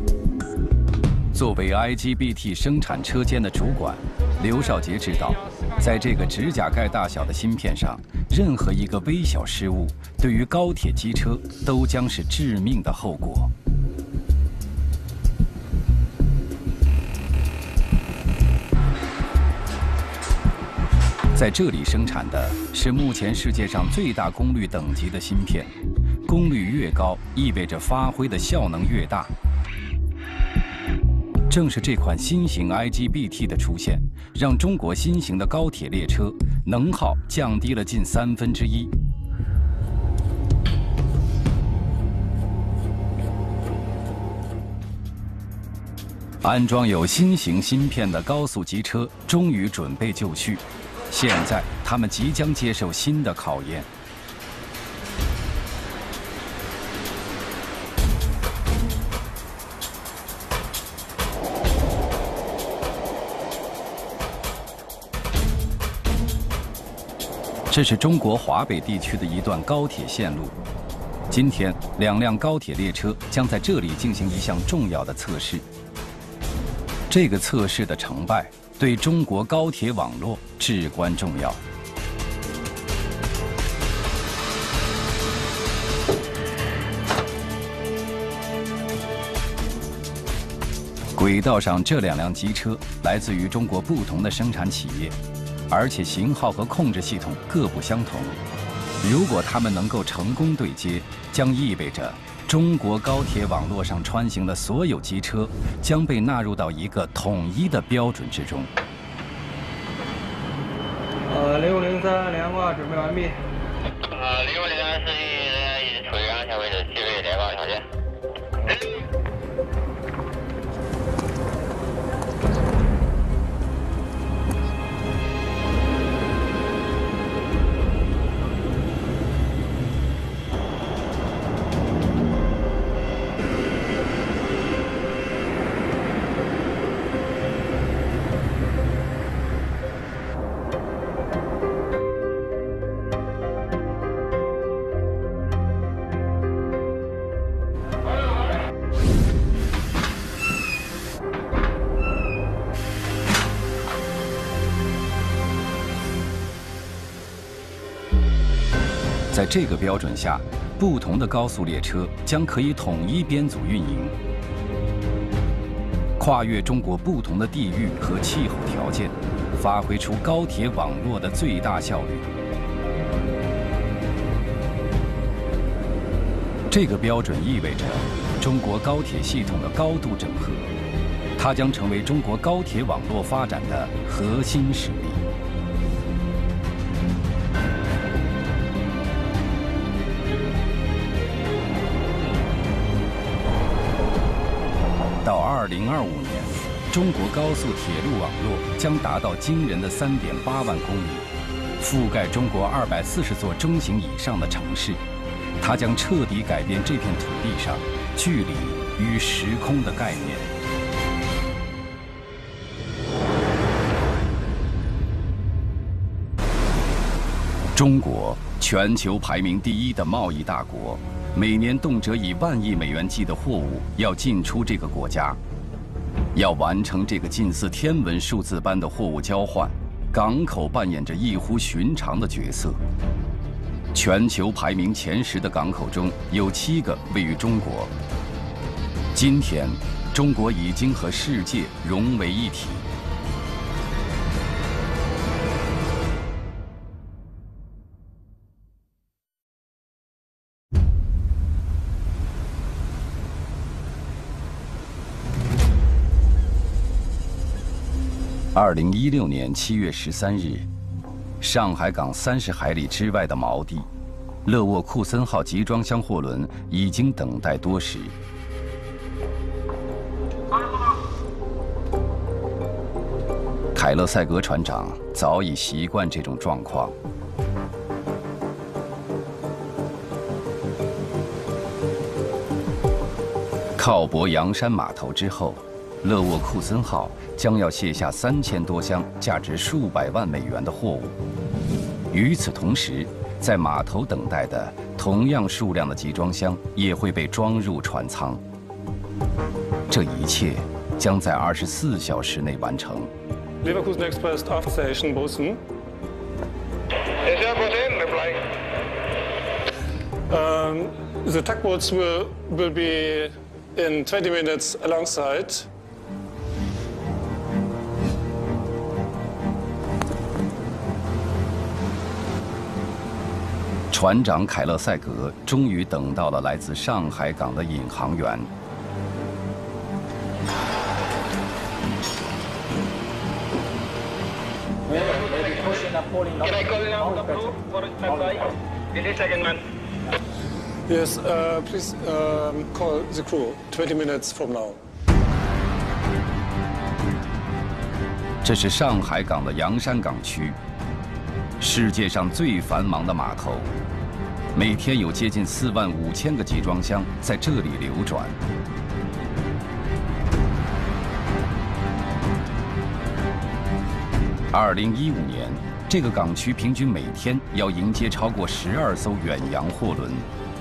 作为 IGBT 生产车间的主管，刘少杰知道， 在这个指甲盖大小的芯片上，任何一个微小失误，对于高铁机车都将是致命的后果。在这里生产的是目前世界上最大功率等级的芯片，功率越高，意味着发挥的效能越大。正是这款新型 IGBT 的出现，让中国新型的高铁列车能耗降低了近1/3。安装有新型芯片的高速机车终于准备就绪。现在，他们即将接受新的考验。这是中国华北地区的一段高铁线路。今天，2辆高铁列车将在这里进行一项重要的测试。这个测试的成败，对中国高铁网络至关重要。轨道上这2辆机车来自于中国不同的生产企业，而且型号和控制系统各不相同。如果它们能够成功对接，将意味着中国高铁网络上穿行的所有机车将被纳入到一个统一的标准之中。 0503连挂准备完毕。 0503司机人员已处于安全位置，具备连挂条件。 在这个标准下，不同的高速列车将可以统一编组运营，跨越中国不同的地域和气候条件，发挥出高铁网络的最大效率。这个标准意味着中国高铁系统的高度整合，它将成为中国高铁网络发展的核心实力。到2025年，中国高速铁路网络将达到惊人的3.8万公里，覆盖中国240座中型以上的城市。它将彻底改变这片土地上距离与时空的概念。中国，全球排名第1的贸易大国。每年动辄以万亿美元计的货物要进出这个国家，要完成这个近似天文数字般的货物交换，港口扮演着异乎寻常的角色。全球排名前10的港口中有7个位于中国。今天，中国已经和世界融为一体。2016年7月13日，上海港30海里之外的锚地，勒沃库森号集装箱货轮已经等待多时。凯勒塞格船长早已习惯这种状况。靠泊洋山码头之后，勒沃库森号将要卸下3000多箱价值数百万美元的货物。与此同时，在码头等待的同样数量的集装箱也会被装入船舱。这一切将在24小时内完成。 Leverkusen Express aft station, Bosen. Yes, sir, Bosen, reply. The tugboats will be in 20 minutes alongside. 船长凯勒塞格终于等到了来自上海港的引航员。 Yes, please call the crew 20 minutes from now. 这是上海港的洋山港区，世界上最繁忙的码头，每天有接近45000个集装箱在这里流转。2015年，这个港区平均每天要迎接超过12艘远洋货轮。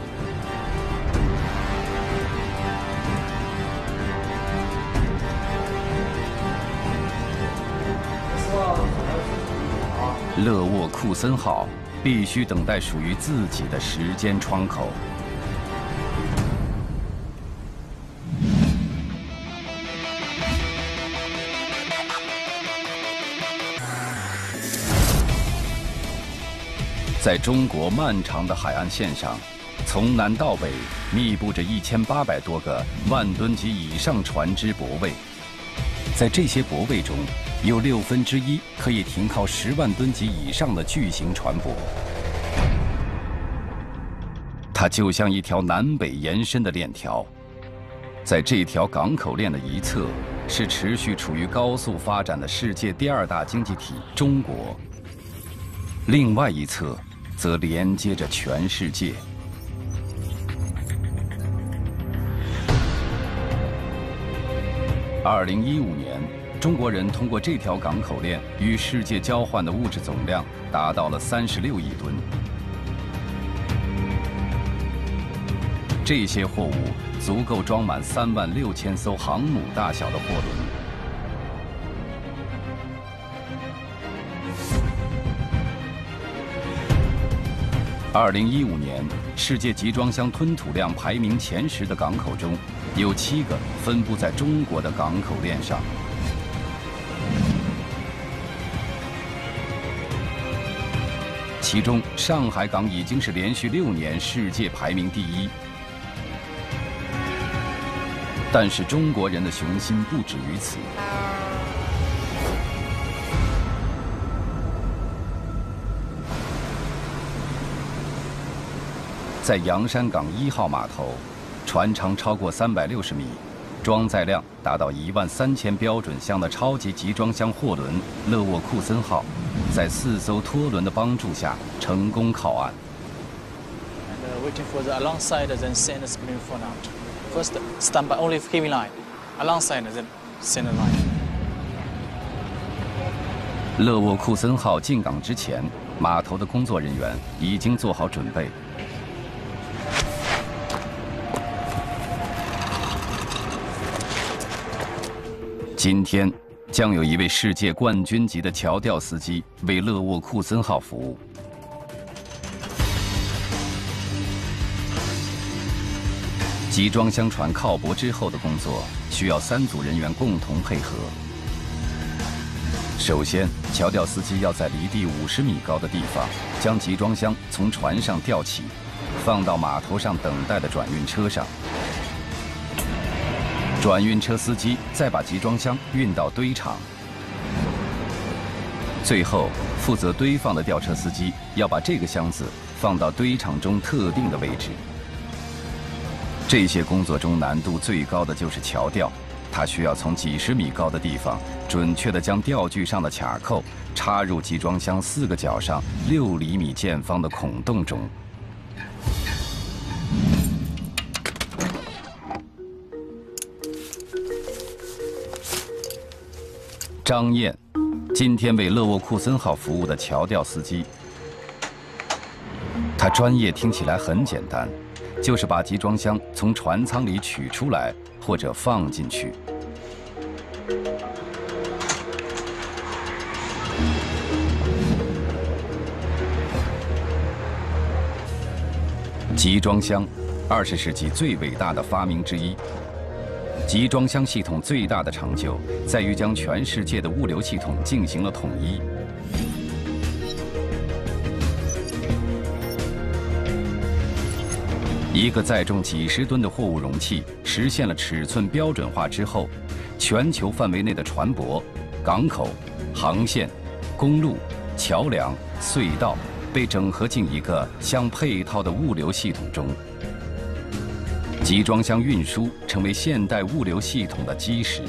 勒沃库森号必须等待属于自己的时间窗口。在中国漫长的海岸线上，从南到北密布着1800多个万吨级以上船只泊位，在这些泊位中，有1/6可以停靠10万吨级以上的巨型船舶。它就像一条南北延伸的链条，在这条港口链的一侧是持续处于高速发展的世界第2大经济体中国，另外一侧则连接着全世界。2015年，中国人通过这条港口链与世界交换的物质总量达到了36亿吨。这些货物足够装满36000艘航母大小的货轮。2015年，世界集装箱吞吐量排名前10的港口中，有7个分布在中国的港口链上。其中，上海港已经是连续6年世界排名第1。但是中国人的雄心不止于此。在洋山港1号码头，船长超过360米，装载量达到13000标准箱的超级集装箱货轮勒沃库森号，在4艘拖轮的帮助下成功靠岸。 Waiting for the alongside, then send the spring phone out. First, stand by only heavy line, alongside, then send a line. 勒沃库森号进港之前，码头的工作人员已经做好准备。今天将有一位世界冠军级的桥吊司机为勒沃库森号服务。集装箱船靠泊之后的工作需要3组人员共同配合。首先，桥吊司机要在离地50米高的地方将集装箱从船上吊起，放到码头上等待的转运车上。转运车司机再把集装箱运到堆场。最后，负责堆放的吊车司机要把这个箱子放到堆场中特定的位置。这些工作中难度最高的就是桥吊，它需要从几十米高的地方准确地将吊具上的卡扣插入集装箱4个角上6厘米见方的孔洞中。张燕，今天为勒沃库森号服务的桥吊司机。他专业听起来很简单，就是把集装箱从船舱里取出来或者放进去。 集装箱，20世纪最伟大的发明之一。集装箱系统最大的成就在于将全世界的物流系统进行了统一。一个载重几十吨的货物容器实现了尺寸标准化之后，全球范围内的船舶、港口、航线、公路、桥梁、隧道被整合进一个相配套的物流系统中。集装箱运输成为现代物流系统的基石。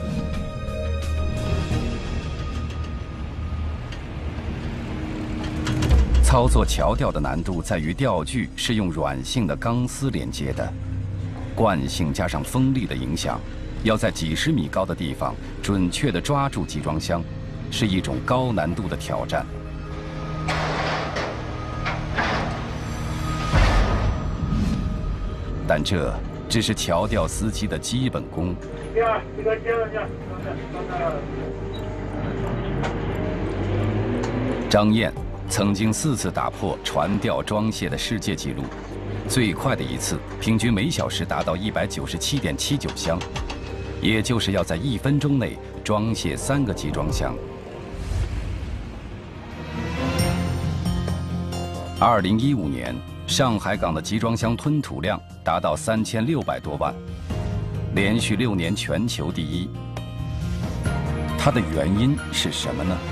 操作桥吊的难度在于吊具是用软性的钢丝连接的，惯性加上风力的影响，要在几十米高的地方准确地抓住集装箱，是一种高难度的挑战。但这只是桥吊司机的基本功。张燕曾经4次打破船吊装卸的世界纪录，最快的一次平均每小时达到197.79箱，也就是要在1分钟内装卸3个集装箱。2015年，上海港的集装箱吞吐量达到3600多万，连续6年全球第一。它的原因是什么呢？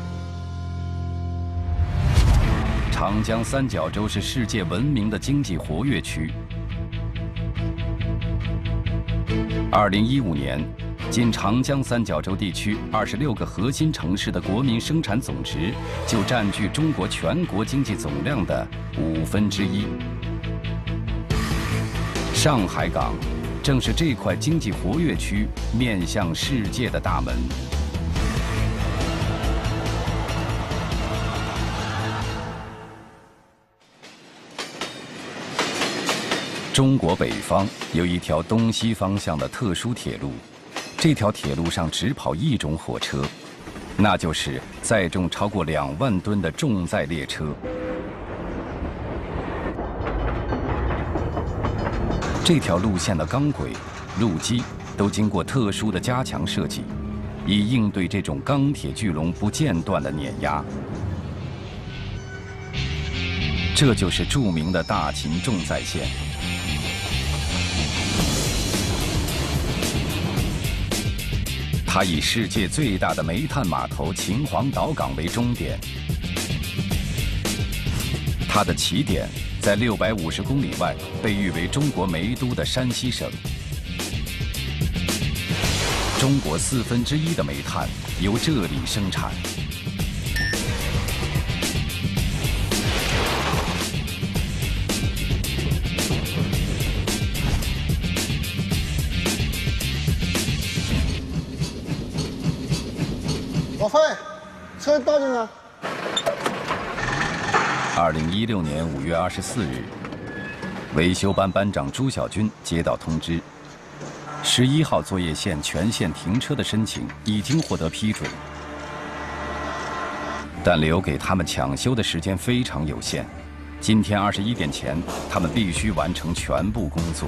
长江三角洲是世界闻名的经济活跃区。2015年，仅长江三角洲地区26个核心城市的国民生产总值就占据中国全国经济总量的1/5。上海港正是这块经济活跃区面向世界的大门。中国北方有一条东西方向的特殊铁路，这条铁路上只跑一种火车，那就是载重超过2万吨的重载列车。这条路线的钢轨、路基都经过特殊的加强设计，以应对这种钢铁巨龙不间断的碾压。这就是著名的大秦重载线。它以世界最大的煤炭码头秦皇岛港为终点，它的起点在650公里外，被誉为中国煤都的山西省。中国1/4的煤炭由这里生产。 老费，车倒进来。 2016年5月24日，维修班班长朱小军接到通知，11号作业线全线停车的申请已经获得批准，但留给他们抢修的时间非常有限。今天21点前，他们必须完成全部工作。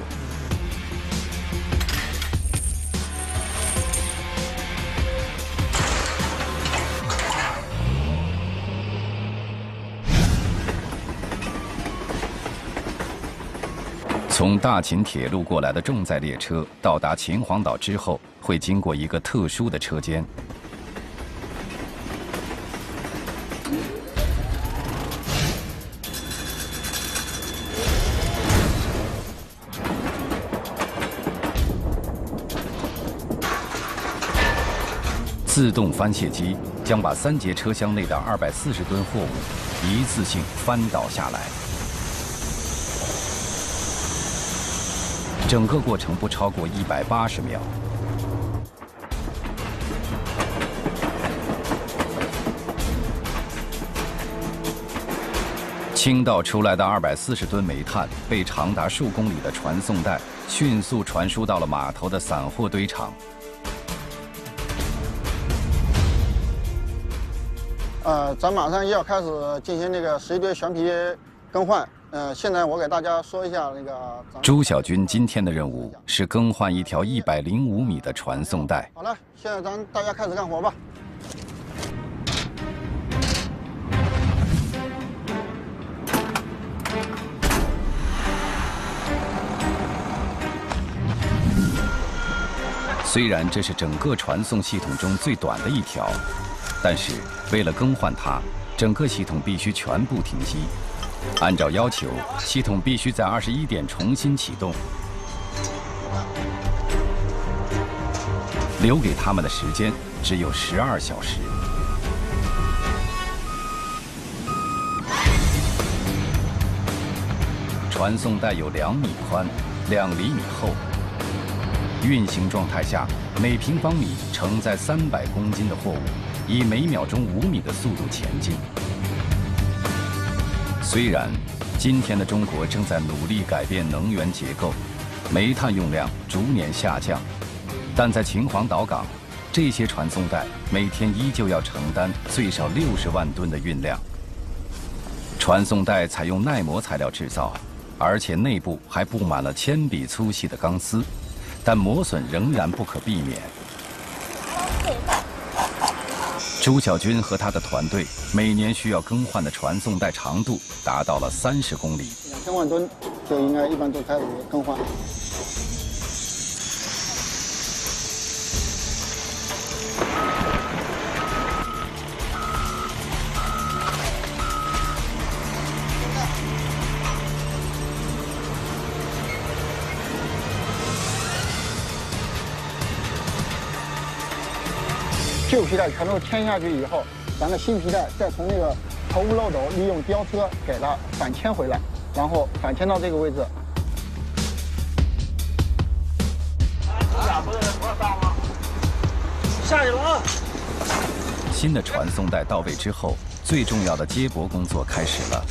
从大秦铁路过来的重载列车到达秦皇岛之后，会经过一个特殊的车间。自动翻卸机将把3节车厢内的240吨货物一次性翻倒下来。整个过程不超过180秒。倾倒出来的240吨煤炭被长达数公里的传送带迅速传输到了码头的散货堆场。 咱马上要开始进行那个11堆悬皮更换。 现在我给大家说一下那个。 朱小军今天的任务是更换一条105米的传送带。 好了，现在大家开始干活吧。 虽然这是整个传送系统中最短的一条，但是为了更换它，整个系统必须全部停机。按照要求，系统必须在21点重新启动。留给他们的时间只有12小时。传送带有2米宽、2厘米厚。运行状态下，每平方米承载300公斤的货物，以每秒钟5米的速度前进。虽然今天的中国正在努力改变能源结构，煤炭用量逐年下降，但在秦皇岛港，这些传送带每天依旧要承担最少60万吨的运量。传送带采用耐磨材料制造，而且内部还布满了铅笔粗细的钢丝，但磨损仍然不可避免。朱小军和他的团队每年需要更换的传送带长度达到了30公里。 2000万吨就应该一般都开始更换。旧皮带全都牵下去以后，咱的新皮带再从那个头部漏斗利用吊车给它反牵回来，然后反牵到这个位置。 下去了啊！ 新的传送带到位之后，最重要的接驳工作开始了。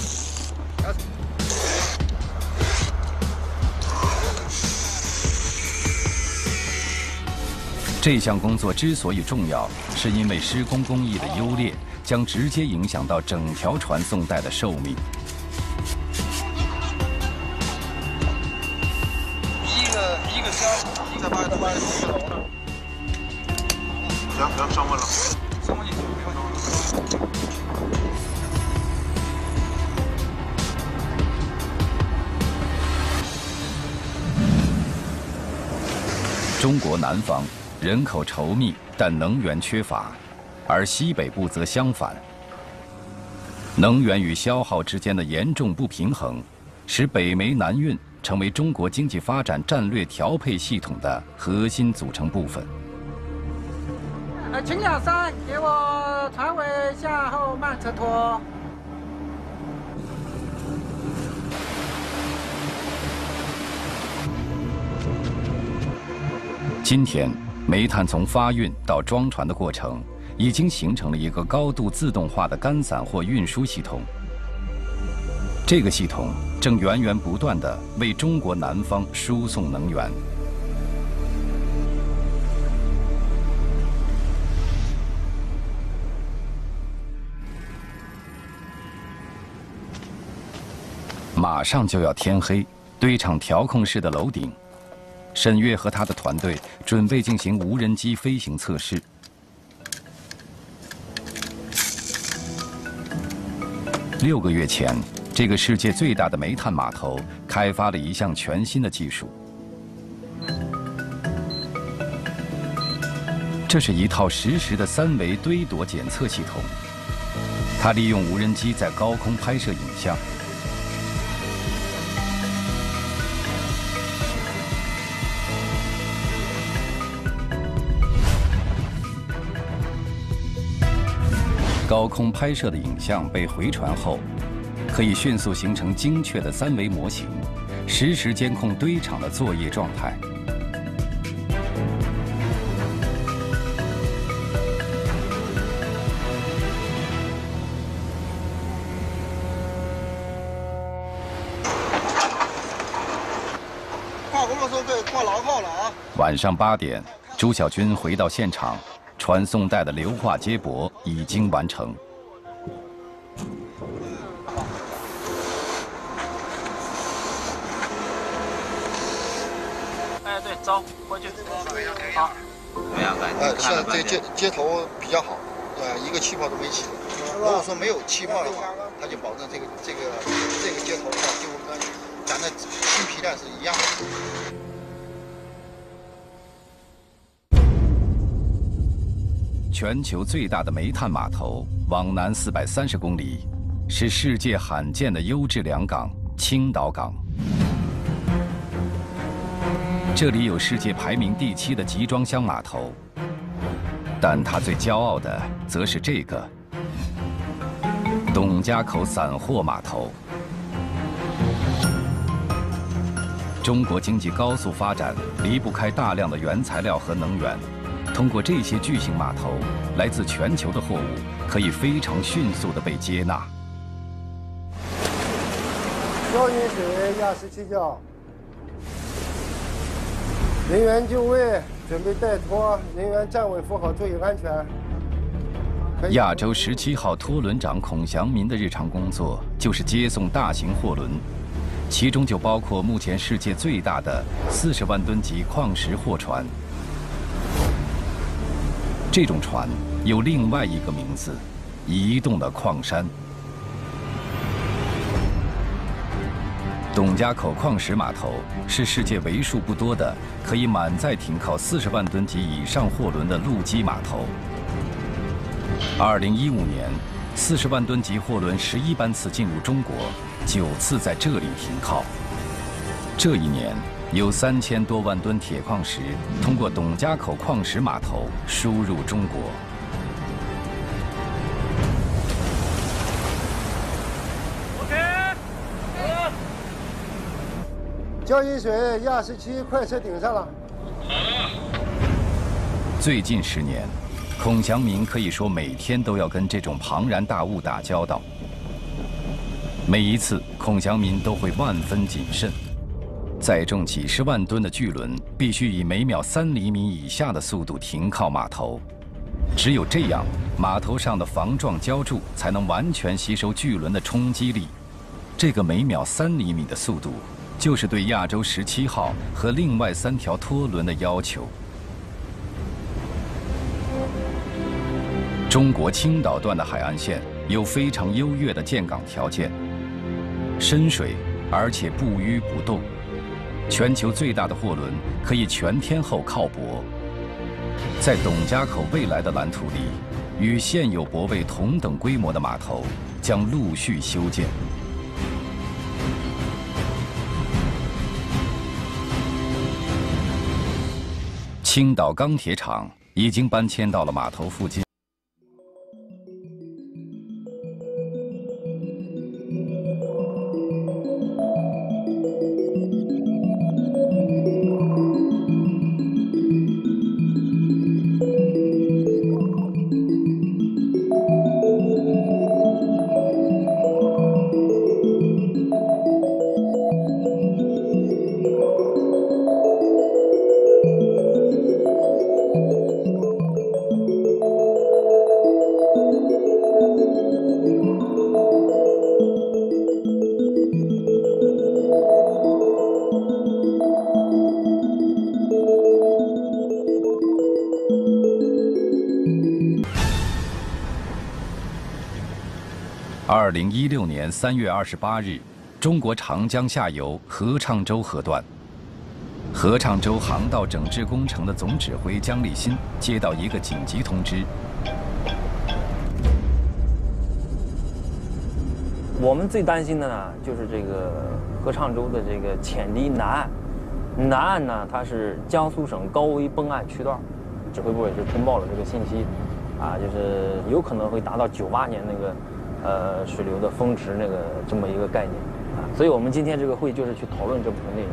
这项工作之所以重要，是因为施工工艺的优劣将直接影响到整条传送带的寿命。 一个箱，再把1个楼呢。行，升温了，升温你不用升。 中国南方人口稠密，但能源缺乏，而西北部则相反。能源与消耗之间的严重不平衡，使北煤南运成为中国经济发展战略调配系统的核心组成部分。 请两三，给我船尾向后慢车拖。 今天，煤炭从发运到装船的过程，已经形成了一个高度自动化的干散货运输系统。这个系统正源源不断地为中国南方输送能源。马上就要天黑，堆场调控室的楼顶。沈月和他的团队准备进行无人机飞行测试。6个月前，这个世界最大的煤炭码头开发了一项全新的技术。这是一套实时的3维堆垛检测系统，它利用无人机在高空拍摄影像。高空拍摄的影像被回传后，可以迅速形成精确的3维模型，实时监控堆场的作业状态。 挂工的时候可以挂牢靠了啊！ 晚上8点，朱小军回到现场。传送带的硫化接驳已经完成。 对，走过去。好。 怎么样？ 现在这接头比较好，一个气泡都没起。如果说没有气泡的话，它就保证这个接头的话，就跟咱的新皮带是一样的。 全球最大的煤炭码头往南430公里，是世界罕见的优质良港——青岛港。这里有世界排名第7的集装箱码头，但它最骄傲的则是这个董家口散货码头。中国经济高速发展，离不开大量的原材料和能源。通过这些巨型码头，来自全球的货物可以非常迅速地被接纳。 消饮水压17脚，人员就位，准备带拖，人员站稳扶好，注意安全。 亚洲17号拖轮长孔祥民的日常工作就是接送大型货轮，其中就包括目前世界最大的40万吨级矿石货船。这种船有另外一个名字——移动的矿山。董家口矿石码头是世界为数不多的可以满载停靠40万吨级以上货轮的陆基码头。2015年，40万吨级货轮11班次进入中国，9次在这里停靠。这一年，有3000多万吨铁矿石通过董家口矿石码头输入中国。 交饮水压17快车顶上了。 最近10年，孔祥民可以说每天都要跟这种庞然大物打交道。每一次，孔祥民都会万分谨慎。载重几10万吨的巨轮必须以每秒3厘米以下的速度停靠码头，只有这样，码头上的防撞胶柱才能完全吸收巨轮的冲击力。这个每秒3厘米的速度，就是对亚洲17号和另外3条拖轮的要求。中国青岛段的海岸线有非常优越的建港条件，深水而且不淤不动。全球最大的货轮可以全天候靠泊。在董家口未来的蓝图里，与现有泊位同等规模的码头将陆续修建。青岛钢铁厂已经搬迁到了码头附近。2016年3月28日，中国长江下游合唱洲河段，合唱洲航道整治工程的总指挥姜立新接到一个紧急通知。 我们最担心的呢，就是这个合唱洲的这个浅堤南岸。南岸呢，它是江苏省高危崩岸区段，指挥部也是通报了这个信息，就是有可能会达到98年那个水流的峰值那个这么一个概念所以我们今天这个会就是去讨论这部分内容。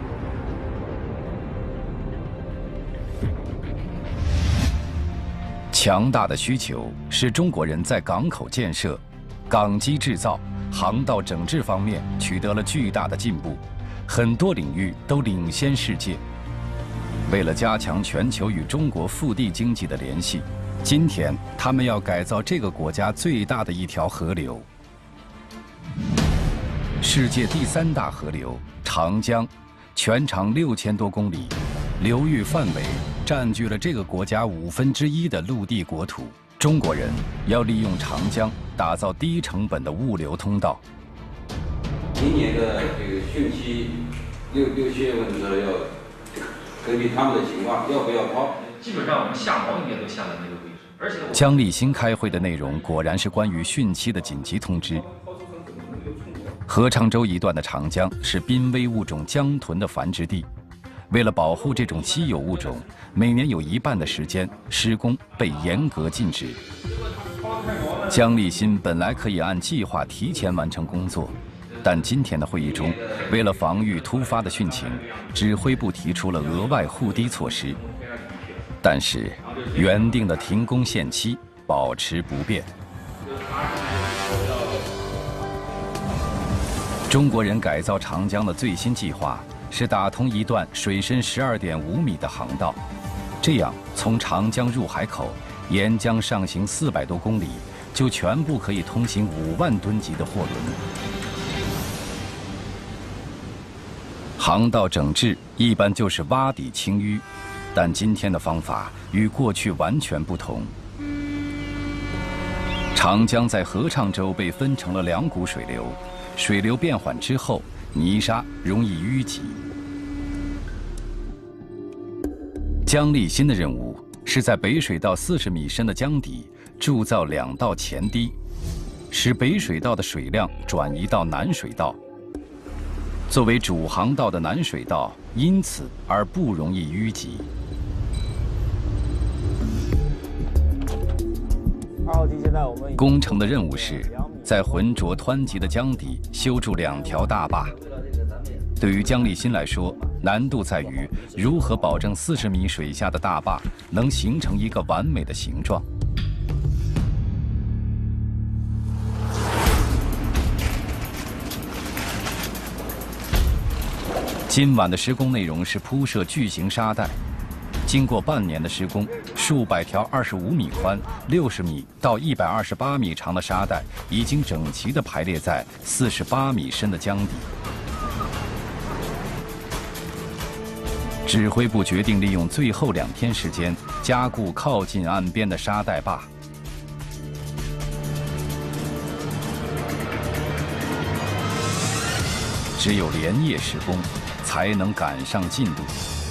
强大的需求使中国人在港口建设、港机制造、航道整治方面取得了巨大的进步，很多领域都领先世界。为了加强全球与中国腹地经济的联系，今天他们要改造这个国家最大的一条河流，世界第3大河流长江，全长6000多公里， 流域范围占据了这个国家1/5的陆地国土。中国人要利用长江打造低成本的物流通道。 今年的这个汛期6、7月份的时候，要根据他们的情况，要不要抛？ 基本上我们下锚应该都下在那个位置，而且姜立新开会的内容果然是关于汛期的紧急通知。合昌州一段的长江是濒危物种江豚的繁殖地，为了保护这种稀有物种，每年有1半的时间施工被严格禁止。姜立新本来可以按计划提前完成工作，但今天的会议中，为了防御突发的汛情，指挥部提出了额外护堤措施，但是原定的停工限期保持不变。中国人改造长江的最新计划是打通一段水深12.5米的航道，这样从长江入海口沿江上行400多公里，就全部可以通行5万吨级的货轮。航道整治一般就是挖底清淤，但今天的方法与过去完全不同。长江在合昌州被分成了2股水流，水流变缓之后，泥沙容易淤积。姜立新的任务是在北水道40米深的江底铸造2道前堤，使北水道的水量转移到南水道。作为主航道的南水道因此而不容易淤积。工程的任务是在浑浊湍急的江底修筑2条大坝。对于姜立新来说，难度在于如何保证40米水下的大坝能形成一个完美的形状。今晚的施工内容是铺设巨型沙袋。经过半年的施工，数百条25米宽、60米到128米长的沙袋已经整齐地排列在48米深的江底。指挥部决定利用最后2天时间，加固靠近岸边的沙袋坝。只有连夜施工，才能赶上进度。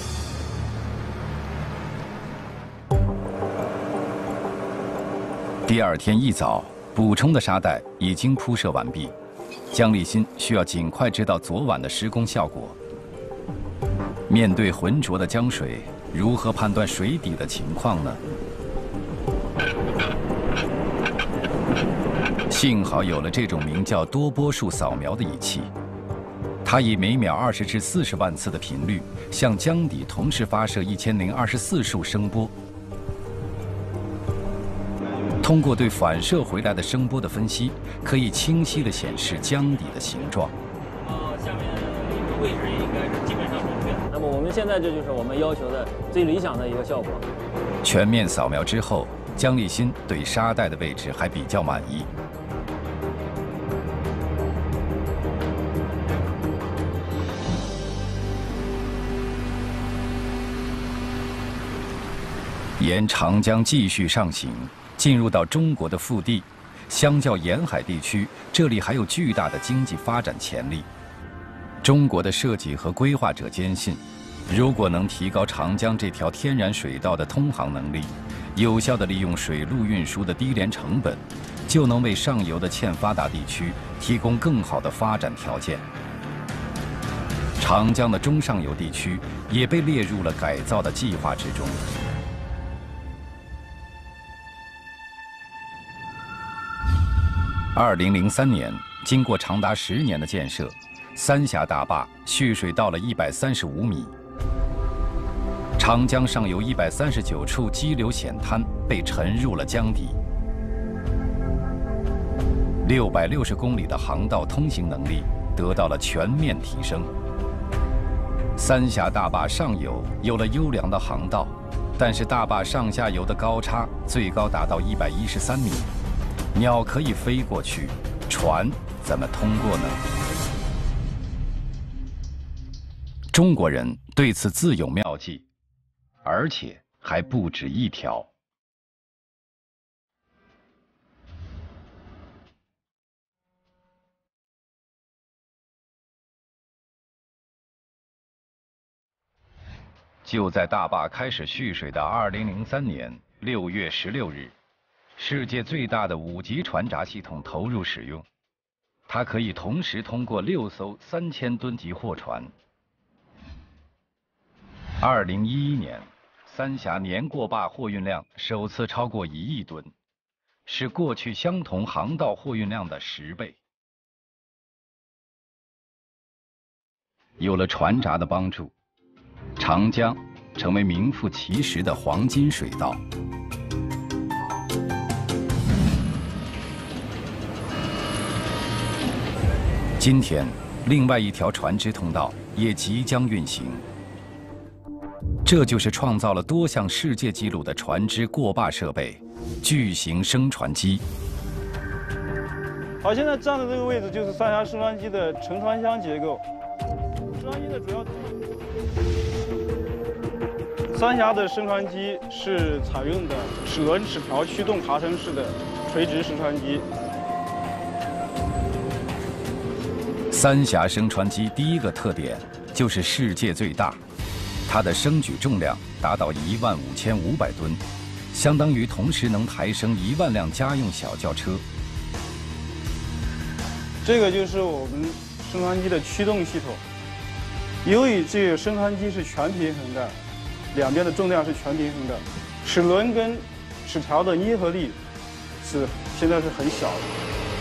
第2天一早，补充的沙袋已经铺设完毕。姜立新需要尽快知道昨晚的施工效果。面对浑浊的江水，如何判断水底的情况呢？幸好有了这种名叫多波束扫描的仪器，它以每秒20至40万次的频率向江底同时发射1024束声波。通过对反射回来的声波的分析，可以清晰地显示江底的形状。 下面这个位置应该是基本上准确。那么我们现在这就是我们要求的最理想的一个效果。 全面扫描之后，姜立新对沙袋的位置还比较满意。沿长江继续上行，进入到中国的腹地，相较沿海地区，这里还有巨大的经济发展潜力。中国的设计和规划者坚信，如果能提高长江这条天然水道的通航能力，有效地利用水陆运输的低廉成本，就能为上游的欠发达地区提供更好的发展条件。长江的中上游地区也被列入了改造的计划之中。2003年，经过长达10年的建设，三峡大坝蓄水到了135米。长江上游139处激流险滩被沉入了江底，660公里的航道通行能力得到了全面提升。三峡大坝上游有了优良的航道，但是大坝上下游的高差最高达到113米。鸟可以飞过去，船怎么通过呢？中国人对此自有妙计。 而且还不止一条。就在大坝开始蓄水的2003年6月16日，世界最大的5级船闸系统投入使用，它可以同时通过6艘3000吨级货船。2011年，三峡年过坝货运量首次超过1亿吨，是过去相同航道货运量的10倍。有了船闸的帮助，长江成为名副其实的黄金水道。今天，另外一条船只通道也即将运行。这就是创造了多项世界纪录的船只过坝设备——巨型升船机。 好，现在站的这个位置就是三峡升船机的沉船箱结构。升船机的主要三峡的升船机是采用的齿轮齿条驱动爬升式的垂直升船机。 三峡升船机第一个特点就是世界最大，它的升举重量达到15500吨，相当于同时能抬升1万辆家用小轿车。 这个就是我们升船机的驱动系统。由于这个升船机是全平衡的，两边的重量是全平衡的，齿轮跟齿条的捏合力现在是很小的。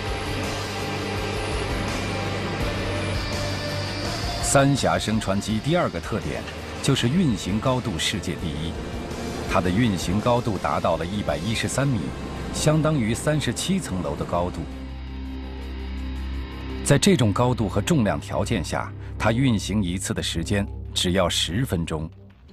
三峡升船机第二个特点就是运行高度世界第一，它的运行高度达到了113米，相当于37层楼的高度。在这种高度和重量条件下，它运行一次的时间只要10分钟。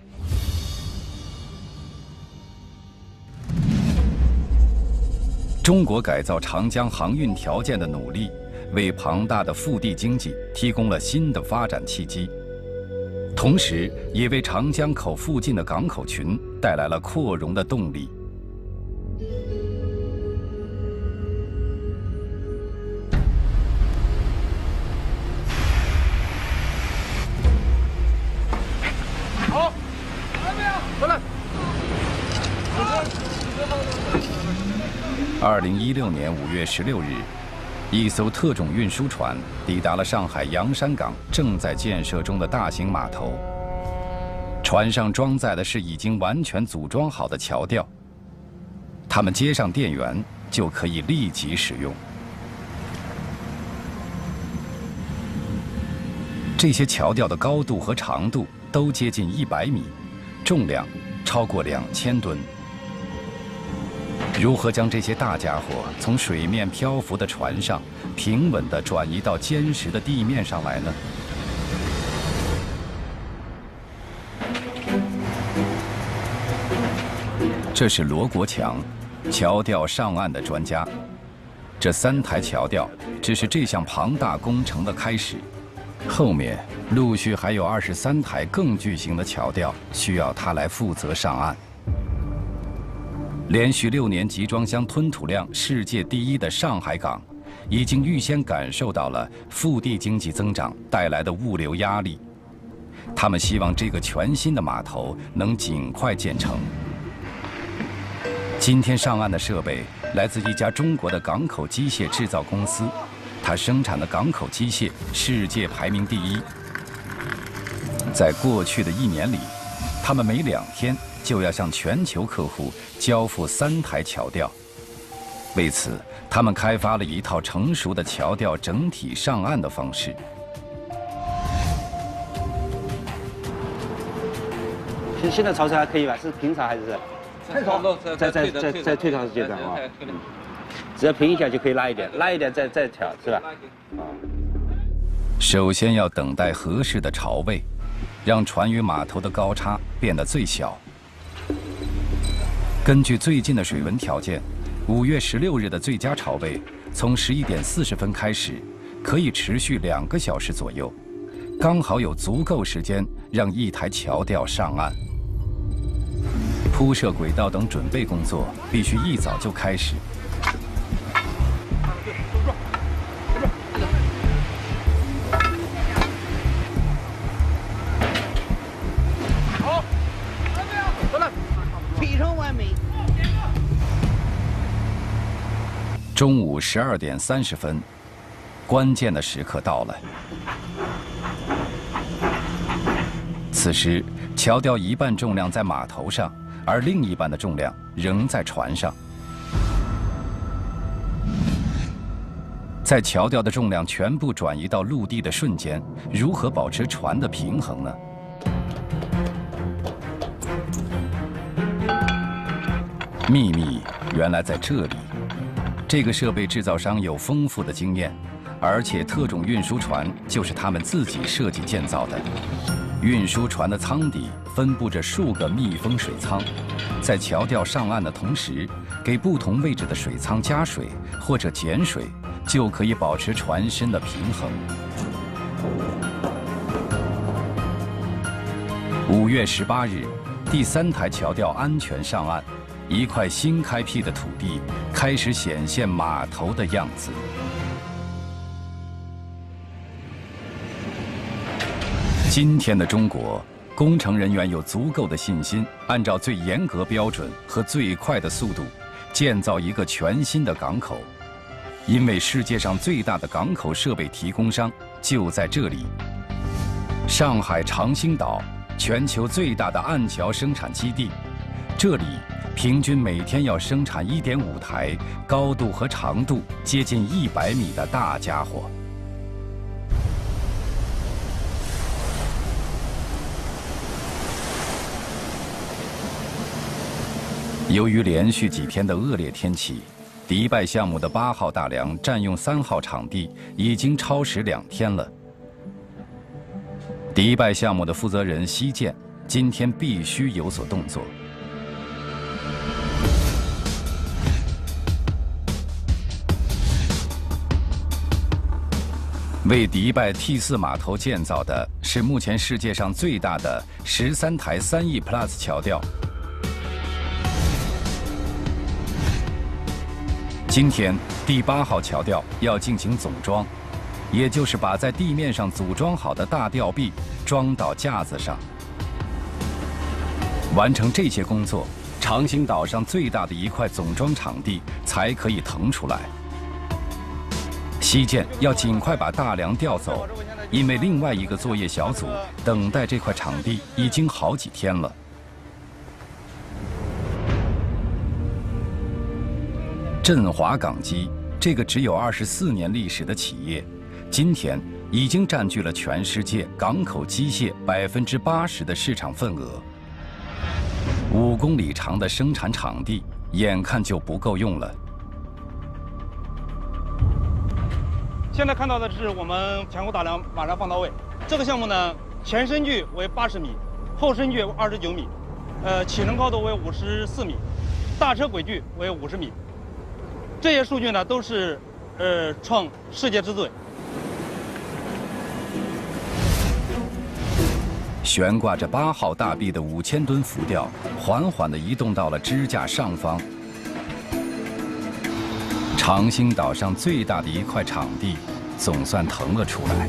中国改造长江航运条件的努力，为庞大的腹地经济提供了新的发展契机，同时也为长江口附近的港口群带来了扩容的动力。 好，来没有？过来。 2016年5月16日。一艘特种运输船抵达了上海洋山港正在建设中的大型码头。船上装载的是已经完全组装好的桥吊，它们接上电源就可以立即使用。这些桥吊的高度和长度都接近100米，重量超过2000吨。如何将这些大家伙从水面漂浮的船上平稳地转移到坚实的地面上来呢？这是罗国强，桥吊上岸的专家。这3台桥吊只是这项庞大工程的开始，后面陆续还有23台更巨型的桥吊需要他来负责上岸。连续6年集装箱吞吐量世界第一的上海港，已经预先感受到了腹地经济增长带来的物流压力。他们希望这个全新的码头能尽快建成。今天上岸的设备来自一家中国的港口机械制造公司，它生产的港口机械世界排名第一。在过去的1年里，他们每2天就要向全球客户交付3台桥吊。为此，他们开发了一套成熟的桥吊整体上岸的方式。 现在潮潮还可以吧？是平潮还是？再退潮阶段啊。只要平一下就可以拉一点，拉一点再调，是吧？ 首先要等待合适的潮位，让船与码头的高差变得最小。根据最近的水文条件，5月16日的最佳潮位从11点40分开始，可以持续2个小时左右，刚好有足够时间让一台桥吊上岸。 铺设轨道等准备工作必须一早就开始。 好，走了，非常完美。 中午12点30分，关键的时刻到了。此时，桥吊一半重量在码头上，而另一半的重量仍在船上。在桥吊的重量全部转移到陆地的瞬间，如何保持船的平衡呢？秘密原来在这里。这个设备制造商有丰富的经验，而且特种运输船就是他们自己设计建造的。运输船的舱底分布着数个密封水舱，在桥吊上岸的同时，给不同位置的水舱加水或者减水，就可以保持船身的平衡。5月18日，第3台桥吊安全上岸，一块新开辟的土地开始显现码头的样子。今天的中国，工程人员有足够的信心，按照最严格标准和最快的速度，建造一个全新的港口。因为世界上最大的港口设备提供商就在这里——上海长兴岛，全球最大的岸桥生产基地。这里平均每天要生产1.5台高度和长度接近100米的大家伙。由于连续几天的恶劣天气，迪拜项目的8号大梁占用3号场地已经超时2天了。迪拜项目的负责人希建今天必须有所动作。为迪拜 T4 码头建造的是目前世界上最大的13台3亿 Plus 桥吊。今天第8号桥吊要进行总装，也就是把在地面上组装好的大吊臂装到架子上。完成这些工作，长兴岛上最大的一块总装场地才可以腾出来。希建要尽快把大梁调走，因为另外一个作业小组等待这块场地已经好几天了。振华港机这个只有24年历史的企业，今天已经占据了全世界港口机械80%的市场份额。5公里长的生产场地，眼看就不够用了。 现在看到的是我们前后大梁马上放到位。这个项目呢，前深距为80米，后深距为29米，起升高度为54米，大车轨距为50米。这些数据呢，都是创世界之最。 悬挂着8号大臂的5000吨浮吊，缓缓地移动到了支架上方。长兴岛上最大的一块场地，总算腾了出来。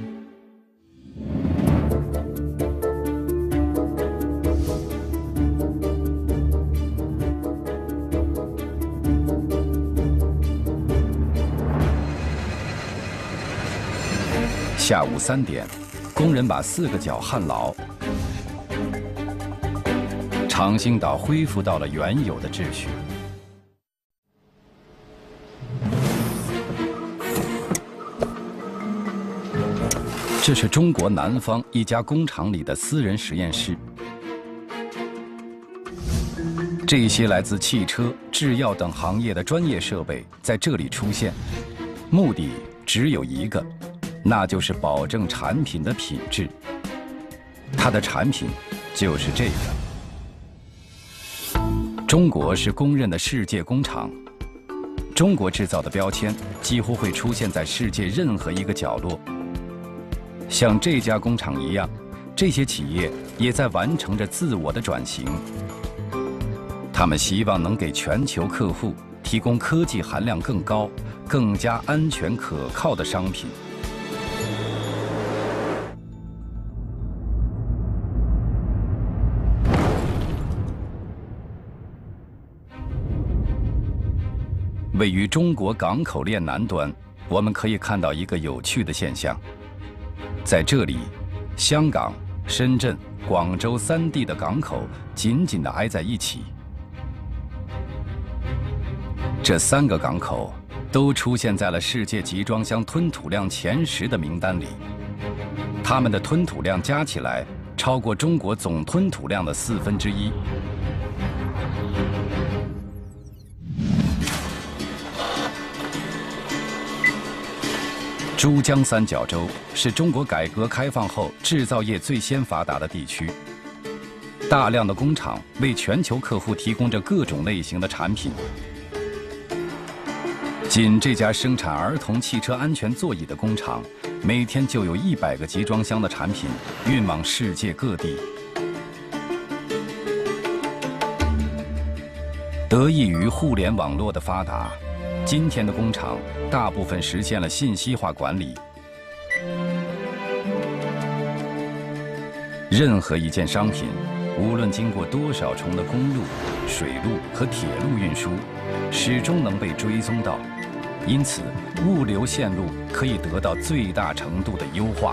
下午3点，工人把4个角焊牢，长兴岛恢复到了原有的秩序。这是中国南方一家工厂里的私人实验室，这些来自汽车、制药等行业的专业设备在这里出现，目的只有一个。那就是保证产品的品质。它的产品就是这个。中国是公认的世界工厂，中国制造的标签几乎会出现在世界任何一个角落。像这家工厂一样，这些企业也在完成着自我的转型。 他们希望能给全球客户提供科技含量更高、更加安全可靠的商品。位于中国港口链南端，我们可以看到一个有趣的现象。在这里，香港、深圳、广州3地的港口紧紧地挨在一起。这3个港口都出现在了世界集装箱吞吐量前10的名单里，它们的吞吐量加起来超过中国总吞吐量的1/4。珠江三角洲是中国改革开放后制造业最先发达的地区，大量的工厂为全球客户提供着各种类型的产品。仅这家生产儿童汽车安全座椅的工厂，每天就有100个集装箱的产品运往世界各地。得益于互联网络的发达，今天的工厂大部分实现了信息化管理。任何一件商品，无论经过多少重的公路、水路和铁路运输，始终能被追踪到，因此物流线路可以得到最大程度的优化。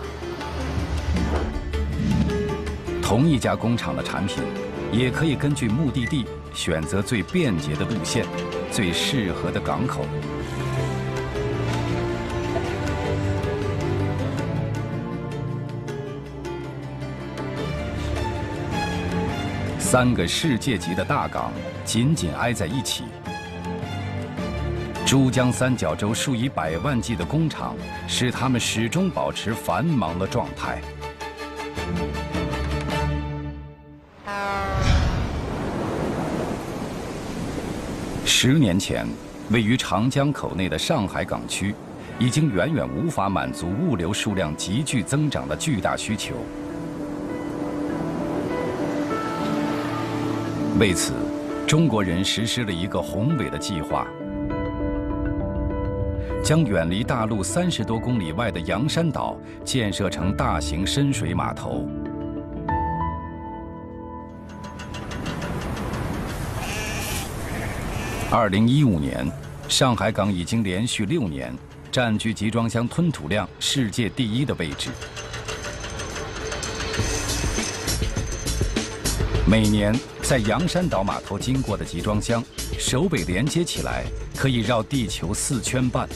同一家工厂的产品，也可以根据目的地选择最便捷的路线、最适合的港口。3个世界级的大港紧紧挨在一起。珠江三角洲数以百万计的工厂，使它们始终保持繁忙的状态。10年前，位于长江口内的上海港区，已经远远无法满足物流数量急剧增长的巨大需求。为此，中国人实施了一个宏伟的计划，将远离大陆30多公里外的洋山岛建设成大型深水码头。2015年，上海港已经连续6年占据集装箱吞吐量世界第1的位置。每年在洋山岛码头经过的集装箱，首尾连接起来，可以绕地球4圈半。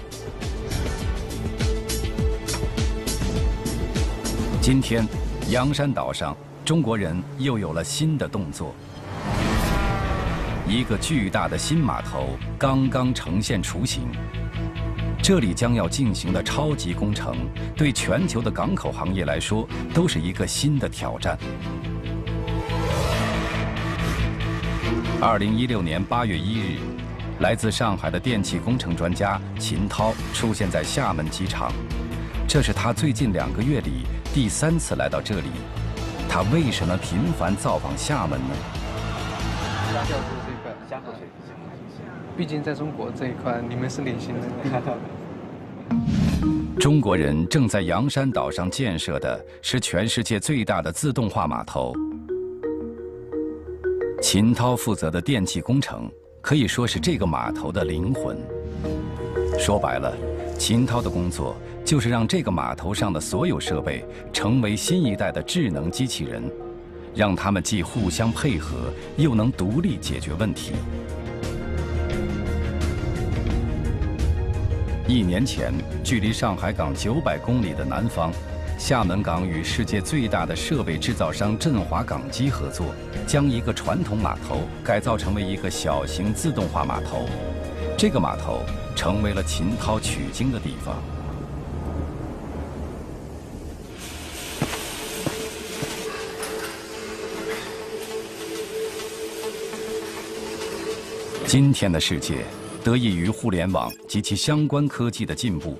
今天，洋山岛上，中国人又有了新的动作。一个巨大的新码头刚刚呈现雏形，这里将要进行的超级工程，对全球的港口行业来说，都是一个新的挑战。2016年8月1日，来自上海的电气工程专家秦涛出现在厦门机场，这是他最近2个月里第3次来到这里。他为什么频繁造访厦门呢？ 虾饺子这个加口水，毕竟在中国这一块你们是领先的。 中国人正在洋山岛上建设的是全世界最大的自动化码头。秦涛负责的电气工程可以说是这个码头的灵魂。说白了，秦涛的工作就是让这个码头上的所有设备成为新一代的智能机器人，让它们既互相配合，又能独立解决问题。1年前，距离上海港900公里的南方，厦门港与世界最大的设备制造商振华港机合作，将一个传统码头改造成为一个小型自动化码头。这个码头成为了秦涛取经的地方。今天的世界得益于互联网及其相关科技的进步，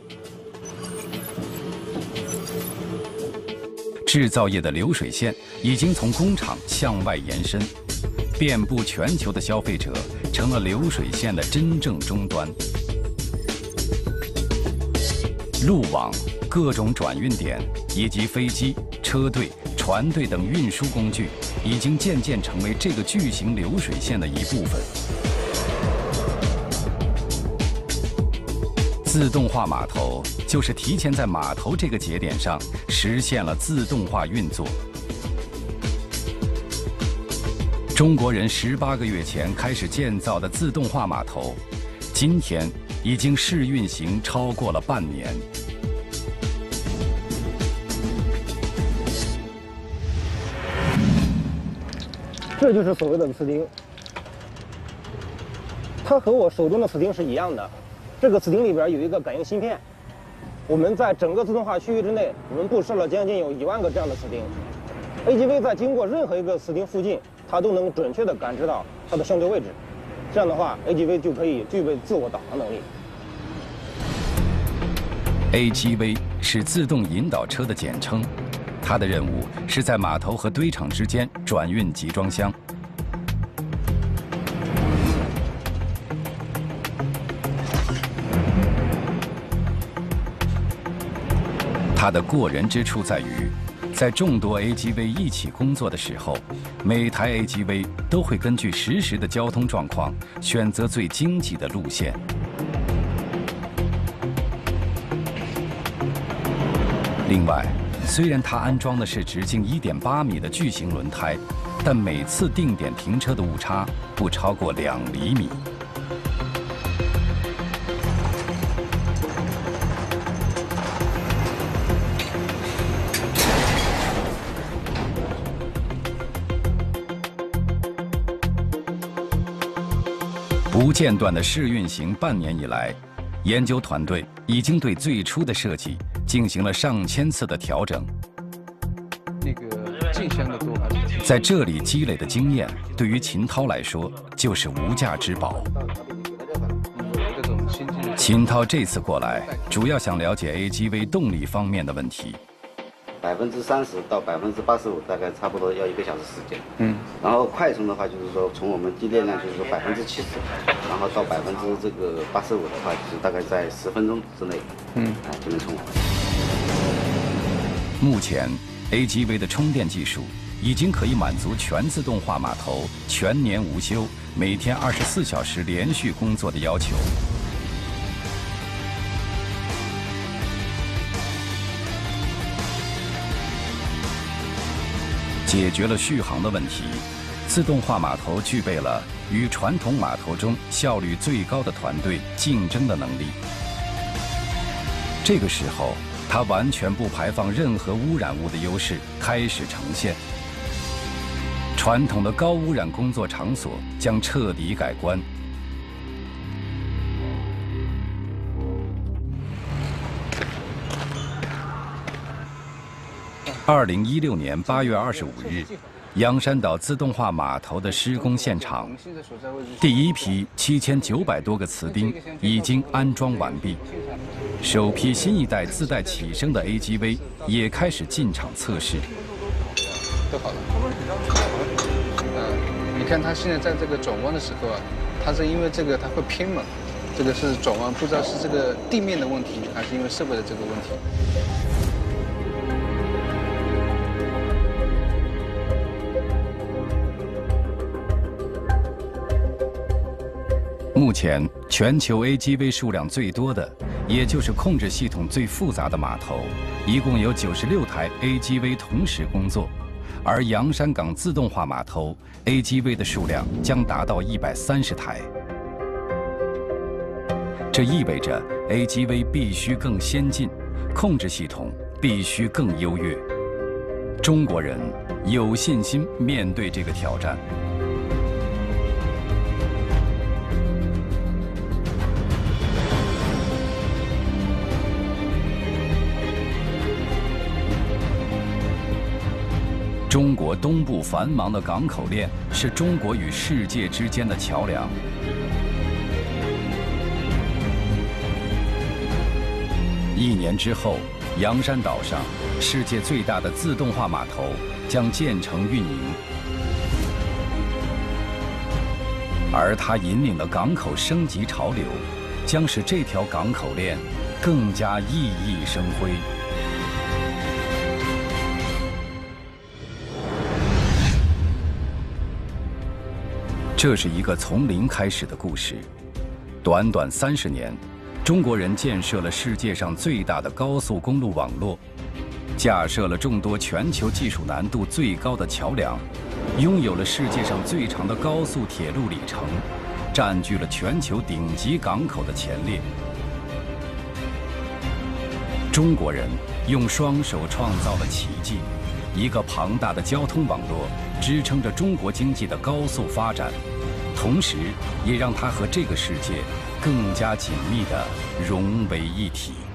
制造业的流水线已经从工厂向外延伸， 遍布全球的消费者成了流水线的真正终端。路网、各种转运点以及飞机、车队、船队等运输工具，已经渐渐成为这个巨型流水线的一部分。自动化码头就是提前在码头这个节点上实现了自动化运作。中国人18个月前开始建造的自动化码头，今天已经试运行超过了半年。 这就是所谓的磁钉，它和我手中的磁钉是一样的。这个磁钉里边有一个感应芯片，我们在整个自动化区域之内，我们布设了将近有1万个这样的磁钉。AGV 在经过任何一个磁钉附近，它都能准确地感知到它的相对位置。这样的话 ，AGV 就可以具备自我导航能力。 AGV 是自动引导车的简称，它的任务是在码头和堆场之间转运集装箱。它的过人之处在于，在众多 AGV 一起工作的时候，每台 AGV 都会根据实时的交通状况选择最经济的路线。另外，虽然它安装的是直径1.8米的巨型轮胎，但每次定点停车的误差不超过2厘米。不间断的试运行半年以来，研究团队已经对最初的设计进行了上千次的调整。 那个进箱的多还是？ 在这里积累的经验，对于秦涛来说就是无价之宝。秦涛这次过来，主要想了解 AGV 动力方面的问题。 30%到85%，大概差不多要1个小时时间。然后快充的话，就是说从我们低电量就是说70%，然后到85%的话，就是大概在10分钟之内，就能充完。 目前 AGV 的充电技术已经可以满足全自动化码头全年无休、每天24小时连续工作的要求。解决了续航的问题，自动化码头具备了与传统码头中效率最高的团队竞争的能力。这个时候，它完全不排放任何污染物的优势开始呈现。传统的高污染工作场所将彻底改观。2016年8月25日，洋山岛自动化码头的施工现场，第一批7900多个磁钉已经安装完毕，首批新一代自带起升的 AGV 也开始进场测试。 都好了。你看它现在在这个转弯的时候啊，它是因为这个它会偏嘛，这个是转弯，不知道是这个地面的问题，还是因为设备的这个问题。 目前，全球 AGV 数量最多的，也就是控制系统最复杂的码头，一共有96台 AGV 同时工作，而洋山港自动化码头 AGV 的数量将达到130台。这意味着 AGV 必须更先进，控制系统必须更优越。中国人有信心面对这个挑战。中国东部繁忙的港口链是中国与世界之间的桥梁。1年之后，洋山岛上世界最大的自动化码头将建成运营。 而它引领的港口升级潮流，将使这条港口链更加熠熠生辉。这是一个从零开始的故事，短短30年，中国人建设了世界上最大的高速公路网络，架设了众多全球技术难度最高的桥梁，拥有了世界上最长的高速铁路里程，占据了全球顶级港口的前列。中国人用双手创造了奇迹，一个庞大的交通网络支撑着中国经济的高速发展，同时也让它和这个世界更加紧密地融为一体。